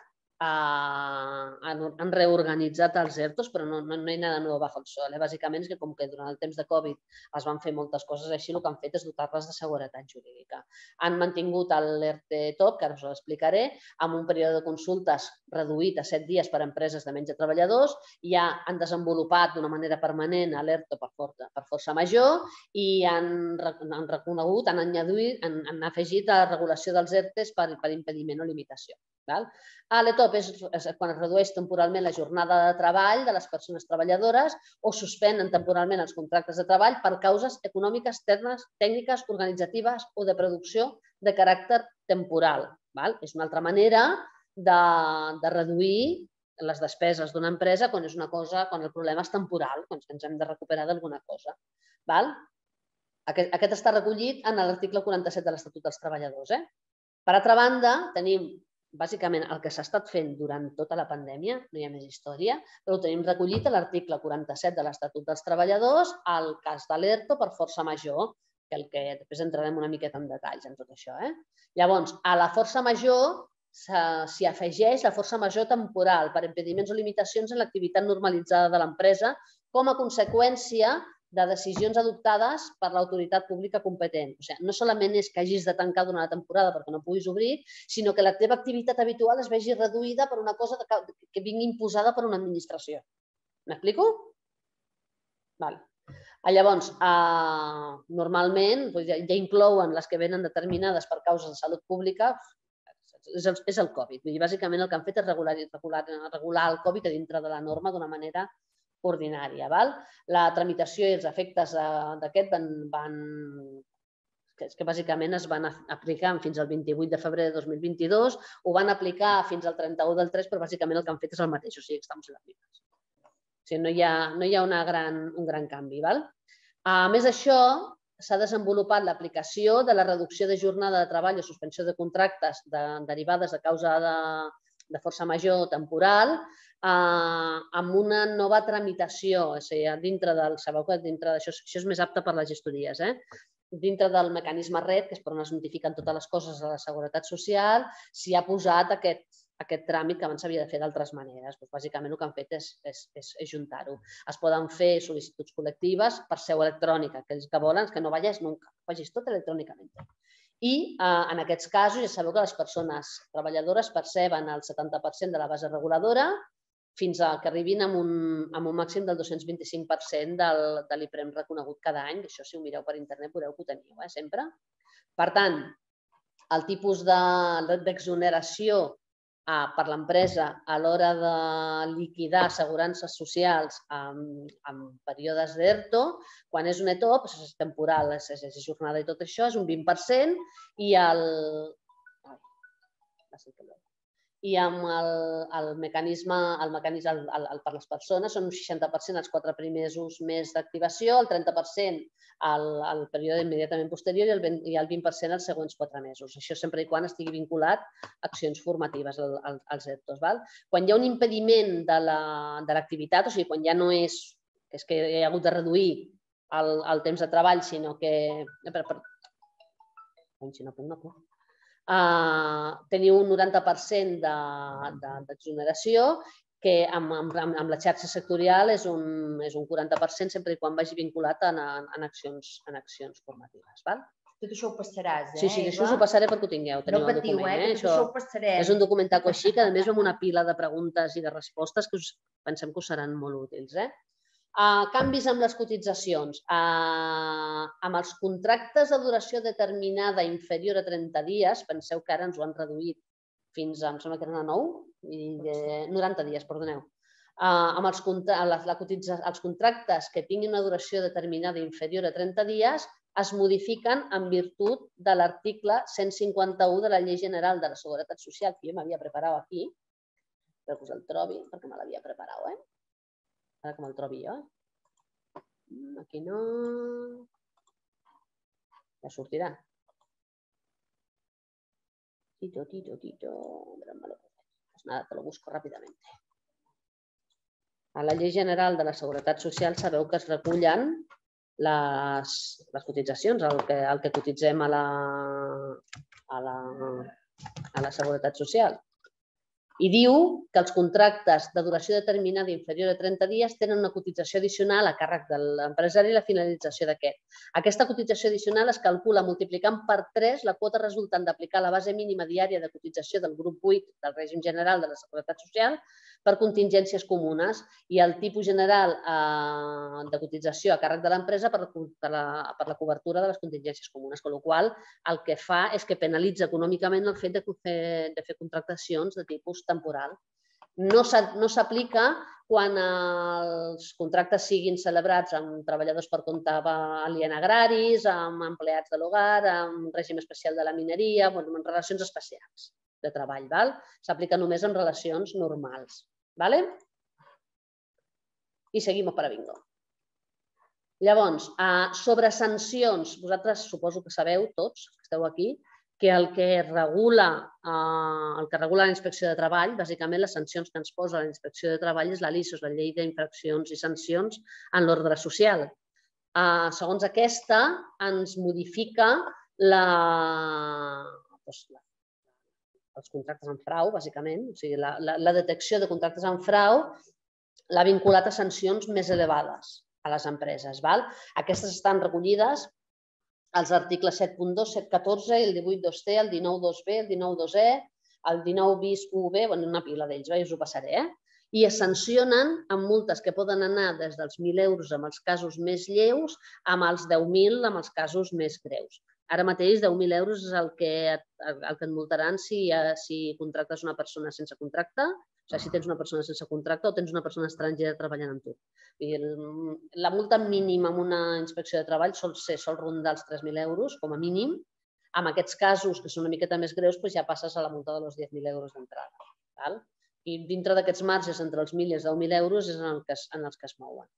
han reorganitzat els ERTOs, però no hi ha nada nou bajo el sol. Bàsicament és que com que durant el temps de Covid es van fer moltes coses així, el que han fet és dotar-les de seguretat jurídica. Han mantingut l'ERTE top, que ara us ho explicaré, amb un període de consultes reduït a set dies per a empreses de menys de treballadors, ja han desenvolupat d'una manera permanent l'ERTO per força major i han reconegut, han afegit la regulació dels ERTEs per impediment o limitació. L'E T O P és quan es redueix temporalment la jornada de treball de les persones treballadores o suspenen temporalment els contractes de treball per causes econòmiques, tècniques, organitzatives o de producció de caràcter temporal. És una altra manera de reduir les despeses d'una empresa quan és una cosa, quan el problema és temporal, quan ens hem de recuperar d'alguna cosa. Aquest està recollit en l'article quaranta-set de l'Estatut dels Treballadors. Per altra banda, tenim bàsicament el que s'ha estat fent durant tota la pandèmia, no hi ha més història, però ho tenim recollit a l'article quaranta-set de l'Estatut dels Treballadors, al cas de l'ERTO per força major, que després entrarem una miqueta en detalls en tot això. Llavors, a la força major s'hi afegeix la força major temporal per impediments o limitacions en l'activitat normalitzada de l'empresa com a conseqüència de decisions adoptades per l'autoritat pública competent. O sigui, no solament és que hagis de tancar durant la temporada perquè no puguis obrir, sinó que la teva activitat habitual es vegi reduïda per una cosa que vingui imposada per una administració. M'explico? Llavors, normalment ja inclouen les que venen determinades per causes de salut pública, és el Covid. Bàsicament el que han fet és regular el Covid a dintre de la norma d'una manera ordinària. La tramitació i els efectes d'aquest van... és que bàsicament es van aplicar fins al vint-i-vuit de febrer de dos mil vint-i-dos, ho van aplicar fins al trenta-u del tres, però bàsicament el que han fet és el mateix, o sigui, que estan en les mismes. O sigui, no hi ha un gran canvi. A més d'això, s'ha desenvolupat l'aplicació de la reducció de jornada de treball o suspensió de contractes derivades de causa de força major temporal amb una nova tramitació. Dintre del... Sabeu que dintre d'això és més apte per les gestories. Dintre del mecanisme RED, que és per on es notifiquen totes les coses de la Seguretat Social, s'hi ha posat aquest tràmit que abans s'havia de fer d'altres maneres. Bàsicament el que han fet és juntar-ho. Es poden fer sol·licituds col·lectives per seu electrònica. Aquells que volen que no vagis nunca, vagis tot electrònicament. I en aquests casos ja sabeu que les persones treballadores perceben el setanta per cent de la base reguladora fins que arribin a un màxim del dos-cents vint-i-cinc per cent de l'IPREM reconegut cada any. Això, si ho mireu per internet, veureu que ho teniu, sempre. Per tant, el tipus d'exoneració per l'empresa a l'hora de liquidar assegurances socials en períodes d'ERTO, quan és un E T O P, és temporal, és jornada i tot això, és un vint per cent i el... i amb el mecanisme per les persones són un seixanta per cent els quatre primers mesos més d'activació, el trenta per cent al període immediatament posterior i el vint per cent als següents quatre mesos. Això sempre i quan estigui vinculat a accions formatives als ERTOs. Quan hi ha un impediment de l'activitat, o sigui, quan ja no és que hi ha hagut de reduir el temps de treball, sinó que... Si no puc, no puc. Teniu un noranta per cent d'exoneració, que amb la xarxa sectorial és un quaranta per cent sempre i quan vagi vinculat en accions formatives. Tot això ho passaràs, eh? Sí, sí, això us ho passaré perquè ho tingueu. No patiu, eh? Que tot això ho passarem. És un documentaco així que a més amb una pila de preguntes i de respostes que pensem que us seran molt útils. Canvis amb les cotitzacions. Amb els contractes de duració determinada inferior a trenta dies, penseu que ara ens ho han reduït fins a, em sembla que eren a nou, noranta dies, perdoneu. Amb els contractes que tinguin una duració determinada inferior a trenta dies es modifiquen en virtut de l'article cent cinquanta-u de la Llei General de la Seguretat Social, que jo m'havia preparat aquí, espero que us el trobi, perquè me l'havia preparat, eh? Ara que me'l trobi jo. Aquí no... Ja sortirà. Tito, tito, tito... Pues nada, te lo busco rápidamente. A la Llei General de la Seguretat Social sabeu que es recullen les cotitzacions, el que cotitzem a la Seguretat Social. I diu que els contractes de duració determinada inferior a trenta dies tenen una cotització addicional a càrrec de l'empresari i la finalització d'aquest. Aquesta cotització addicional es calcula multiplicant per tres la quota resultant d'aplicar la base mínima diària de cotització del grup vuit del règim general de la Seguretat Social per contingències comunes i el tipus general de cotització a càrrec de l'empresa per la cobertura de les contingències comunes, amb la qual cosa el que fa és que penalitza econòmicament el fet de fer contractacions de tipus temporal. No s'aplica quan els contractes siguin celebrats amb treballadors per compte alien agraris, amb empleats de l'hogar, amb règim especial de la mineria, amb relacions especials de treball. S'aplica només en relacions normals. I seguim per a bingo. Llavors, sobre sancions, vosaltres suposo que sabeu tots, que esteu aquí, que el que regula la Inspecció de Treball, bàsicament les sancions que ens posa la Inspecció de Treball és la L I S O, la Llei d'Infraccions i Sancions en l'ordre social. Segons aquesta, ens modifica els contractes en frau, bàsicament, o sigui, la detecció de contractes en frau l'ha vinculat a sancions més elevades a les empreses. Aquestes estan recollides als articles set punt dos, set punt catorze, el divuit dos T, el dinou dos B, el dinou dos E, el dinou bis u B, una pila d'ells, us ho passaré, i es sancionen amb multes que poden anar des dels mil euros amb els casos més lleus amb els deu mil amb els casos més greus. Ara mateix deu mil euros és el que et multaran si contractes una persona sense contracte, o sigui, si tens una persona sense contracte o tens una persona estrangera treballant amb tu. La multa mínima en una inspecció de treball sol rondar els tres mil euros, com a mínim. En aquests casos, que són una miqueta més greus, ja passes a la multa dels deu mil euros d'entrada. I dintre d'aquests marges, entre els mil i els deu mil euros, és en els que es mouen.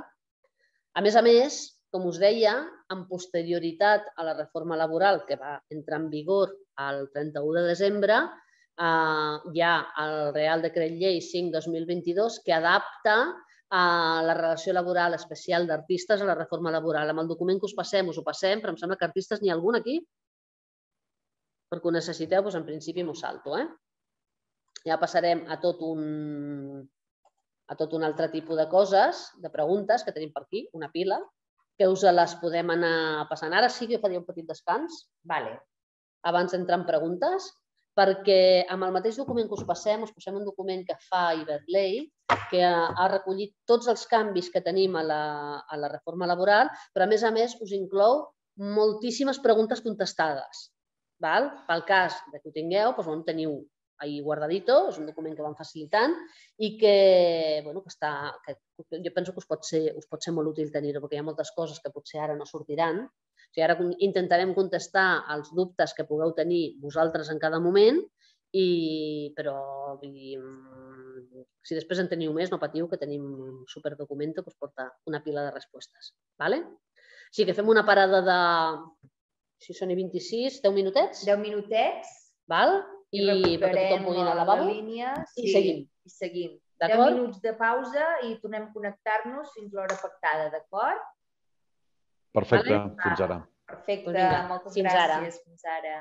A més a més, com us deia, en posterioritat a la reforma laboral que va entrar en vigor el trenta-u de desembre, hi ha el Real Decret Llei cinc dos mil vint-i-dos que adapta la relació laboral especial d'artistes a la reforma laboral. Amb el document que us passem, us ho passem, però em sembla que artistes n'hi ha algun aquí? Perquè ho necessiteu, doncs en principi m'ho salto. Ja passarem a tot un altre tipus de coses, de preguntes que tenim per aquí, una pila, que us les podem anar passant. Ara sí que faria un petit descans, abans d'entrar en preguntes, perquè amb el mateix document que us passem, us passem un document que fa Iberley, que ha recollit tots els canvis que tenim a la reforma laboral, però a més a més us inclou moltíssimes preguntes contestades. Pel cas que ho tingueu, doncs teniu ahí guardadito, és un document que van facilitant i que jo penso que us pot ser molt útil tenir-ho, perquè hi ha moltes coses que potser ara no sortiran. Ara intentarem contestar els dubtes que pugueu tenir vosaltres en cada moment però si després en teniu més, no patiu, que tenim un superdocumento que us porta una pila de respostes. Així que fem una parada de, si són i vint-i-sis, deu minutets? deu minutets. I perquè tothom pugui anar al lavabo. I seguim. I seguim. deu minuts de pausa i tornem a connectar-nos fins a l'hora pactada, d'acord? Perfecte, fins ara. Perfecte, moltes gràcies. Fins ara.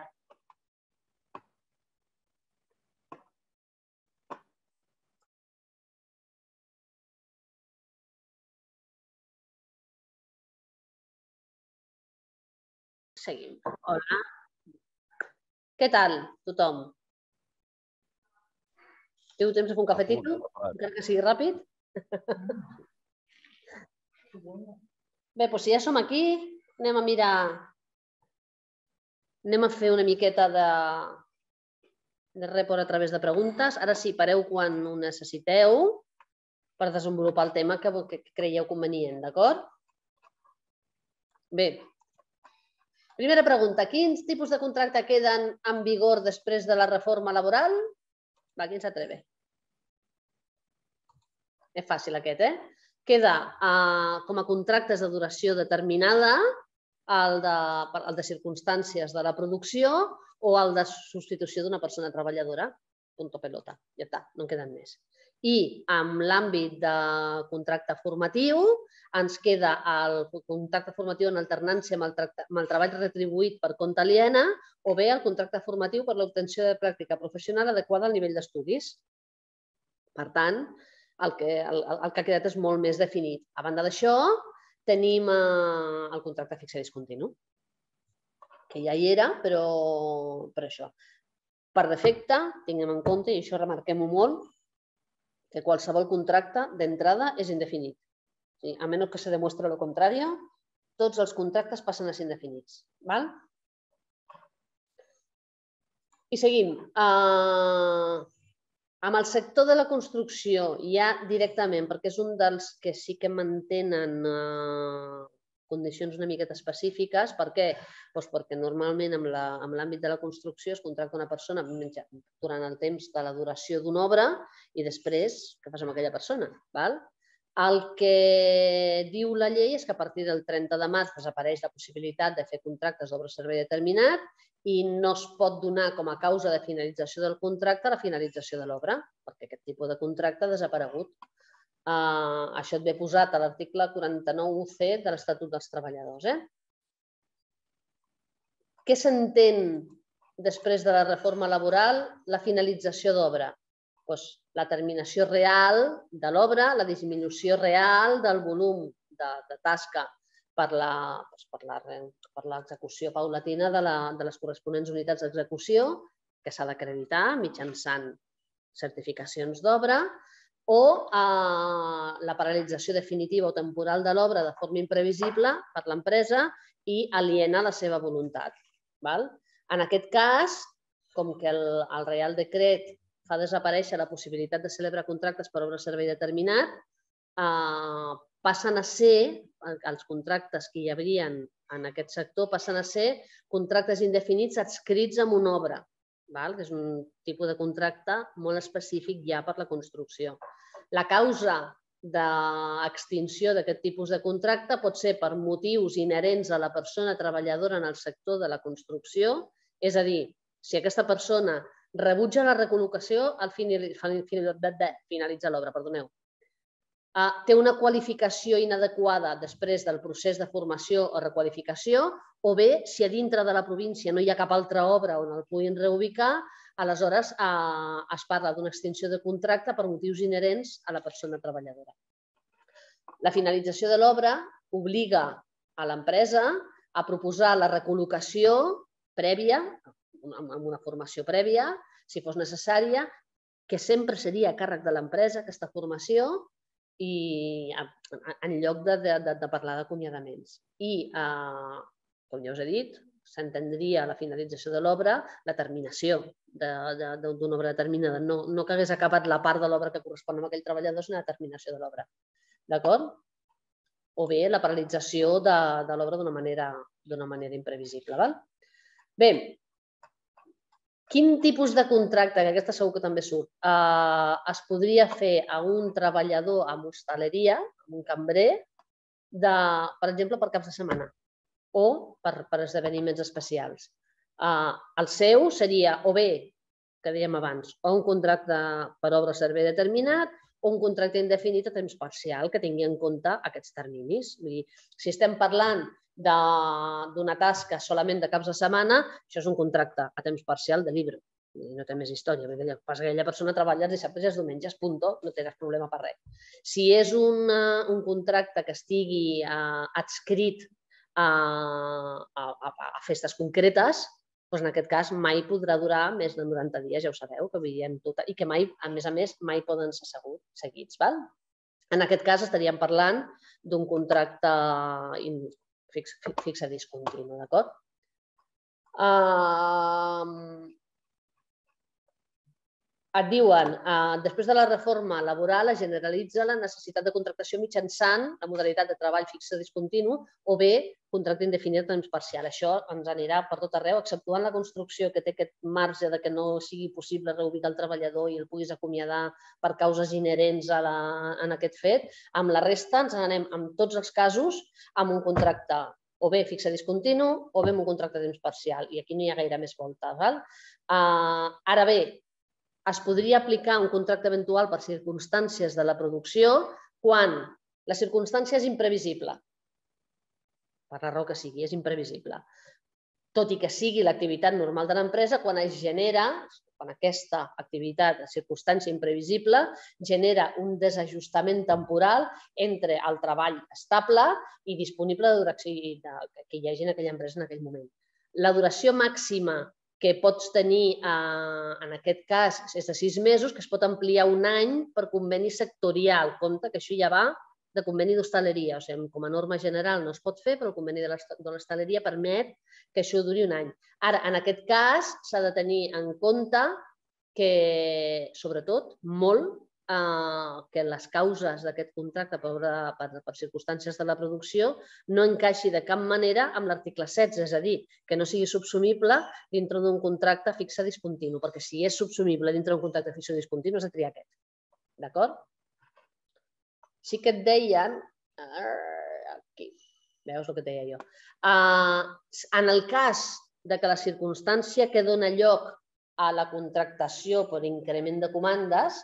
Seguim. Hola. Què tal, tothom? Teniu temps de fer un cafetito? Encara que sigui ràpid? Bé, doncs si ja som aquí, anem a mirar... Anem a fer una miqueta de... de report a través de preguntes. Ara sí, pareu quan ho necessiteu per desenvolupar el tema que creieu convenient, d'acord? Bé. Primera pregunta. Quins tipus de contracte queden en vigor després de la reforma laboral? Va, qui s'atreve? És fàcil aquest, eh? Queda com a contractes de duració determinada el de circumstàncies de la producció o el de substitució d'una persona treballadora. Punto pelota. Ja està, no en queden més. I en l'àmbit de contracte formatiu ens queda el contracte formatiu en alternància amb el treball retribuït per compte aliena o bé el contracte formatiu per l'obtenció de pràctica professional adequada al nivell d'estudis. Per tant, el que ha quedat és molt més definit. A banda d'això, tenim el contracte fix i discontinu, que ja hi era, però per això. Per defecte, tinguem en compte, i això remarquem-ho molt, que qualsevol contracte d'entrada és indefinit. A menys que se demostre el contrari, tots els contractes passen a ser indefinits. I seguim. Amb el sector de la construcció, ja directament, perquè és un dels que sí que mantenen condicions una miqueta específiques. Per què? Doncs perquè normalment en l'àmbit de la construcció es contracta una persona durant el temps de la duració d'una obra i després què fas amb aquella persona? El que diu la llei és que a partir del trenta de març desapareix la possibilitat de fer contractes d'obra-servei determinat i no es pot donar com a causa de finalització del contracte la finalització de l'obra, perquè aquest tipus de contracte ha desaparegut. Això et ve posat a l'article quaranta-nou u ce de l'Estatut dels Treballadors. Què s'entén després de la reforma laboral? La finalització d'obra. La terminació real de l'obra, la disminució real del volum de tasca per l'execució paulatina de les corresponents unitats d'execució que s'ha d'acreditar mitjançant certificacions d'obra o la paralització definitiva o temporal de l'obra de forma imprevisible per l'empresa i aliena la seva voluntat. En aquest cas, com que el Reial Decret fa desaparèixer la possibilitat de celebrar contractes per obra-servei determinat, passen a ser, els contractes que hi haurien en aquest sector, passen a ser contractes indefinits adscrits a una obra, que és un tipus de contracte molt específic ja per la construcció. La causa d'extinció d'aquest tipus de contracte pot ser per motius inherents a la persona treballadora en el sector de la construcció, és a dir, si aquesta persona rebutja la recol·locació al finalitzar l'obra, perdoneu, té una qualificació inadequada després del procés de formació o requalificació, o bé, si a dintre de la província no hi ha cap altra obra on el puguin reubicar, aleshores es parla d'una extinció de contracte per motius inherents a la persona treballadora. La finalització de l'obra obliga a l'empresa a proposar la recol·locació prèvia, amb una formació prèvia, si fos necessària, que sempre seria a càrrec de l'empresa aquesta formació, i en lloc de parlar d'acomiadaments. I, com ja us he dit, s'entendria la finalització de l'obra, la terminació d'una obra determinada. No que hagués acabat la part de l'obra que correspon a aquell treballador, sinó la terminació de l'obra. D'acord? O bé la paralització de l'obra d'una manera imprevisible. Bé, Quin tipus de contracte, que aquesta segur que també surt, es podria fer a un treballador amb hostaleria, amb un cambrer, per exemple, per caps de setmana o per esdeveniments especials? El seu seria o bé, que dèiem abans, o un contracte per obra o servei determinat o un contracte indefinit a temps parcial que tingui en compte aquests terminis. Si estem parlant d'una tasca solament de caps de setmana, això és un contracte a temps parcial de llibre. No té més història. El que passa és que aquella persona treballa els dissabtes i els diumenges, punto, no tens problema per res. Si és un contracte que estigui adscrit a festes concretes, doncs en aquest cas mai podrà durar més de noranta dies, ja ho sabeu, que veiem tot, i que mai, a més a més, mai poden ser seguits. En aquest cas estaríem parlant d'un contracte fixe discontinu, d'acord? Et diuen, després de la reforma laboral es generalitza la necessitat de contractació mitjançant la modalitat de treball fixe discontinu o bé contracte indefinit a temps parcial. Això ens anirà per tot arreu, exceptuant la construcció que té aquest marge que no sigui possible reubicar el treballador i el puguis acomiadar per causes inherents en aquest fet. Amb la resta ens anem, en tots els casos, amb un contracte o bé fixe discontinu o bé amb un contracte a temps parcial. I aquí no hi ha gaire més volta. Ara bé, es podria aplicar un contracte eventual per circumstàncies de la producció quan la circumstància és imprevisible. Per la raó que sigui, és imprevisible. Tot i que sigui l'activitat normal de l'empresa, quan es genera, quan aquesta activitat, la circumstància imprevisible, genera un desajustament temporal entre el treball estable i disponible de duració que hi hagi en aquella empresa en aquell moment. La duració màxima que pots tenir en aquest cas és de sis mesos, que es pot ampliar un any per conveni sectorial. Compte que això ja va de conveni d'hostaleria. O sigui, com a norma general no es pot fer, però el conveni de l'hostaleria permet que això duri un any. Ara, en aquest cas, s'ha de tenir en compte que, sobretot, molt, que les causes d'aquest contracte per circumstàncies de la producció no encaixi de cap manera amb l'article setze, és a dir, que no sigui subsumible dintre d'un contracte fixe discontinu, perquè si és subsumible dintre d'un contracte fixe discontinu has de triar aquest. D'acord? Sí que et deien... Aquí, veus el que et deia jo? En el cas que la circumstància que dona lloc a la contractació per increment de comandes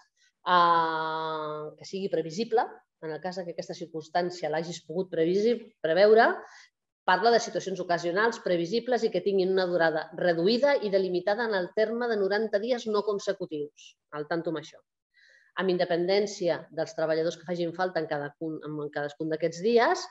que sigui previsible, en el cas que aquesta circumstància l'hagis pogut preveure, parla de situacions ocasionals, previsibles i que tinguin una durada reduïda i delimitada en el terme de noranta dies no consecutius. Al tanto amb això. Amb independència dels treballadors que facin falta en cadascun d'aquests dies,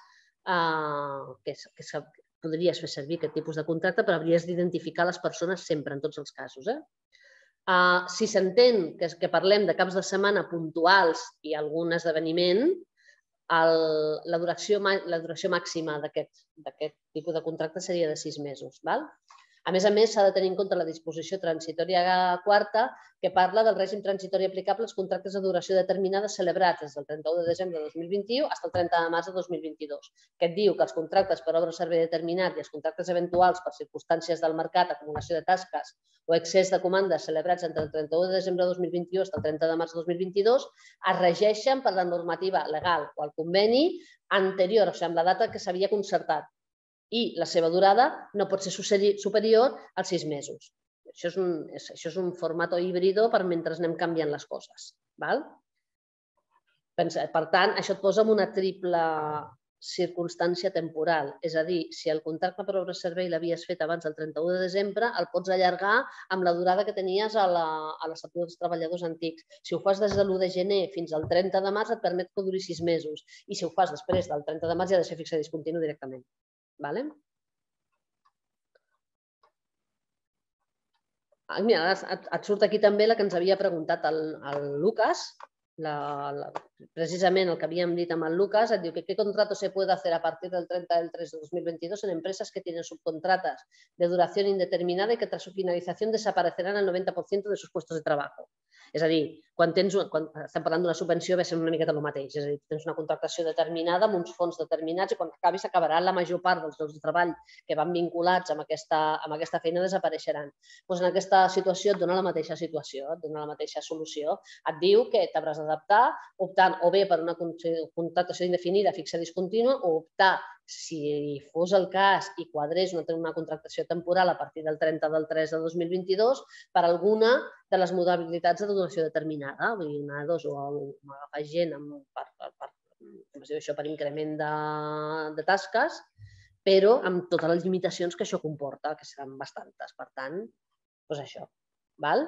que podries fer servir aquest tipus de contracte, però hauries d'identificar les persones sempre, en tots els casos. Si s'entén que parlem de caps de setmana puntuals i algun esdeveniment, la duració màxima d'aquest tipus de contracte seria de sis mesos. A més a més, s'ha de tenir en compte la disposició transitòria quarta que parla del règim transitori aplicable als contractes de duració determinada celebrats des del trenta-u de desembre de dos mil vint-i-u fins al trenta de març de dos mil vint-i-dos, que et diu que els contractes per obra o servei determinat i els contractes eventuals per circumstàncies del mercat, acumulació de tasques o excés de comandes celebrats entre el trenta-u de desembre de dos mil vint-i-u fins al trenta de març de dos mil vint-i-dos es regeixen per la normativa legal o el conveni anterior, o sigui, amb la data que s'havia concertat. I la seva durada no pot ser superior als sis mesos. Això és un format híbrido per mentre anem canviant les coses. Per tant, això et posa en una triple circumstància temporal. És a dir, si el contracte per obra o servei l'havies fet abans del trenta-u de desembre, el pots allargar amb la durada que tenies a l'Estatut dels Treballadors Antics. Si ho fas des de l'u de gener fins al trenta de març, et permet que duri sis mesos. I si ho fas després del trenta de març, ja ha de ser fixe discontinu directament. Mira, et surt aquí també la que ens havia preguntat el Lucas, precisament el que havíem dit amb el Lucas, et diu que ¿qué contrato se puede hacer a partir del treinta del tres de dos mil veintidós en empresas que tienen subcontratas de duración indeterminada y que tras su finalización desaparecerán el noventa por ciento de sus puestos de trabajo? És a dir, quan estem parlant d'una subvenció ve sent una miqueta el mateix, és a dir, tens una contractació determinada amb uns fons determinats i quan acabi s'acabarà la major part dels llocs de treball que van vinculats amb aquesta feina desapareixeran. En aquesta situació et dona la mateixa situació, et dona la mateixa solució. Et diu que t'hauràs d'adaptar optant o bé per una contractació indefinida fixa discontínua o optar, si fos el cas i quadrés una contractació temporal a partir del trenta del tres de dos mil vint-i-dos, per alguna de les modalitats de donació determinada. Vull dir, una, dos, o agafar gent per increment de tasques, però amb totes les limitacions que això comporta, que seran bastantes. Per tant, doncs això. Val?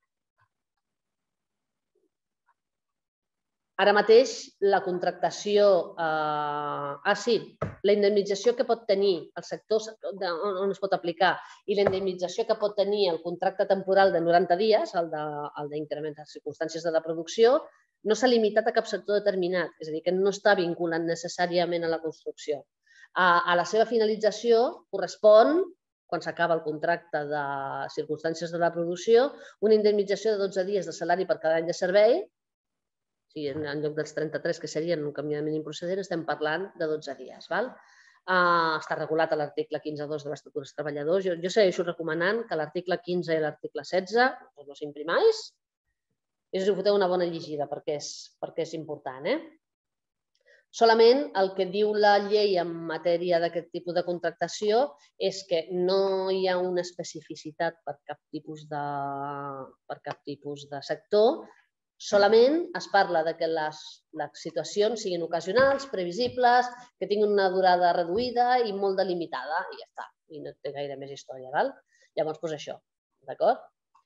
Ara mateix, la contractació... Ah, sí, la indemnització que pot tenir el sector on es pot aplicar i la indemnització que pot tenir el contracte temporal de noranta dies, el d'increment de circumstàncies de la producció, no s'ha limitat a cap sector determinat, és a dir, que no està vinculant necessàriament a la construcció. A la seva finalització correspon, quan s'acaba el contracte de circumstàncies de la producció, una indemnització de dotze dies de salari per cada any de servei. En lloc dels trenta-tres, que serien un canvi de mínim procedent, estem parlant de dotze dies. Està regulat a l'article quinze punts dos de l'Estatut dels Treballadors. Jo segueixo recomanant que l'article quinze i l'article setze no s'imprimáis i us hi foteu una bona llegida perquè és important. Solament el que diu la llei en matèria d'aquest tipus de contractació és que no hi ha una especificitat per cap tipus de sector. Solament es parla que les situacions siguin ocasionals, previsibles, que tinguin una durada reduïda i molt delimitada, i ja està. I no té gaire més història. Llavors, doncs això, d'acord?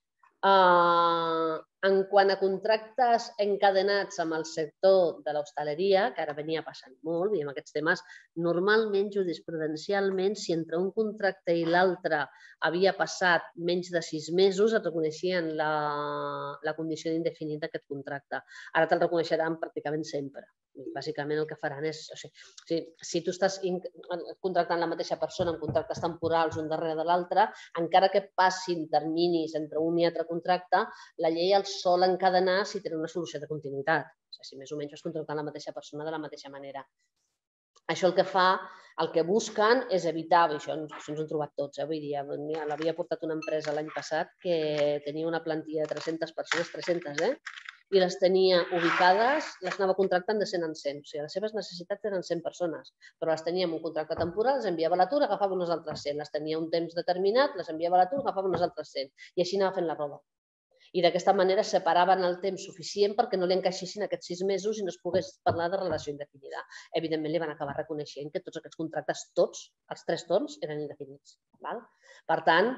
En quant a contractes encadenats amb el sector de l'hostaleria, que ara venia passant molt, i amb aquests temes, normalment, jurisprudencialment, si entre un contracte i l'altre havia passat menys de sis mesos, et reconeixien la condició d'indefinit d'aquest contracte. Ara te'l reconeixeran pràcticament sempre. Bàsicament el que faran és... Si tu estàs contractant la mateixa persona en contractes temporals un darrere de l'altre, encara que passin terminis entre un i altre contracte, la llei el sol encadenar si tenen una solució de continuïtat. Si més o menys vas contractant la mateixa persona de la mateixa manera. Això el que fa, el que busquen és evitar, i això ens ho hem trobat tots, vull dir, l'havia portat una empresa l'any passat que tenia una plantilla de tres-centes persones, tres-centes, eh? I les tenia ubicades, les anava contractant de cent en cent. O sigui, les seves necessitats eren cent persones, però les tenia en un contracte temporal, les enviava a l'atur, agafava unes altres cent. Les tenia un temps determinat, les enviava a l'atur, agafava unes altres cent. I així anava fent la roda. I d'aquesta manera separaven el temps suficient perquè no li encaixessin aquests sis mesos i no es pogués parlar de relació indefinida. Evidentment, li van acabar reconeixent que tots aquests contractes, tots, els tres torns, eren indefinits. Per tant,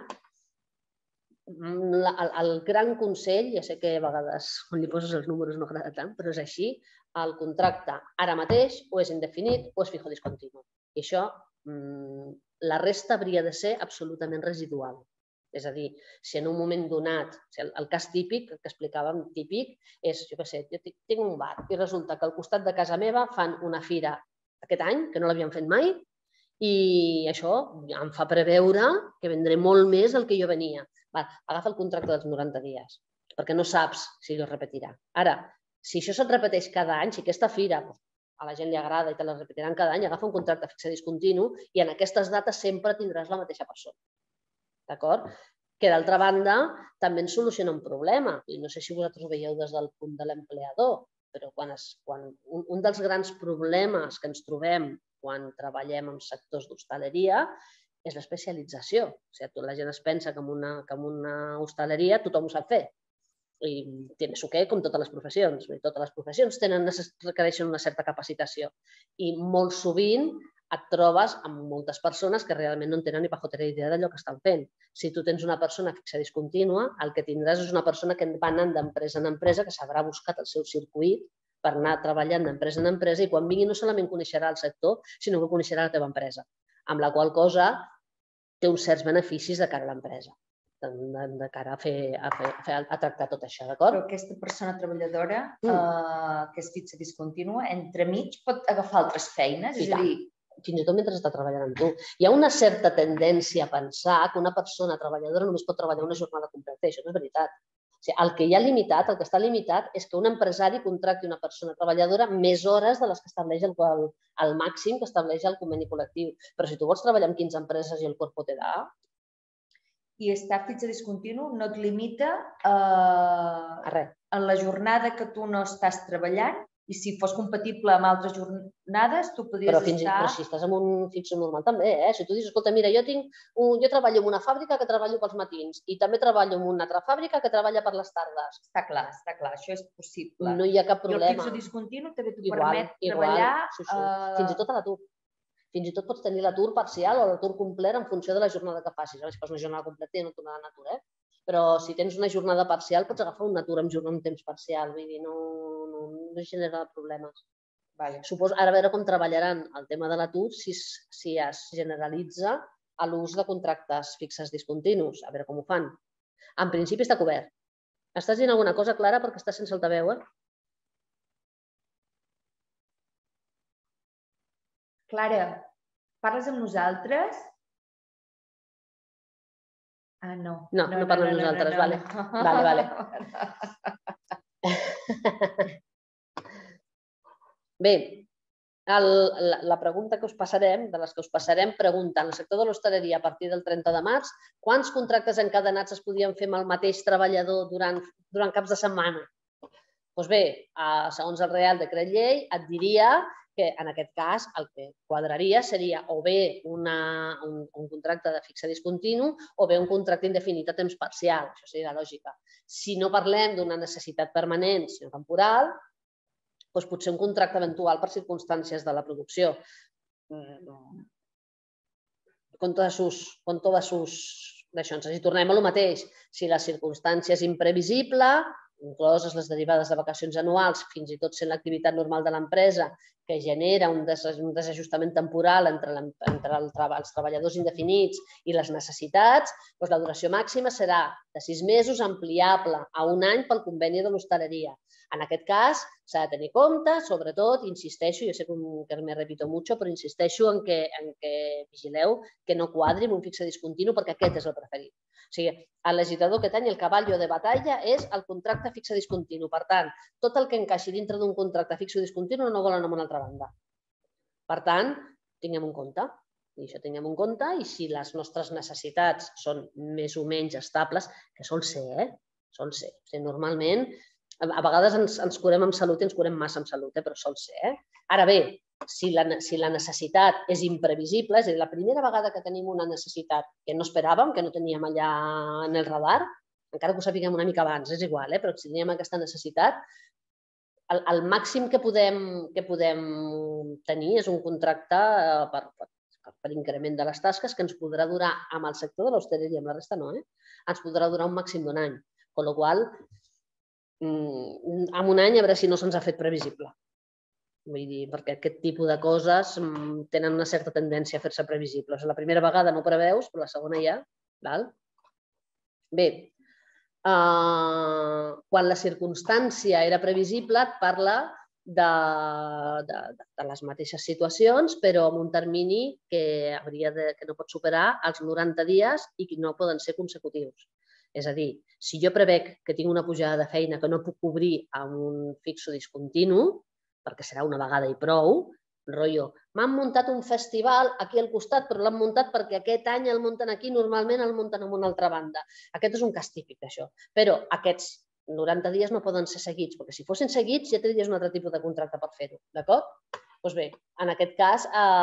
el gran consell, ja sé que a vegades quan li poses els números no agrada tant, però és així, el contracte ara mateix o és indefinit o és fijo discontinu. I això, la resta hauria de ser absolutament residual. És a dir, si en un moment donat, el cas típic, el que explicàvem típic, és, jo què sé, jo tinc un bar i resulta que al costat de casa meva fan una fira aquest any, que no l'havien fet mai, i això em fa preveure que vendré molt més del que jo venia. Agafa el contracte dels noranta dies, perquè no saps si es repetirà. Ara, si això se't repeteix cada any, si aquesta fira a la gent li agrada i te la repetiran cada any, agafa un contracte fixe discontinu i en aquestes dates sempre tindràs la mateixa persona. D'acord? Que d'altra banda també ens soluciona un problema. No sé si vosaltres ho veieu des del punt de l'empleador, però un dels grans problemes que ens trobem quan treballem en sectors d'hostaleria és l'especialització. La gent es pensa que en una hostaleria tothom ho sap fer. I tiene su qué, com totes les professions. Totes les professions requereixen una certa capacitació. I molt sovint et trobes amb moltes persones que realment no en tenen ni pajotera idea d'allò que estan fent. Si tu tens una persona fixa discontínua, el que tindràs és una persona que va anant d'empresa en empresa, que s'haurà buscat el seu circuit per anar treballant d'empresa en empresa i quan vingui no solament coneixerà el sector, sinó que coneixerà la teva empresa, amb la qual cosa té uns certs beneficis de cara a l'empresa, de cara a tractar tot això, d'acord? Però aquesta persona treballadora que és fixa discontínua, entremig pot agafar altres feines? És a dir, fins i tot mentre està treballant amb tu. Hi ha una certa tendència a pensar que una persona treballadora només pot treballar una jornada completa, i això no és veritat. El que hi ha limitat, el que està limitat, és que un empresari contracti una persona treballadora més hores de les que estableix el màxim que estableix el conveni col·lectiu. Però si tu vols treballar amb quinze empreses i el cuerpo te da... I estar fix a discontinu no et limita en la jornada que tu no estàs treballant i si fos compatible amb altres jornades, tu podries estar... Però si estàs en un fix normal també, eh? Si tu dius, escolta, mira, jo treballo en una fàbrica que treballo pels matins i també treballo en una altra fàbrica que treballa per les tardes. Està clar, està clar, això és possible. No hi ha cap problema. I el fix o discontinu també t'ho permet treballar... Fins i tot a l'atur. Fins i tot pots tenir l'atur parcial o l'atur complet en funció de la jornada que facis. Si fas una jornada completa ja no tornarà a l'atur, eh? Però si tens una jornada parcial pots agafar un atur amb temps parcial, vull dir, no genera problemes. Ara a veure com treballaran el tema de l'atur si es generalitza l'ús de contractes fixes discontinus, a veure com ho fan. En principi està cobert. Estàs dient alguna cosa, Clara, perquè estàs sense altaveu, eh? Clara, parles amb nosaltres? Ah, no. No, no parlo amb nosaltres, vale. Vale, vale. Bé, la pregunta que us passarem, de les que us passarem, pregunta en el sector de l'hostaleria a partir del trenta de març, quants contractes encadenats es podien fer amb el mateix treballador durant caps de setmana? Doncs bé, segons el Reial Decret Llei, et diria que en aquest cas el que quadraria seria o bé un contracte de fixe discontinu o bé un contracte indefinit a temps parcial. Això seria la lògica. Si no parlem d'una necessitat permanent, sinó temporal, doncs potser un contracte eventual per circumstàncies de la producció. Con todas sus... d'això, ens hi tornem a lo mateix. Si la circumstància és imprevisible, incloses les derivades de vacacions anuals, fins i tot sent l'activitat normal de l'empresa, que genera un desajustament temporal entre els treballadors indefinits i les necessitats, doncs la duració màxima serà de sis mesos ampliable a un any pel conveni de l'hostaleria. En aquest cas, s'ha de tenir compte, sobretot, insisteixo, jo sé que me repito mucho, però insisteixo en que vigileu que no quadri amb un fixe discontinu perquè aquest és el preferit. O sigui, el legislador aquest any el cavall de batalla és el contracte fixe discontinu. Per tant, tot el que encaixi dintre d'un contracte fixe discontinu no volen amb una altra banda. Per tant, tinguem en compte. I això tinguem en compte i si les nostres necessitats són més o menys estables, que sol ser, eh? Sol ser. Normalment, a vegades ens curem amb salut i ens curem massa amb salut, però sol ser. Ara bé, si la necessitat és imprevisible, és a dir, la primera vegada que tenim una necessitat que no esperàvem, que no teníem allà en el radar, encara que ho sapiguem una mica abans, és igual, però si teníem aquesta necessitat, el màxim que podem tenir és un contracte per increment de les tasques que ens podrà durar amb el sector de l'hostaleria, amb la resta no, ens podrà durar un màxim d'un any. Amb la qual cosa, en un any a veure si no se'ns ha fet previsible. Vull dir, perquè aquest tipus de coses tenen una certa tendència a fer-se previsibles. La primera vegada no preveus, però la segona ja. Bé, quan la circumstància era previsible, et parla de les mateixes situacions, però amb un termini que no pot superar els noranta dies i que no poden ser consecutius. És a dir, si jo prevec que tinc una pujada de feina que no puc cobrir amb un fixo discontinu, perquè serà una vegada i prou, rotllo, m'han muntat un festival aquí al costat, però l'han muntat perquè aquest any el munten aquí, normalment el munten en una altra banda. Aquest és un cas típic d'això. Però aquests noranta dies no poden ser seguits, perquè si fossin seguits ja tindries un altre tipus de contracte per fer-ho, d'acord? Doncs bé, en aquest cas,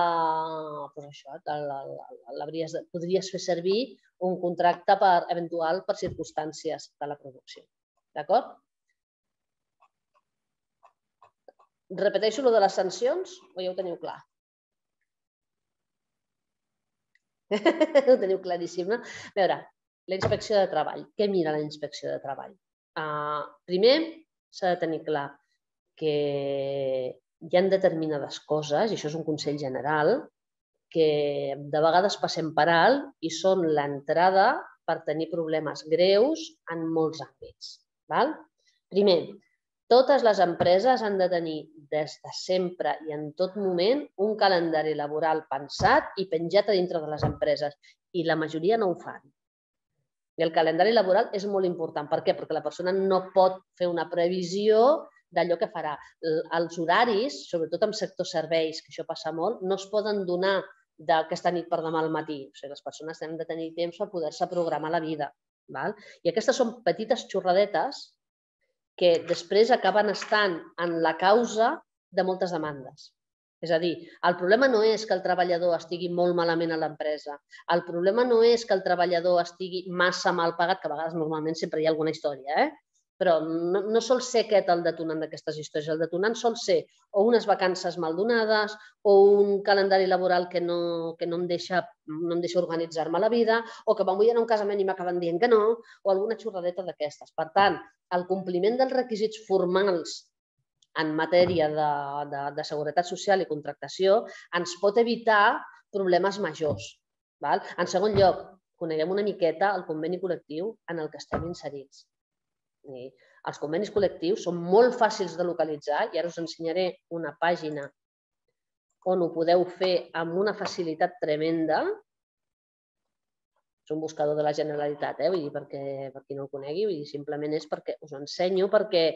podries fer servir un contracte eventual per circumstàncies de la producció, d'acord? Repeteixo lo de les sancions o ja ho teniu clar? Ho teniu claríssim, no? A veure, la inspecció de treball. Què mira la inspecció de treball? Primer, s'ha de tenir clar que hi ha determinades coses, i això és un consell general, que de vegades passem per alt i són l'entrada per tenir problemes greus en molts àmbits. Primer, totes les empreses han de tenir des de sempre i en tot moment un calendari laboral pensat i penjat a dintre de les empreses i la majoria no ho fan. I el calendari laboral és molt important. Per què? Perquè la persona no pot fer una previsió d'allò que farà. Els horaris, sobretot en sector serveis, que això passa molt, no es poden donar d'aquesta nit per demà al matí. O sigui, les persones tenen de tenir temps per poder-se programar la vida. I aquestes són petites xorradetes que després acaben estant en la causa de moltes demandes. És a dir, el problema no és que el treballador estigui molt malament a l'empresa. El problema no és que el treballador estigui massa mal pagat, que a vegades normalment sempre hi ha alguna història, eh? Però no sol ser aquest el detonant d'aquestes històries. El detonant sol ser o unes vacances mal donades o un calendari laboral que no em deixa organitzar-me la vida o que m'envien a un casament i m'acaben dient que no o alguna xorradeta d'aquestes. Per tant, el compliment dels requisits formals en matèria de seguretat social i contractació ens pot evitar problemes majors. En segon lloc, coneguem una miqueta el conveni col·lectiu en el que estem inserits. Els convenis col·lectius són molt fàcils de localitzar i ara us ensenyaré una pàgina on ho podeu fer amb una facilitat tremenda. És un buscador de la Generalitat, per qui no el conegui, simplement és perquè us ho ensenyo perquè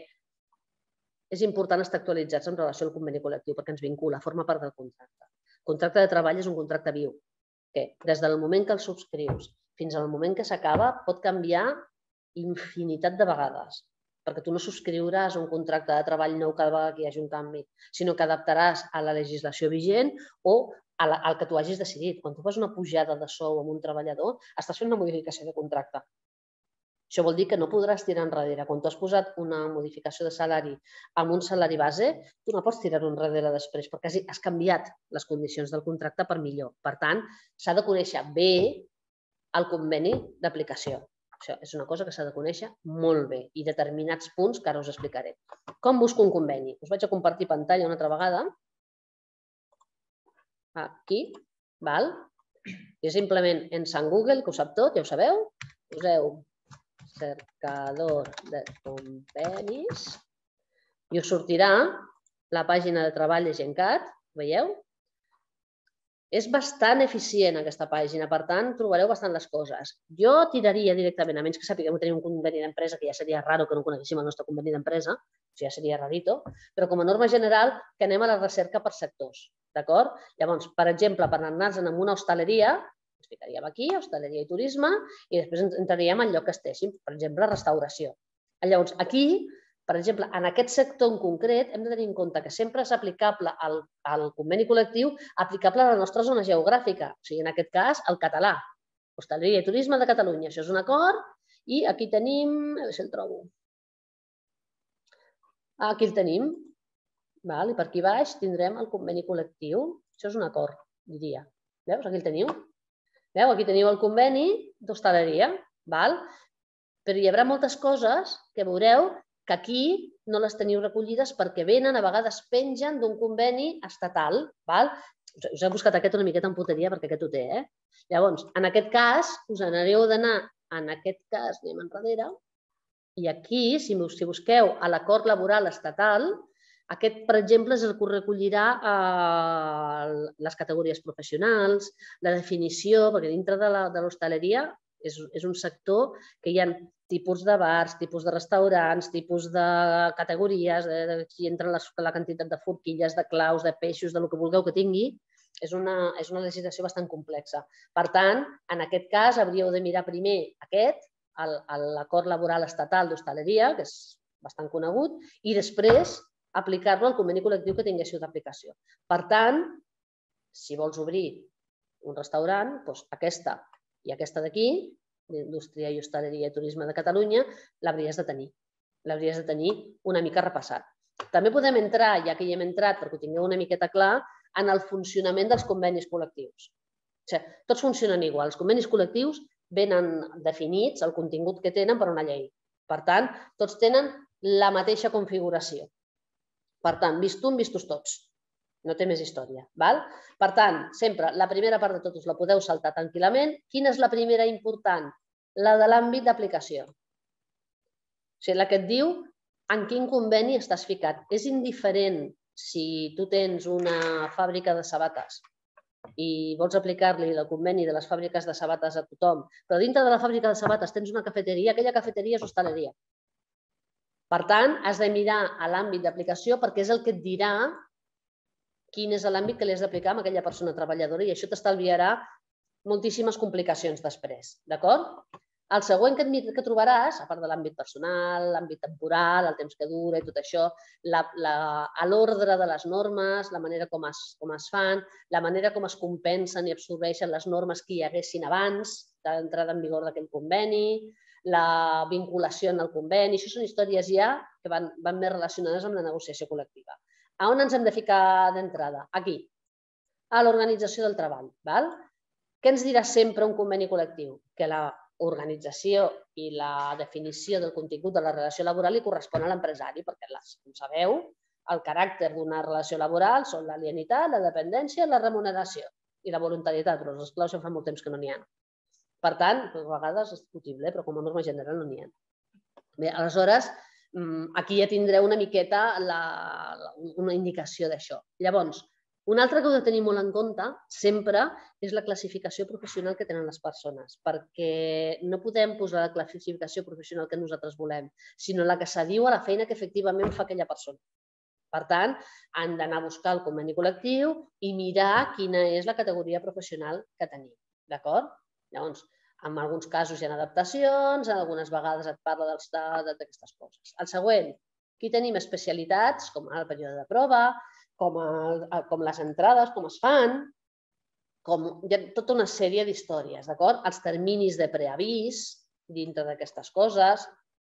és important estar actualitzats en relació al conveni col·lectiu perquè ens vincula, forma part del contracte. El contracte de treball és un contracte viu que des del moment que el subscrius fins al moment que s'acaba pot canviar infinitat de vegades perquè tu no subscriuràs un contracte de treball nou cada vegada que hi hagi un canvi, sinó que adaptaràs a la legislació vigent o al que tu hagis decidit. Quan tu fas una pujada de sou amb un treballador, estàs fent una modificació de contracte. Això vol dir que no podràs tirar enrere. Quan tu has posat una modificació de salari amb un salari base, tu no pots tirar-ho enrere després perquè has canviat les condicions del contracte per millor. Per tant, s'ha de conèixer bé el conveni d'aplicació. Això és una cosa que s'ha de conèixer molt bé i determinats punts que ara us explicaré. Com busco un conveni? Us vaig a compartir pantalla una altra vegada. Aquí. I simplement ens en Google, que ho sap tot, ja ho sabeu, poseu cercador de convenis i us sortirà la pàgina de Treball de Gencat, veieu? És bastant eficient aquesta pàgina, per tant, trobareu bastant les coses. Jo tiraria directament, a menys que sàpiguem que tenim un conveni d'empresa, que ja seria raro que no coneguéssim el nostre conveni d'empresa, ja seria rarito, però com a norma general que anem a la recerca per sectors, d'acord? Llavors, per exemple, per anar-nos en una hostaleria, ens ficaríem aquí, hostaleria i turisme, i després entraríem en lloc que estéssim, per exemple, restauració. Llavors, aquí, per exemple, en aquest sector en concret, hem de tenir en compte que sempre és aplicable al conveni col·lectiu, aplicable a la nostra zona geogràfica, o sigui, en aquest cas, el català, hostaleria i turisme de Catalunya. Això és un acord i aquí tenim, a veure si el trobo, aquí el tenim, i per aquí baix tindrem el conveni col·lectiu. Això és un acord, diria. Veus? Aquí el teniu. Veu? Aquí teniu el conveni d'hostaleria, però hi haurà moltes coses que veureu que aquí no les teniu recollides perquè venen, a vegades pengen d'un conveni estatal. Us he buscat aquest una miqueta en puteria perquè aquest ho té. Llavors, en aquest cas, us n'aneu d'anar, en aquest cas, anem enrere, i aquí, si busqueu a l'acord laboral estatal, aquest, per exemple, és el que recollirà les categories professionals, la definició, perquè dintre de l'hostaleria és un sector que hi ha tipus de bars, tipus de restaurants, tipus de categories, aquí entra la quantitat de forquilles, de claus, de peixos, del que vulgueu que tingui. És una legislació bastant complexa. Per tant, en aquest cas, hauríeu de mirar primer aquest, l'acord laboral estatal d'hostaleria, que és bastant conegut, i després aplicar-lo al conveni col·lectiu que tinguéssiu d'aplicació. Per tant, si vols obrir un restaurant, aquesta i aquesta d'aquí, d'Indústria i Hostaleria i Turisme de Catalunya, l'hauries de tenir. L'hauries de tenir una mica repassat. També podem entrar, ja que hi hem entrat, perquè ho tingueu una miqueta clar, en el funcionament dels convenis col·lectius. Tots funcionen igual. Els convenis col·lectius venen definits, el contingut que tenen, per una llei. Per tant, tots tenen la mateixa configuració. Per tant, vistum, vistos tots. No té més història. Per tant, sempre, la primera part de tot us la podeu saltar tranquil·lament. Quina és la primera important? La de l'àmbit d'aplicació. O sigui, la que et diu en quin conveni estàs ficat. És indiferent si tu tens una fàbrica de sabates i vols aplicar-li el conveni de les fàbriques de sabates a tothom, però dintre de la fàbrica de sabates tens una cafeteria, aquella cafeteria és hostaleria. Per tant, has de mirar a l'àmbit d'aplicació perquè és el que et dirà quin és l'àmbit que li has d'aplicar a aquella persona treballadora i això t'estalviarà moltíssimes complicacions després, d'acord? El següent que trobaràs, a part de l'àmbit personal, l'àmbit temporal, el temps que dura i tot això, l'ordre de les normes, la manera com es fan, la manera com es compensen i absorbeixen les normes que hi haguessin abans de l'entrada en vigor d'aquell conveni, la vinculació en el conveni, això són històries ja que van més relacionades amb la negociació col·lectiva. A on ens hem de ficar d'entrada? Aquí, a l'organització del treball. Què ens dirà sempre un conveni col·lectiu? Que la organització i la definició del contingut de la relació laboral li correspon a l'empresari, perquè, com sabeu, el caràcter d'una relació laboral són l'alienitat, la dependència, la remuneració i la voluntarietat, però els esclaus ja fa molt temps que no n'hi ha. Per tant, a vegades és discutible, però com a norma general no n'hi ha. Bé, aleshores, aquí ja tindreu una miqueta una indicació d'això. Llavors, una altra que heu de tenir molt en compte sempre és la classificació professional que tenen les persones, perquè no podem posar la classificació professional que nosaltres volem, sinó la que s'adiu a la feina que efectivament fa aquella persona. Per tant, han d'anar a buscar el conveni col·lectiu i mirar quina és la categoria professional que tenim. D'acord? Llavors, en alguns casos hi ha adaptacions, algunes vegades et parla d'aquestes coses. El següent, aquí tenim especialitats, com el període de prova, com les entrades, com es fan, hi ha tota una sèrie d'històries, d'acord? Els terminis de preavís dintre d'aquestes coses,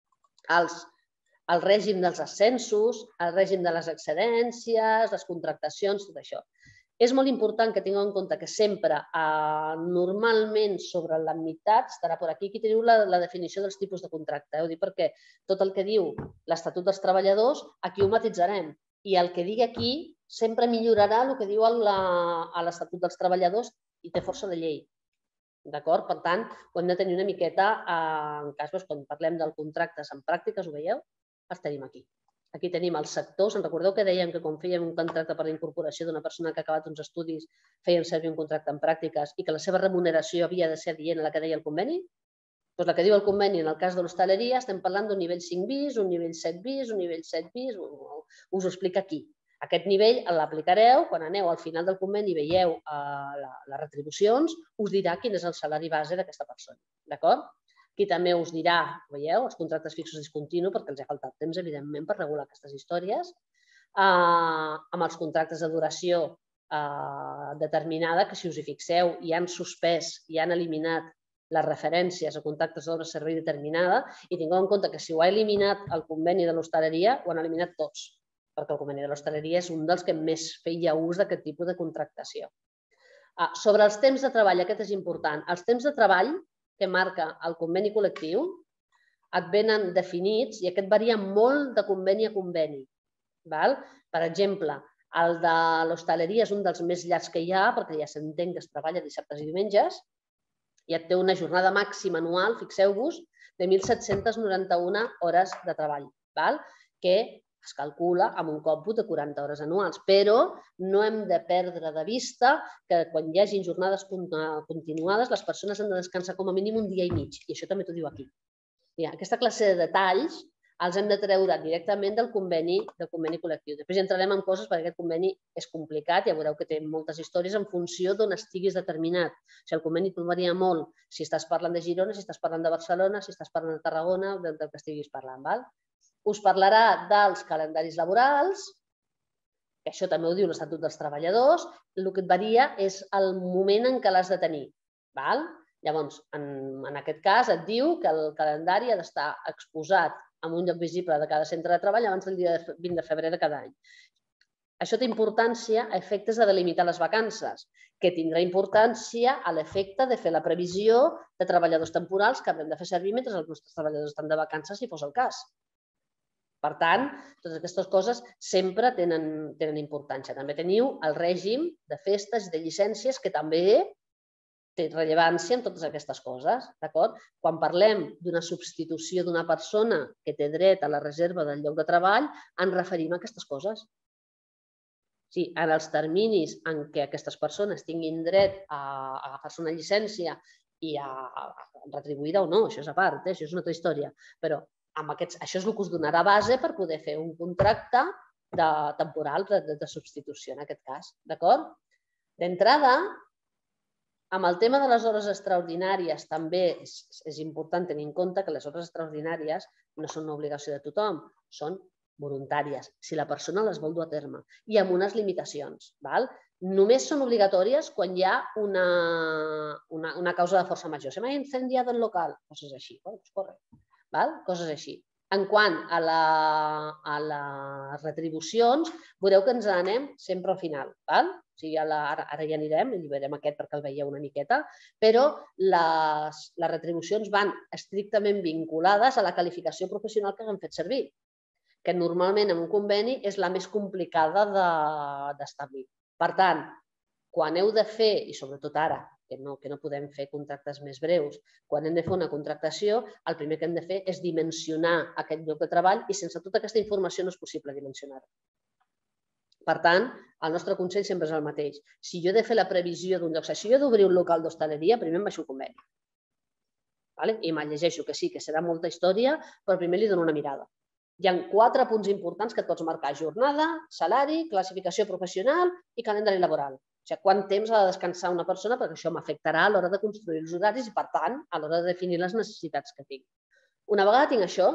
el règim dels ascensos, el règim de les excedències, les contractacions, tot això. És molt important que tingueu en compte que sempre, normalment, sobre l'admitat, estarà per aquí, aquí teniu la definició dels tipus de contracte. Ho dic perquè tot el que diu l'Estatut dels Treballadors, aquí ho matitzarem. I el que digui aquí sempre millorarà el que diu l'Estatut dels Treballadors i té força de llei. D'acord? Per tant, ho hem de tenir una miqueta, en cas, quan parlem del contractes en pràctiques, ho veieu? Els tenim aquí. Aquí tenim els sectors. En recordeu que dèiem que quan fèiem un contracte per la incorporació d'una persona que ha acabat uns estudis fèiem servir un contracte en pràctiques i que la seva remuneració havia de ser adient a la que deia el conveni? Doncs la que diu el conveni en el cas de l'hostaleria estem parlant d'un nivell cinc bis, un nivell set bis, un nivell set bis, us ho explica aquí. Aquest nivell l'aplicareu quan aneu al final del conveni i veieu les retribucions, us dirà quin és el salari base d'aquesta persona. D'acord? Aquí també us dirà, veieu, els contractes fixos discontinus, perquè els ha faltat temps, evidentment, per regular aquestes històries, amb els contractes de duració determinada, que si us hi fixeu, hi han suspès, hi han eliminat les referències a contractes d'obra de servei determinada i tingueu en compte que si ho ha eliminat el conveni de l'hostaleria, ho han eliminat tots, perquè el conveni de l'hostaleria és un dels que més feia ús d'aquest tipus de contractació. Sobre els temps de treball, aquest és important. Els temps de treball que marca el conveni col·lectiu et venen definits i aquest varia molt de conveni a conveni. Per exemple, el de l'hostaleria és un dels més llargs que hi ha perquè ja s'entén que es treballa dissabtes i diumenges i et té una jornada màxima anual, fixeu-vos, de mil set-cents noranta-una hores de treball, que es calcula amb un còmput de quaranta hores anuals, però no hem de perdre de vista que quan hi hagi jornades continuades les persones han de descansar com a mínim un dia i mig, i això també t'ho diu aquí. Aquesta classe de detalls els hem de treure directament del conveni col·lectiu. Després ja entrarem en coses perquè aquest conveni és complicat, ja veureu que té moltes històries en funció d'on estiguis determinat. O sigui, el conveni et varia molt si estàs parlant de Girona, si estàs parlant de Barcelona, si estàs parlant de Tarragona, del que estiguis parlant. Us parlarà dels calendaris laborals, que això també ho diu l'Estatut dels Treballadors, el que et varia és el moment en què l'has de tenir. Llavors, en aquest cas et diu que el calendari ha d'estar exposat en un lloc visible de cada centre de treball abans del dia vint de febrer de cada any. Això té importància a efectes de delimitar les vacances, que tindrà importància a l'efecte de fer la previsió de treballadors temporals que haurem de fer servir mentre els nostres treballadors estan de vacances, si fos el cas. Per tant, totes aquestes coses sempre tenen importància. També teniu el règim de festes i de llicències que també té rellevància en totes aquestes coses. Quan parlem d'una substitució d'una persona que té dret a la reserva del lloc de treball, ens referim a aquestes coses. Sí, en els terminis en què aquestes persones tinguin dret a agafar-se una llicència i a retribuir-la o no, això és a part, això és una altra història, però això és el que us donarà base per poder fer un contracte temporal de substitució en aquest cas, d'acord? D'entrada, amb el tema de les hores extraordinàries també és important tenir en compte que les hores extraordinàries no són una obligació de tothom, són voluntàries, si la persona les vol dur a terme, i amb unes limitacions. Només són obligatòries quan hi ha una causa de força major. Se m'ha incendiat el local, coses així, coses així. En quant a les retribucions, veureu que ens n'anem sempre al final. Ara ja anirem, i veurem aquest perquè el veieu una miqueta, però les retribucions van estrictament vinculades a la qualificació professional que han fet servir, que normalment en un conveni és la més complicada d'establir. Per tant, quan heu de fer, i sobretot ara, que no podem fer contractes més breus, quan hem de fer una contractació, el primer que hem de fer és dimensionar aquest lloc de treball i sense tota aquesta informació no és possible dimensionar-ho. Per tant, el nostre consell sempre és el mateix. Si jo he de fer la previsió d'un lloc, si jo he d'obrir un local d'hostaleria, primer em baixo un conveni. I me'l llegeixo, que sí, que serà molta història, però primer li dono una mirada. Hi ha quatre punts importants que et pots marcar: jornada, salari, classificació professional i calendari laboral. O sigui, quant temps ha de descansar una persona, perquè això m'afectarà a l'hora de construir els horaris i, per tant, a l'hora de definir les necessitats que tinc. Una vegada tinc això,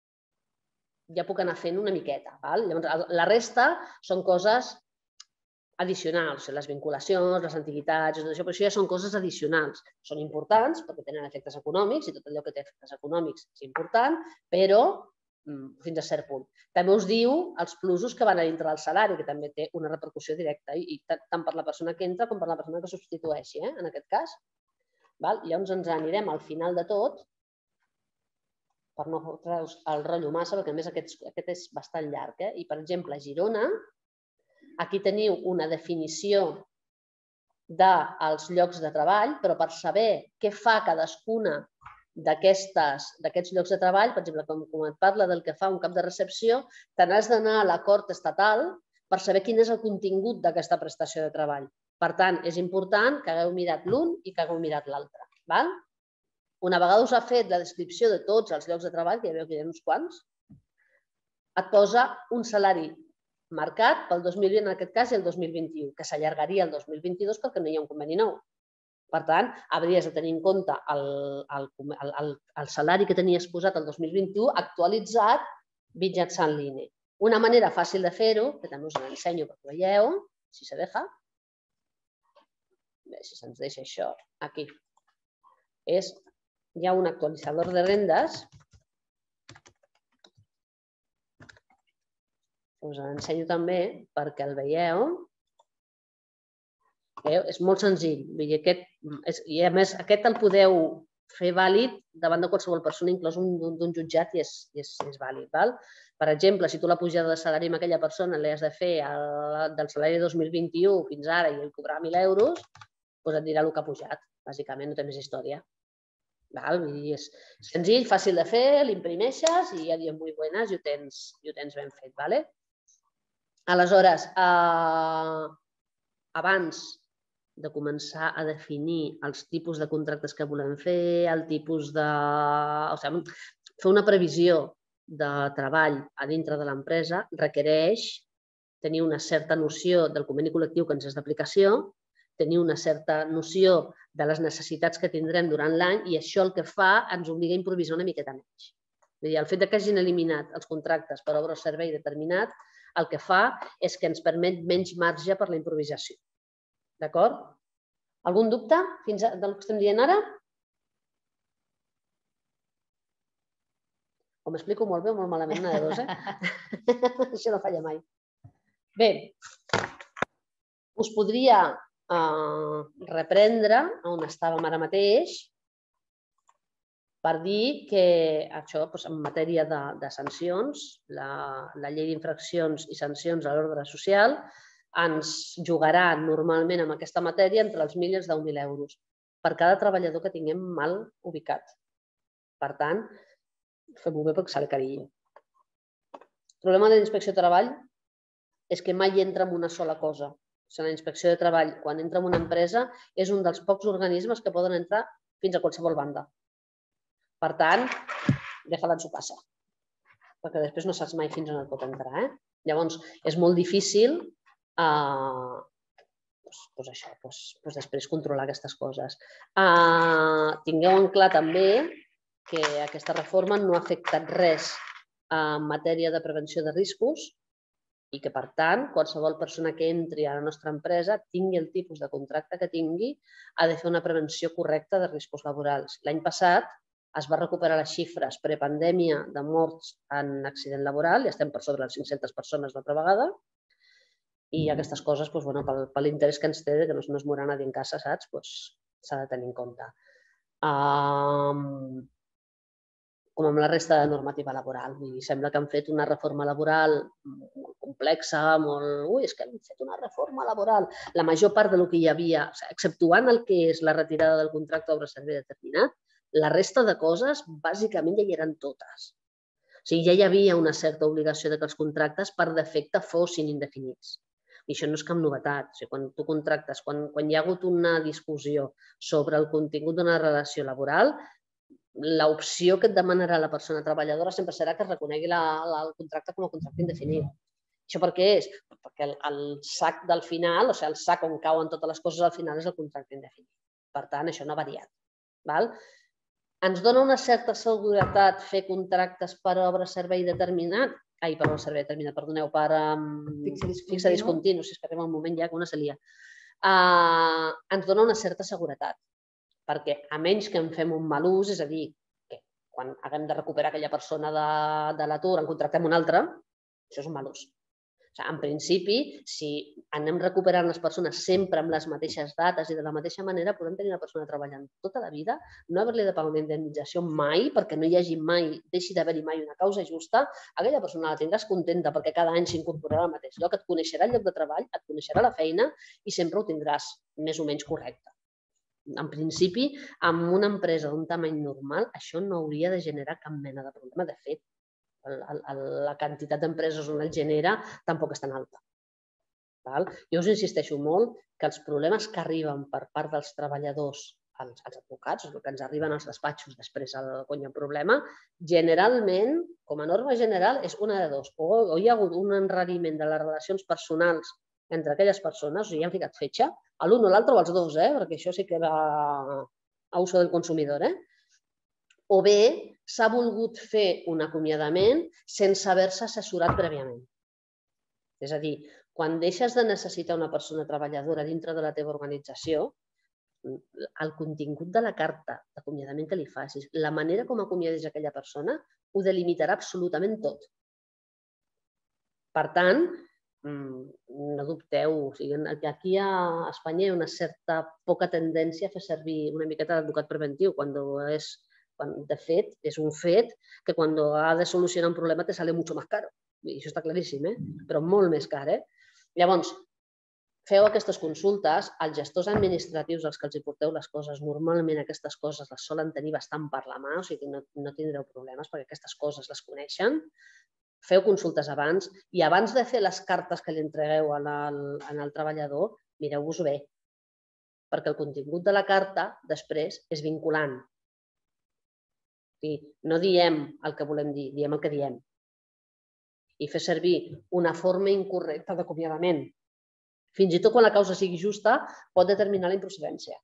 ja puc anar fent una miqueta. La resta són coses addicionals, les vinculacions, les antiguitats, tot això, però això ja són coses addicionals. Són importants perquè tenen efectes econòmics i tot allò que té efectes econòmics és important, però fins a cert punt. També us diu els plusos que van a dintre del salari, que també té una repercussió directa, tant per la persona que entra com per la persona que substitueixi, en aquest cas. Llavors ens anirem al final de tot, per no treure el rotllo massa, perquè a més aquest és bastant llarg. I, per exemple, a Girona, aquí teniu una definició dels llocs de treball, però per saber què fa cadascuna d'aquests llocs de treball, per exemple, com et parla del que fa un cap de recepció, te n'has d'anar a l'acord estatal per saber quin és el contingut d'aquesta prestació de treball. Per tant, és important que hagueu mirat l'un i que hagueu mirat l'altre. Una vegada us ha fet la descripció de tots els llocs de treball, que ja veieu que hi ha uns quants, et posa un salari marcat pel dos mil vint, en aquest cas, i el dos mil vint-i-u, que s'allargaria el dos mil vint-i-dos perquè no hi ha un conveni nou. Per tant, hauries de tenir en compte el salari que tenies posat el dos mil vint-i-u actualitzat mitjançant l'I N E. Una manera fàcil de fer-ho, que també us l'ensenyo perquè ho veieu, si se deja, si se'ns deixa això aquí, és, hi ha un actualitzador de rendes, us l'ensenyo també perquè el veieu. És molt senzill. I, a més, aquest el podeu fer vàlid davant de qualsevol persona, inclús d'un jutjat, i és vàlid. Per exemple, si tu la pujada de salari amb aquella persona l'has de fer del salari dos mil vint-i-u fins ara i el cobrar mil euros, doncs et dirà el que ha pujat. Bàsicament, no té més història. És senzill, fàcil de fer, l'imprimeixes i ja diem muy buenas i ho tens ben fet. Aleshores, abans de començar a definir els tipus de contractes que volem fer, el tipus de... O sigui, fer una previsió de treball a dintre de l'empresa requereix tenir una certa noció del conveni col·lectiu que ens és d'aplicació, tenir una certa noció de les necessitats que tindrem durant l'any i això el que fa ens obliga a improvisar una miqueta menys. El fet que hagin eliminat els contractes per obra o servei determinat el que fa és que ens permet menys marge per la improvisació. D'acord? Algun dubte del que estem dient ara? O m'explico molt bé o molt malament, una de dos, eh? Això no falla mai. Bé, us podria reprendre on estàvem ara mateix per dir que això, en matèria de sancions, la llei d'infraccions i sancions a l'ordre social ens jugarà normalment en aquesta matèria entre els mil i els deu mil euros per cada treballador que tinguem mal ubicat. Per tant, fem-ho bé perquè sale carillo. El problema de la inspecció de treball és que mai entra en una sola cosa. O sigui, la inspecció de treball, quan entra en una empresa, és un dels pocs organismes que poden entrar fins a qualsevol banda. Per tant, déjala en su casa, perquè després no saps mai fins on et pot entrar. Llavors, és molt difícil doncs això, doncs després controlar aquestes coses. Tingueu en clar també que aquesta reforma no ha afectat res en matèria de prevenció de riscos i que, per tant, qualsevol persona que entri a la nostra empresa, tingui el tipus de contracte que tingui, ha de fer una prevenció correcta de riscos laborals. L'any passat es va recuperar les xifres prepandèmia de morts en accident laboral, i estem per sobre les cinc-centes persones l'altra vegada, i aquestes coses, per l'interès que ens té, que no es mourà nadie en casa, saps? S'ha de tenir en compte. Com amb la resta de normativa laboral. Sembla que han fet una reforma laboral molt complexa, molt... Ui, és que han fet una reforma laboral. La major part del que hi havia, exceptuant el que és la retirada del contracte d'obra-servei determinat, la resta de coses, bàsicament, ja hi eren totes. O sigui, ja hi havia una certa obligació que els contractes, per defecte, fossin indefinits. I això no és cap novetat. Quan tu contractes, quan hi ha hagut una discussió sobre el contingut d'una relació laboral, l'opció que et demanarà la persona treballadora sempre serà que es reconegui el contracte com a contracte indefinit. Això per què és? Perquè el sac del final, o sigui, el sac on cauen totes les coses al final és el contracte indefinit. Per tant, això no ha variat. Ens dona una certa seguretat fer contractes per obra-servei determinat? Ai, per obra-servei determinat, perdoneu, per fixa discontinu, si és que arriba un moment ja que una se lia. Ens dona una certa seguretat, perquè a menys que en fem un mal ús, és a dir, que quan haguem de recuperar aquella persona de l'atur en contractem una altra, això és un mal ús. En principi, si anem recuperant les persones sempre amb les mateixes dates i de la mateixa manera, podem tenir una persona treballant tota la vida, no haver-li de pagar una indemnització mai, perquè no hi hagi mai, deixi d'haver-hi mai una causa justa, aquella persona la tindràs contenta perquè cada any s'incorporarà al mateix lloc, et coneixerà el lloc de treball, et coneixerà la feina i sempre ho tindràs més o menys correcte. En principi, en una empresa d'un tamany normal, això no hauria de generar cap mena de problema. De fet, la quantitat d'empreses on el genera tampoc és tan alta. Jo us insisteixo molt que els problemes que arriben per part dels treballadors als advocats, el que ens arriben als despatxos després quan hi ha un problema, generalment, com a norma general, és una de dos. O hi ha hagut un enrariment de les relacions personals entre aquelles persones, o sigui, han ficat fetge, a l'un o l'altre o als dos, perquè això sí que va a uso del consumidor, o bé s'ha volgut fer un acomiadament sense haver-se assessorat prèviament. És a dir, quan deixes de necessitar una persona treballadora dintre de la teva organització, el contingut de la carta d'acomiadament que li facis, la manera com acomiadis aquella persona, ho delimitarà absolutament tot. Per tant, no dubteu, aquí a Espanya hi ha una certa poca tendència a fer servir una miqueta d'advocat preventiu, quan és... De fet, és un fet que quan ha de solucionar un problema te sale mucho más caro. I això està claríssim, però molt més car. Llavors, feu aquestes consultes, els gestors administratius als que els hi porteu les coses, normalment aquestes coses les solen tenir bastant per la mà, o sigui que no tindreu problemes perquè aquestes coses les coneixen. Feu consultes abans i abans de fer les cartes que li entregueu al treballador, mireu-vos-ho bé, perquè el contingut de la carta després és vinculant. No diem el que volem dir, diem el que diem. I fer servir una forma incorrecta d'acomiadament, fins i tot quan la causa sigui justa, pot determinar la improcedència.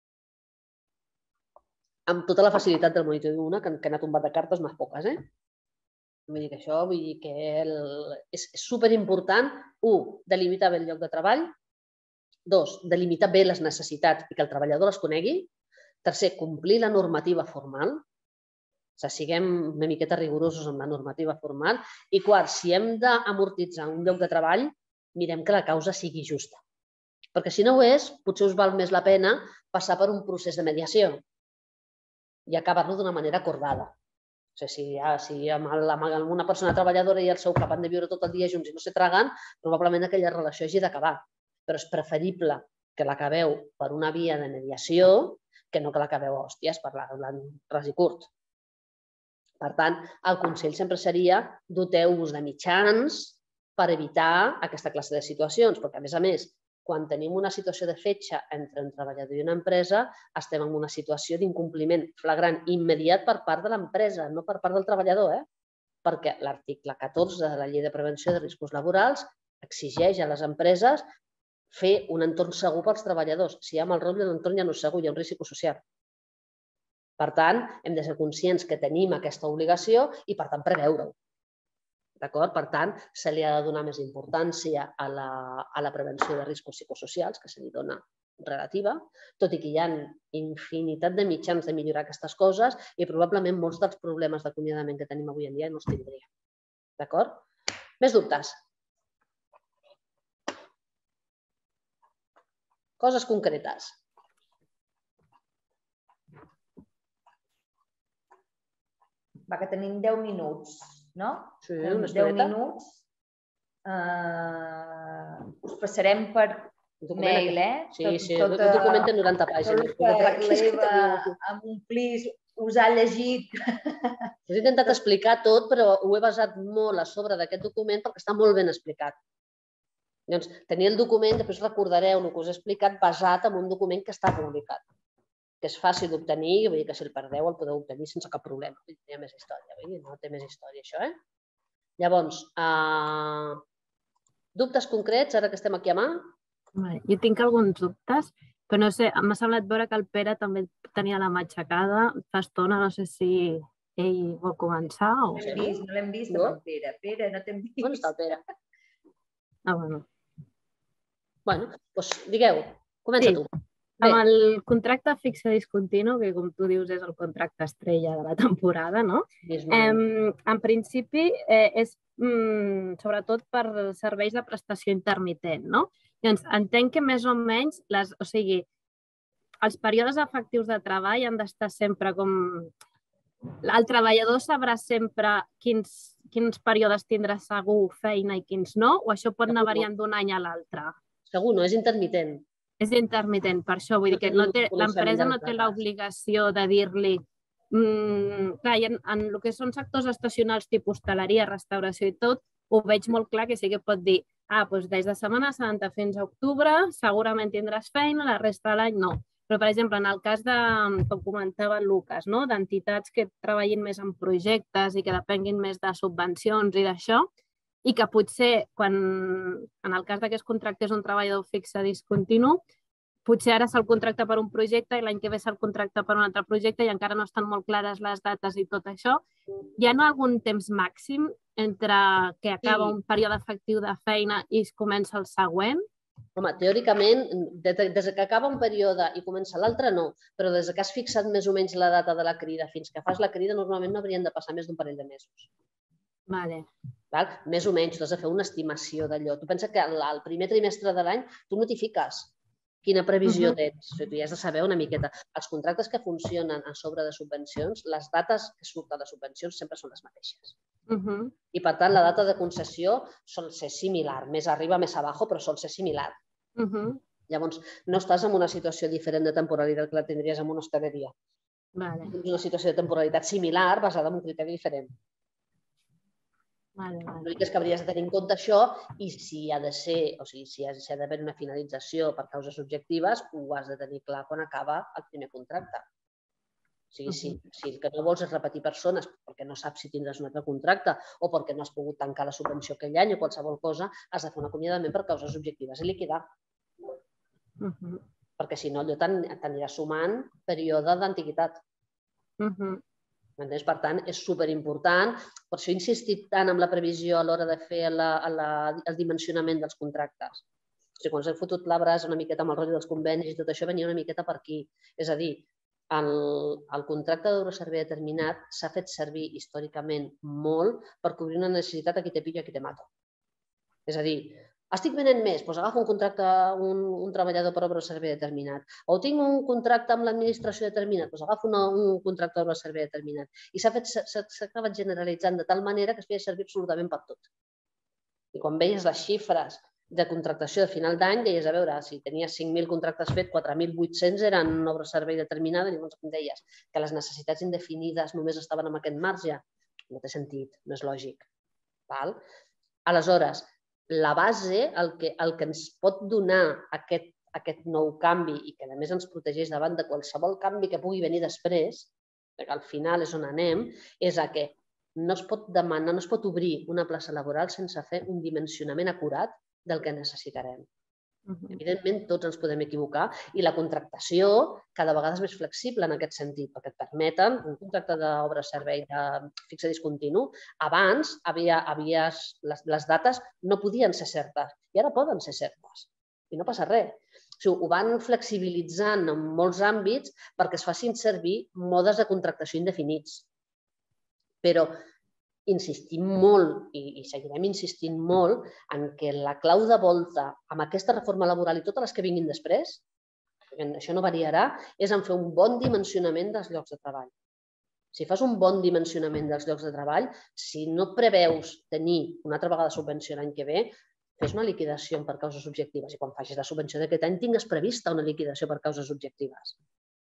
Amb tota la facilitat del monitor d'una, que n'ha tombat de cartes unes poques. Vull dir que això és superimportant. Un, delimitar bé el lloc de treball. Dos, delimitar bé les necessitats i que el treballador les conegui. Tercer, complir la normativa formal. Siguem una miqueta rigorosos amb la normativa formal. I quart, si hem d'amortitzar un lloc de treball, mirem que la causa sigui justa. Perquè si no ho és, potser us val més la pena passar per un procés de mediació i acabar-lo d'una manera acordada. Si amb una persona treballadora i el seu cap han de viure tot el dia junts i no se traguen, probablement aquella relació hagi d'acabar. Però és preferible que l'acabeu per una via de mediació que no que l'acabeu a hòsties, parlant ras i curt. Per tant, el consell sempre seria doteu-vos de mitjans per evitar aquesta classe de situacions, perquè, a més a més, quan tenim una situació de fetge entre un treballador i una empresa, estem en una situació d'incompliment flagrant immediat per part de l'empresa, no per part del treballador, eh? Perquè l'article catorze de la Llei de Prevenció de Riscos Laborals exigeix a les empreses fer un entorn segur pels treballadors. Si hi ha mal rotllo, l'entorn ja no és segur, hi ha un risc psicosocial. Per tant, hem de ser conscients que tenim aquesta obligació i, per tant, preveure-ho. D'acord? Per tant, se li ha de donar més importància a la, a la prevenció de riscos psicosocials, que se li dona relativa, tot i que hi ha infinitat de mitjans de millorar aquestes coses i probablement molts dels problemes d'acomiadament que tenim avui en dia no els tindríem. D'acord? Més dubtes? Coses concretes. Va, que tenim deu minuts, no? Sí, una deu estoneta. minuts. Us passarem per mail, eh? Sí, sí, un document de noranta pàgines. Tot el que l'Eva em omplís us ha llegit. Us he intentat explicar tot, però ho he basat molt a sobre d'aquest document perquè està molt ben explicat. Llavors, tenia el document, després recordareu el que us he explicat, basat en un document que està publicat, que és fàcil d'obtenir, vull dir que si el perdeu el podeu obtenir sense cap problema. No té més història, vull dir, no té més història això, eh? Llavors, dubtes concrets, ara que estem aquí a mà? Jo tinc alguns dubtes, però no sé, m'ha semblat veure que el Pere també tenia la mà aixecada fa estona, no sé si ell vol començar o... No l'hem vist, no l'hem vist amb el Pere. Pere, no t'hem vist. On està el Pere? Ah, bueno. Bueno, doncs digueu, comença tu. Amb el contracte fixe discontinu, que com tu dius és el contracte estrella de la temporada, no? En principi és sobretot per serveis de prestació intermitent, no? Llavors, entenc que més o menys, o sigui, els períodes efectius de treball han d'estar sempre com... El treballador sabrà sempre quins períodes tindrà segur feina i quins no, o això pot anar variant d'un any a l'altre? Segur, no, és intermitent. És intermitent, per això. Vull dir que l'empresa no té l'obligació de dir-li... Clar, en el que són sectors estacionals tipus hostaleria, restauració i tot, ho veig molt clar que sí que pot dir ah, doncs des de Setmana Santa fins a octubre segurament tindràs feina, la resta de l'any no. Però, per exemple, en el cas de, com comentava el Lucas, d'entitats que treballin més en projectes i que depenguin més de subvencions i d'això, i que potser, quan en el cas que es contractés un treballador fixe discontinu, potser ara se'l contracta per un projecte i l'any que ve se'l contracta per un altre projecte i encara no estan molt clares les dates i tot això. Hi ha algun temps màxim entre que acaba un període efectiu de feina i es comença el següent? Home, teòricament, des que acaba un període i comença l'altre, no. Però des que has fixat més o menys la data de la crida fins que fas la crida, normalment no haurien de passar més d'un parell de mesos. Vale. Més o menys, tu has de fer una estimació d'allò. Tu pensa que al primer trimestre de l'any tu notifiques quina previsió tens. Tu ja has de saber una miqueta. Els contractes que funcionen a sobre de subvencions, les dates que surten de subvencions sempre són les mateixes. I, per tant, la data de concessió sol ser similar. Més arriba, més abajo, però sol ser similar. Llavors, no estàs en una situació diferent de temporalitat que la tindries en una hostaleria. És una situació de temporalitat similar basada en un criteri diferent. L'únic és que hauries de tenir en compte això i si ha de ser, o sigui, si ha d'haver una finalització per causes objectives, ho has de tenir clar quan acaba el primer contracte. O sigui, si el que no vols és repetir persones perquè no saps si tindràs un altre contracte o perquè no has pogut tancar la subvenció aquell any o qualsevol cosa, has de fer un acomiadament per causes objectives i liquidar. Perquè si no, allò t'anirà sumant període d'antiguitat. Per tant, és superimportant. Per això he insistit tant en la previsió a l'hora de fer el dimensionament dels contractes. O sigui, quan s'ha fotut la brasa una miqueta amb el rotllo dels convenis i tot això venia una miqueta per aquí. És a dir, el contracte d'euroservei determinat s'ha fet servir històricament molt per cobrir una necessitat a qui te pillo i a qui te mato. És a dir, estic venent més, doncs agafo un contracte a un treballador per obra o servei determinat. O tinc un contracte amb l'administració determinat, doncs agafo un contracte d'obra o servei determinat. I s'ha acabat generalitzant de tal manera que es feia servir absolutament per tot. I quan veies les xifres de contractació de final d'any, deies, a veure, si tenies cinc mil contractes fets, quatre mil vuit-cents eren obra o servei determinada, i llavors em deies que les necessitats indefinides només estaven en aquest marge. No té sentit, no és lògic. Aleshores, la base, el que, el que ens pot donar aquest, aquest nou canvi i que a més ens protegeix davant de qualsevol canvi que pugui venir després, perquè al final és on anem, és a que no es pot demanar, no es pot obrir una plaça laboral sense fer un dimensionament acurat del que necessitarem. Evidentment, tots ens podem equivocar i la contractació cada vegada és més flexible en aquest sentit, perquè et permeten un contracte d'obra-servei fixe discontinu. Abans, les dates no podien ser certes i ara poden ser certes i no passa res. Ho van flexibilitzant en molts àmbits perquè es facin servir modes de contractació indefinits. Però insistim molt i seguirem insistint molt en que la clau de volta amb aquesta reforma laboral i totes les que vinguin després, perquè això no variarà, és en fer un bon dimensionament dels llocs de treball. Si fas un bon dimensionament dels llocs de treball, si no preveus tenir una altra vegada subvenció l'any que ve, fes una liquidació per causes objectives i quan facis la subvenció d'aquest any tingues prevista una liquidació per causes objectives.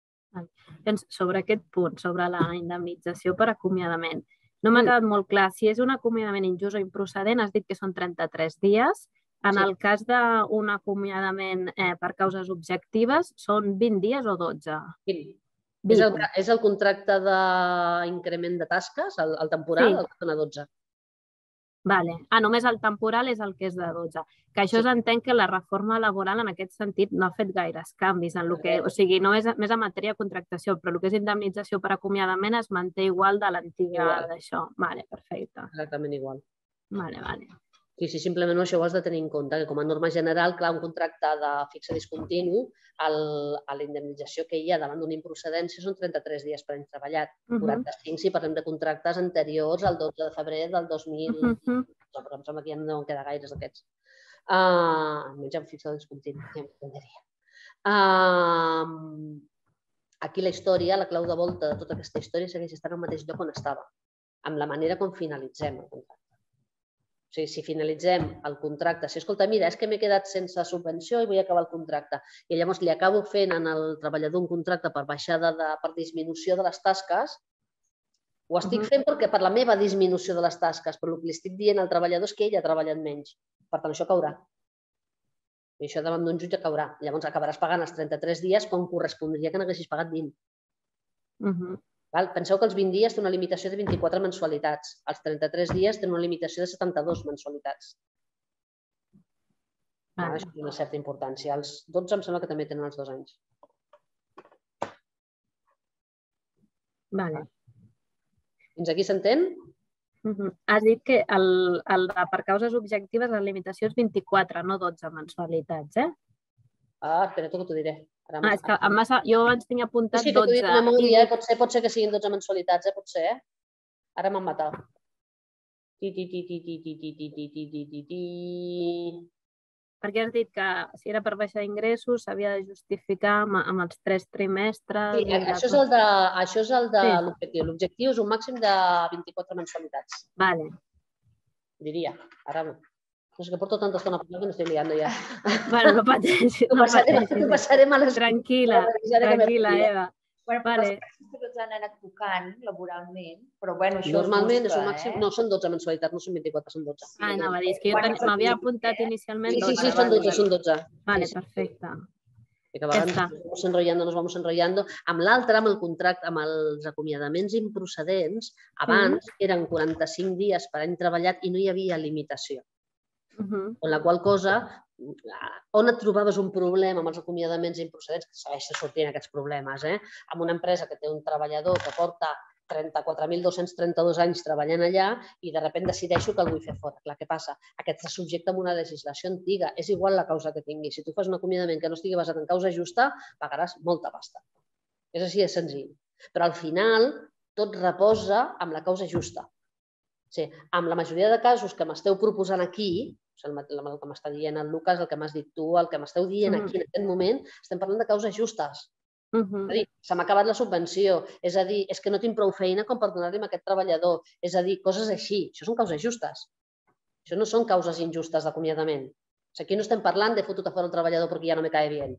Sobre aquest punt, sobre la indemnització per acomiadament, no m'ha quedat molt clar. Si és un acomiadament injust o improcedent, has dit que són trenta-tres dies. En el cas d'un acomiadament per causes objectives, són vint dies o dotze? És el contracte d'increment de tasques, el temporal, el que dona dotze. Ah, només el temporal és el que és de dotze. Que això s'entén que la reforma laboral en aquest sentit no ha fet gaires canvis. O sigui, no és més en matèria de contractació, però el que és indemnització per acomiadament es manté igual de l'antiga d'això. Vale, perfecte. Exactament igual. Vale, vale. Sí, sí, simplement això ho has de tenir en compte, que com a norma general, clar, un contracte de fixe discontinu, la indemnització que hi ha davant d'una improcedència són trenta-tres dies per any treballat. quaranta-cinc si parlem de contractes anteriors al dotze de febrer del dos mil... Però em sembla que ja no en queda gaires d'aquests. Almenys en fixe discontinu, ja m'entendria. Aquí la història, la clau de volta de tota aquesta història segueix estant al mateix lloc on estava, amb la manera com finalitzem el contracte. O sigui, si finalitzem el contracte, si escolta, mira, és que m'he quedat sense subvenció i vull acabar el contracte, i llavors li acabo fent al treballador un contracte per baixada, per disminució de les tasques, ho estic fent perquè per la meva disminució de les tasques, però el que li estic dient al treballador és que ell ha treballat menys. Per tant, això caurà. I això davant d'un jutge caurà. Llavors acabaràs pagant els trenta-tres dies com correspondria que n'haguessis pagat vint. Penseu que els vint dies té una limitació de vint-i-quatre mensualitats. Els trenta-tres dies tenen una limitació de setanta-dues mensualitats. Això té una certa importància. Els dotze em sembla que també tenen els dos anys. Vale. Fins aquí s'entén? Has dit que per causes objectives la limitació és vint-i-quatre, no dotze mensualitats, eh? Ah, espera, tu que t'ho diré. Ah, és que jo abans tinc apuntat dotze. Sí, que t'ho dic de memòria, pot ser que siguin dotze mensualitats, eh? Pot ser, eh? Ara m'han matat. Ti, ti, ti, ti, ti, ti, ti, ti, ti, ti, ti, ti, ti... Perquè has dit que si era per baixar ingressos s'havia de justificar amb els tres trimestres... Sí, això és el de l'objectiu. L'objectiu és un màxim de vint-i-quatre mensualitats. Vale. Diria. Ara no. No sé que porto tanta estona parlant que m'estic liant ja. Bueno, no pateixis. Ho passarem a les... Tranquil·la, tranquil·la, Eva. Bueno, els que ens han anat tocant laboralment, però bueno, això normalment és un màxim... No, són dotze mensualitats, no són vint-i-quatre, són dotze. Ah, anava a dir, és que jo m'havia apuntat inicialment dotze. Sí, sí, són dotze, són dotze. Vale, perfecte. I que a vegades ens vamos enrotllant, nos vamos enrotllant. Amb l'altre, amb el contracte, amb els acomiadaments improcedents, abans eren quaranta-cinc dies per any treballat i no hi havia limitació. Amb la qual cosa, on et trobaves un problema amb els acomiadaments improcedents, que segueixen sortint aquests problemes, amb una empresa que té un treballador que porta trenta-quatre mil dos-cents trenta-dos anys treballant allà i de sobte decideixo que el vull fer fora. Clar, què passa? Aquest està subjecte a una legislació antiga. És igual la causa que tingui. Si tu fas un acomiadament que no estigui basat en causa justa, pagaràs molta pasta. És així de senzill. Però al final tot reposa amb la causa justa. Amb la majoria de casos que m'esteu proposant aquí, el que m'està dient el Lucas, el que m'has dit tu, el que m'esteu dient aquí en aquest moment, estem parlant de causes justes. És a dir, se m'ha acabat la subvenció, és a dir, és que no tinc prou feina com per donar-li a aquest treballador, és a dir, coses així. Això són causes justes. Això no són causes injustes d'acomiadament. Aquí no estem parlant de fotut a fora el treballador perquè ja no me cae bien.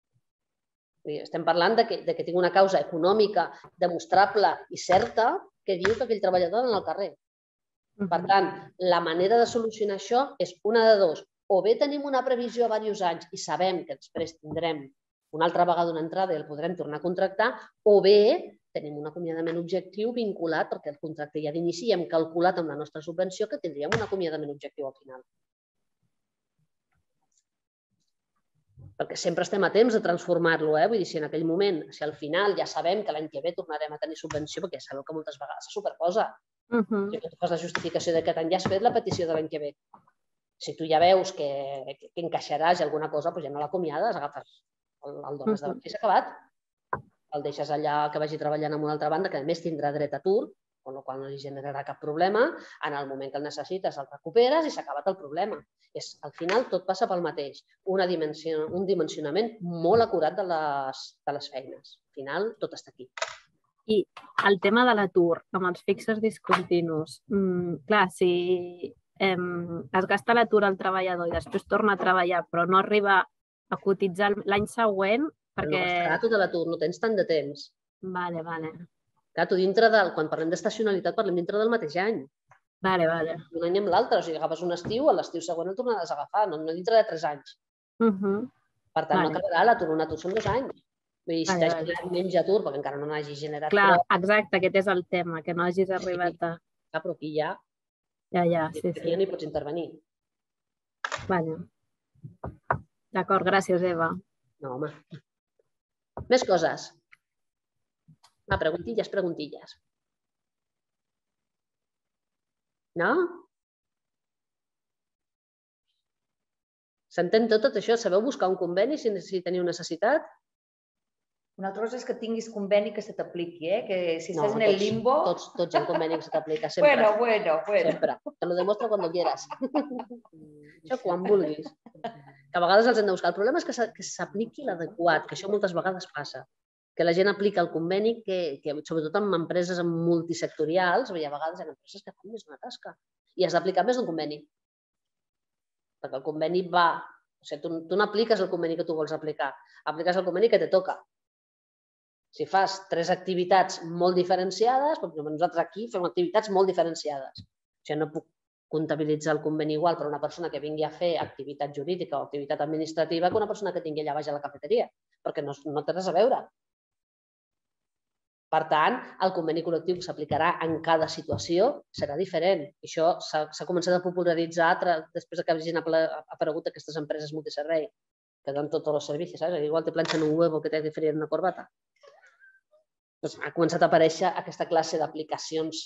Estem parlant que tinc una causa econòmica demostrable i certa que diu que aquell treballador ha d'anar al carrer. Per tant, la manera de solucionar això és una de dos. O bé tenim una previsió a diversos anys i sabem que després tindrem una altra vegada una entrada i el podrem tornar a contractar, o bé tenim un acomiadament objectiu vinculat perquè el contracte ja d'inici i hem calculat amb la nostra subvenció que tindríem un acomiadament objectiu al final. Perquè sempre estem a temps de transformar-lo, eh? Vull dir, si en aquell moment, si al final ja sabem que l'any que ve tornarem a tenir subvenció, perquè ja sabeu que moltes vegades se superposa. Si tu fas la justificació d'aquest any ja has fet la petició de l'any que ve. Si tu ja veus que encaixaràs alguna cosa, doncs ja no l'acomiades, agafes el dones davant i s'ha acabat. El deixes allà que vagi treballant en una altra banda, que a més tindrà dret a atur, amb la qual cosa no li generarà cap problema. En el moment que el necessites el recuperes i s'ha acabat el problema. Al final tot passa pel mateix. Un dimensionament molt acurat de les feines. Al final tot està aquí. I el tema de l'atur, amb els fixes discontinus, clar, si es gasta l'atur al treballador i després torna a treballar però no arriba a cotitzar l'any següent, perquè... No gastarà tot l'atur, no tens tant de temps. Vale, vale. Clar, tu dintre del... Quan parlem d'estacionalitat parlem dintre del mateix any. Vale, vale. Un any amb l'altre, o sigui, agafes un estiu, a l'estiu següent el tornaràs a agafar, no dintre de tres anys. Per tant, no acabarà l'atur, un atur són dos anys. Vull dir, si t'has generat menys atur, perquè encara no n'hagis generat... Clar, exacte, aquest és el tema, que no hagis arribat a... Clar, però aquí ja... Ja, ja, sí, sí. Aquí ja no hi pots intervenir. Vale. D'acord, gràcies, Eva. No, home. Més coses. Va, preguntilles, preguntilles. No? S'entén tot això? Sabeu buscar un conveni si teniu necessitat? Una altra cosa és que tinguis conveni que se t'apliqui, eh? Que si estàs en el limbo... Tots hi ha conveni que se t'aplica, sempre. Bueno, bueno, bueno. Sempre. Te lo demuestro cuando quieras. Això quan vulguis. Que a vegades els hem de buscar. El problema és que s'apliqui l'adequat, que això moltes vegades passa. Que la gent aplica el conveni, que sobretot en empreses multisectorials, hi ha vegades en empreses que fan més una tasca. I has d'aplicar més d'un conveni. Perquè el conveni va... O sigui, tu no apliques el conveni que tu vols aplicar, apliques el conveni que te toca. Si fas tres activitats molt diferenciades, nosaltres aquí fem activitats molt diferenciades. O sigui, no puc comptabilitzar el conveni igual per una persona que vingui a fer activitat jurídica o activitat administrativa que una persona que tingui allà baix a la cafeteria, perquè no té res a veure. Per tant, el conveni col·lectiu que s'aplicarà en cada situació serà diferent. I això s'ha començat a popularitzar després que hagin aparegut aquestes empreses multiservei, que donen tots els serveis, saps? Igual te planxen un huevo que t'has de fer una corbata. Ha començat a aparèixer aquesta classe d'aplicacions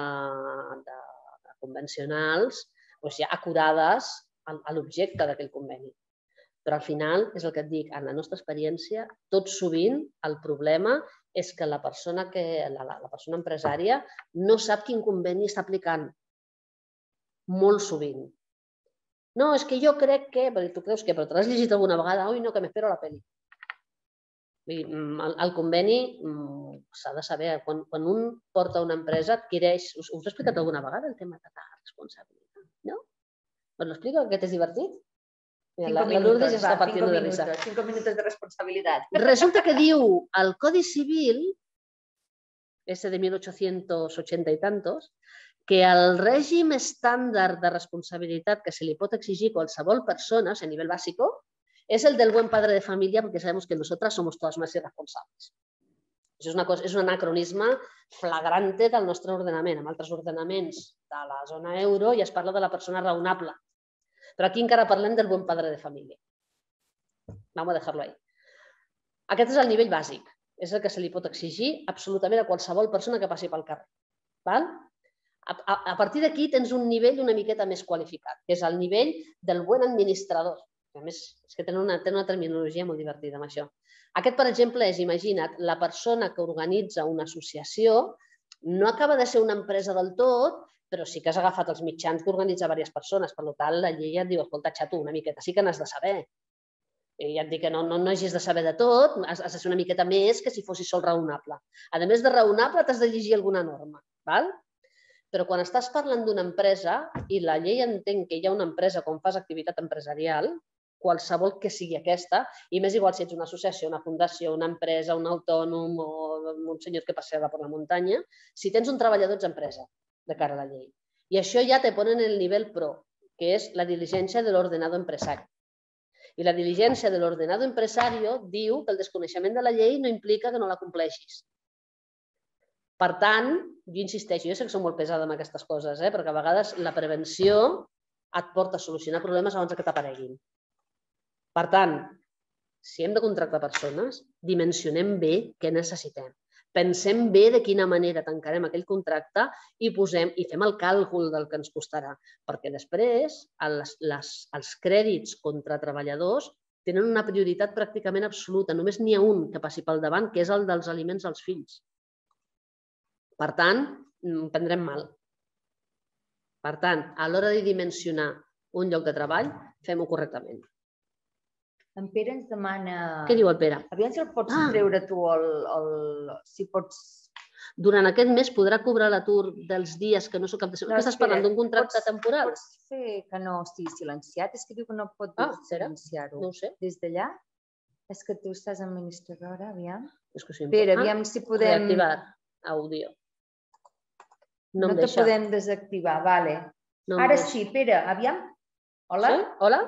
convencionals ja acurades a l'objecte d'aquell conveni. Però al final, és el que et dic, en la nostra experiència, tot sovint el problema és que la persona empresària no sap quin conveni està aplicant. Molt sovint. No, és que jo crec que... Tu creus que, però te l'has llegit alguna vegada? Ui, no, que m'espero la pel·li. El conveni s'ha de saber. Quan un porta una empresa, adquireix... Us he explicat alguna vegada el tema de la responsabilitat? No? Us l'explico, que és divertit? La Lourdes ja està partint de risa. Cinco minuts de responsabilitat. Resulta que diu el Codi Civil, ese de mil ochocientos ochenta y tantos, que el règim estàndard de responsabilitat que se li pot exigir a qualsevol persona, a nivell bàsic, és el del buen padre de familia, perquè sabem que nosaltres som totes més irresponsables. Això és un anacronisme flagrante del nostre ordenament. En altres ordenaments de la zona euro ja es parla de la persona raonable. Però aquí encara parlem del buen padre de família. Vamos a dejarlo ahí. Aquest és el nivell bàsic. És el que se li pot exigir absolutament a qualsevol persona que passi pel carrer. A partir d'aquí tens un nivell una miqueta més qualificat, que és el nivell del buen administrador. A més, és que tenen una terminologia molt divertida amb això. Aquest, per exemple, és, imagina't, la persona que organitza una associació no acaba de ser una empresa del tot, però sí que has agafat els mitjans que organitza diverses persones. Per tant, la llei et diu, escolta, xato, una miqueta sí que n'has de saber. I ja et dic que no hagis de saber de tot, has de ser una miqueta més que si fossis sol raonable. A més de raonable, t'has de llegir alguna norma. Però quan estàs parlant d'una empresa, i la llei entén que hi ha una empresa quan fas activitat empresarial, qualsevol que sigui aquesta, i més igual si ets una associació, una fundació, una empresa, un autònom o un senyor que passega per la muntanya, si tens un treballador ets empresa de cara a la llei. I això ja te ponen el nivell pro, que és la diligència de l'ordenado empresari. I la diligència de l'ordenado empresario diu que el desconeixement de la llei no implica que no la compleixis. Per tant, jo insisteixo, jo sé que som molt pesada amb aquestes coses, perquè a vegades la prevenció et porta a solucionar problemes abans que t'apareguin. Per tant, si hem de contractar persones, dimensionem bé què necessitem. Pensem bé de quina manera tancarem aquell contracte i fem el càlcul del que ens costarà, perquè després els crèdits contra treballadors tenen una prioritat pràcticament absoluta. Només n'hi ha un que passi pel davant, que és el dels aliments als fills. Per tant, prendrem mal. Per tant, a l'hora de dimensionar un lloc de treball, fem-ho correctament. En Pere ens demana... Què diu el Pere? Aviam si el pots treure tu, si pots... Durant aquest mes podrà cobrar l'atur dels dies que no sóc cap de setmana. Què estàs parlant, d'un contracte temporal? Pots fer que no estigui silenciat? És que diu que no pot silenciar-ho. No ho sé. Des d'allà? És que tu estàs administradora, aviam. Pere, aviam si podem... Reactivar àudio. No te podem desactivar, vale. Ara sí, Pere, aviam. Hola? Hola?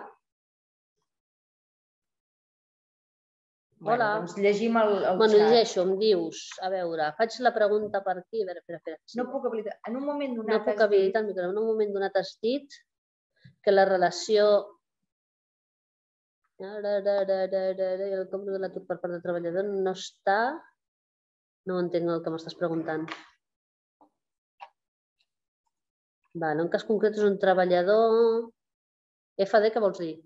Hola. Doncs llegim el xat. Bueno, llegeixo, em dius, a veure, faig la pregunta per aquí. A veure, espera, espera. No puc habilitar. En un moment donat No puc habilitar el micròfon. En un moment donat has dit que la relació... El compte de l'atur per part del treballador no està... No entenc el que m'estàs preguntant. En un cas concret és un treballador... F D, què vols dir?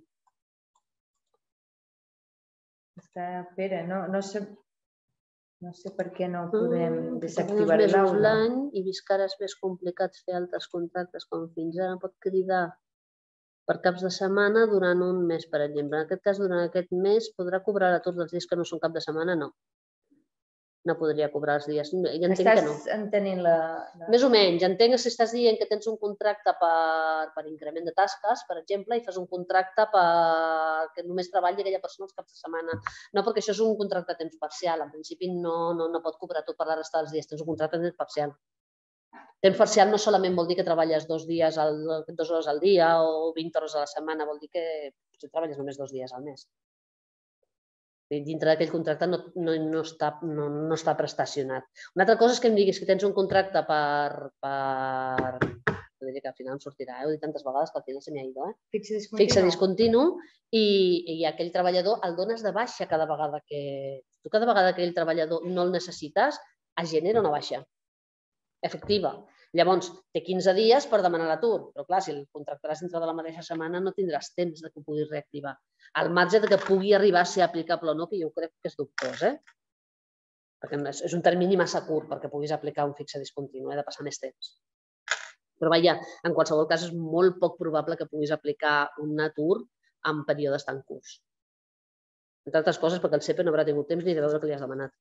Pere, no sé per què no podem desactivar l'àudio. L'any i vist que ara és més complicat fer altres contractes com fins ara pot cridar per caps de setmana durant un mes, per exemple. En aquest cas, durant aquest mes podrà cobrar l'atur dels dies que no són cap de setmana? No. No podria cobrar els dies. Estàs entenent la... Més o menys. Entenc si estàs dient que tens un contracte per increment de tasques, per exemple, i fas un contracte perquè només treballi aquella persona els caps de setmana. No, perquè això és un contracte a temps parcial. En principi no pot cobrar tot per la resta dels dies. Tens un contracte a temps parcial. Temps parcial no solament vol dir que treballes dos dies, dues hores al dia o vint hores a la setmana. Vol dir que potser treballes només dos dies al mes. Dintre d'aquell contracte no està prestacionat. Una altra cosa és que em diguis que tens un contracte per... No diré que al final em sortirà, ho he dit tantes vegades que al final se m'ha ido. Fixe discontinu i aquell treballador el dones de baixa cada vegada que... Tu cada vegada que aquell treballador no el necessites, es genera una baixa efectiva. Llavors, té quinze dies per demanar l'atur, però clar, si el contractaràs dintre de la mateixa setmana no tindràs temps que ho puguis reactivar. Al marge que pugui arribar a ser aplicable o no, que jo crec que és dubtós, perquè és un termini massa curt perquè puguis aplicar un fixe discontinu, he de passar més temps. Però vaja, en qualsevol cas és molt poc probable que puguis aplicar un atur en períodes tan curts. Entre altres coses perquè el C E P no haurà tingut temps ni de veure el que li has demanat.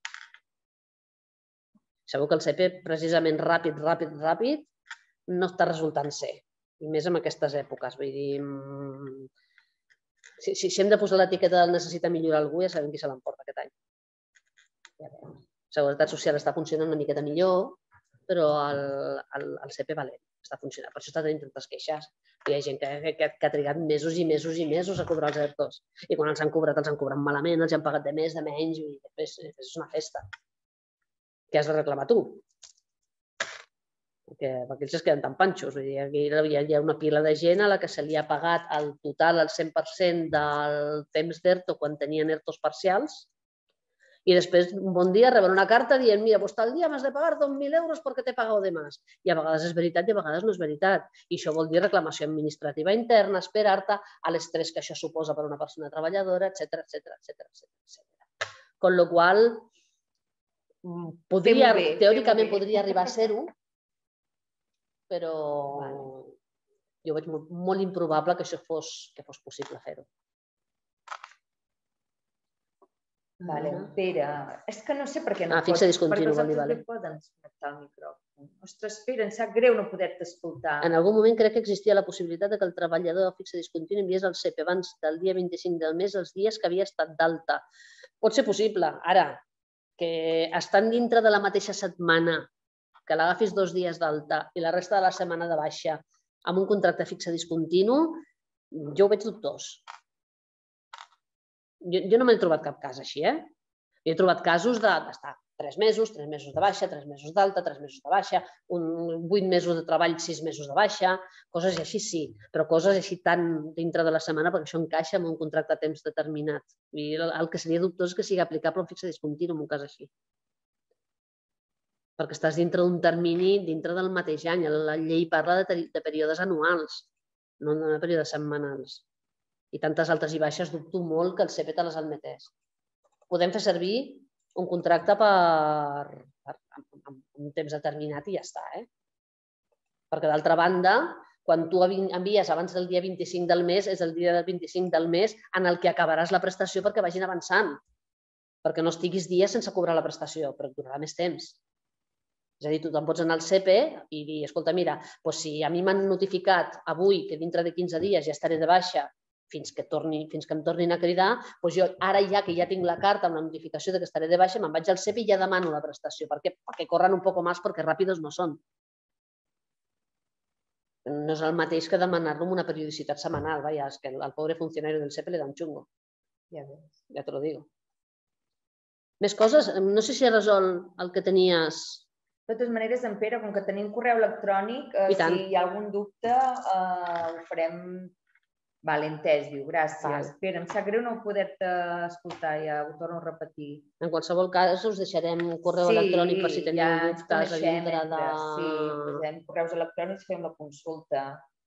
Segur que el C E P, precisament ràpid, ràpid, ràpid, no està resultant ser. I més en aquestes èpoques. Vull dir, si hem de posar l'etiqueta del necessita millorar algú, ja sabem qui se l'emporta aquest any. La Seguretat Social està funcionant una miqueta millor, però el C E P valent està funcionant. Per això està tenint tantes queixes. Hi ha gent que ha trigat mesos i mesos i mesos a cobrar els ERTOs. I quan els han cobrat, els han cobrat malament, els han pagat de més, de menys, i després és una festa. Què has de reclamar tu? Perquè ells es queden tan panxos. Hi ha una pila de gent a la que se li ha pagat el total, el cent per cent del temps d'ERTO quan tenien ERTOs parcials i després un bon dia reben una carta dient mira, pues tal dia m'has de pagar dos mil euros perquè t'he pagat de més. I a vegades és veritat i a vegades no és veritat. I això vol dir reclamació administrativa interna, esperar-te a l'estrès que això suposa per a una persona treballadora, etcètera, etcètera, etcètera. Con lo qual, teòricament podria arribar a ser-ho, però jo veig molt improbable que això fos possible fer-ho. Pere, és que no sé per què no pots, perquè els altres no poden connectar el micròfon. Ostres, Pere, em sap greu no poder-te escoltar. En algun moment crec que existia la possibilitat que el treballador fixe discontinu enviés al C E P abans del dia vint-i-cinc del mes els dies que havia estat d'alta. Pot ser possible. Ara, que estan dintre de la mateixa setmana que l'agafis dos dies d'alta i la resta de la setmana de baixa amb un contracte fixe discontinu, jo ho veig dubtós. Jo no m'he trobat cap cas així, eh? Jo he trobat casos d'estar tres mesos, tres mesos de baixa, tres mesos d'alta, tres mesos de baixa, vuit mesos de treball, sis mesos de baixa, coses així sí, però coses així tan dintre de la setmana perquè això encaixa en un contracte a temps determinat. El que seria dubtós és que sigui aplicable un fixe discontinu en un cas així. Perquè estàs dintre d'un termini, dintre del mateix any. La llei parla de períodes anuals, no de períodes setmanals. I tantes altes i baixes dubto molt que el C P te les admetés. Podem fer servir un contracte per un temps determinat i ja està. Perquè d'altra banda, quan tu envies abans del dia vint-i-cinc del mes, és el dia del vint-i-cinc del mes en el que acabaràs la prestació perquè vagin avançant. Perquè no estiguis dies sense cobrar la prestació, però durarà més temps. És a dir, tu te'n pots anar al C P i dir, escolta, mira, si a mi m'han notificat avui que dintre de quinze dies ja estaré de baixa fins que em tornin a cridar, doncs jo ara ja que ja tinc la carta amb la notificació que estaré de baixa, me'n vaig al C P i ja demano la prestació. Per què? Perquè corren un poc més perquè ràpidos no són. No és el mateix que demanar-lo amb una periodicitat setmanal. Vaja, és que al pobre funcionari del C P li da un xungo. Ja te lo digo. Més coses? No sé si has resolt el que tenies... De totes maneres, en Pere, com que tenim correu electrònic, si hi ha algun dubte, ho farem... Vale, entès, diu, gràcies. Pere, em sap greu no poder-te escoltar, ja ho torno a repetir. En qualsevol cas, us deixarem un correu electrònic per si teniu dubtes a dintre de... Sí, posem correus electrònics, fem la consulta.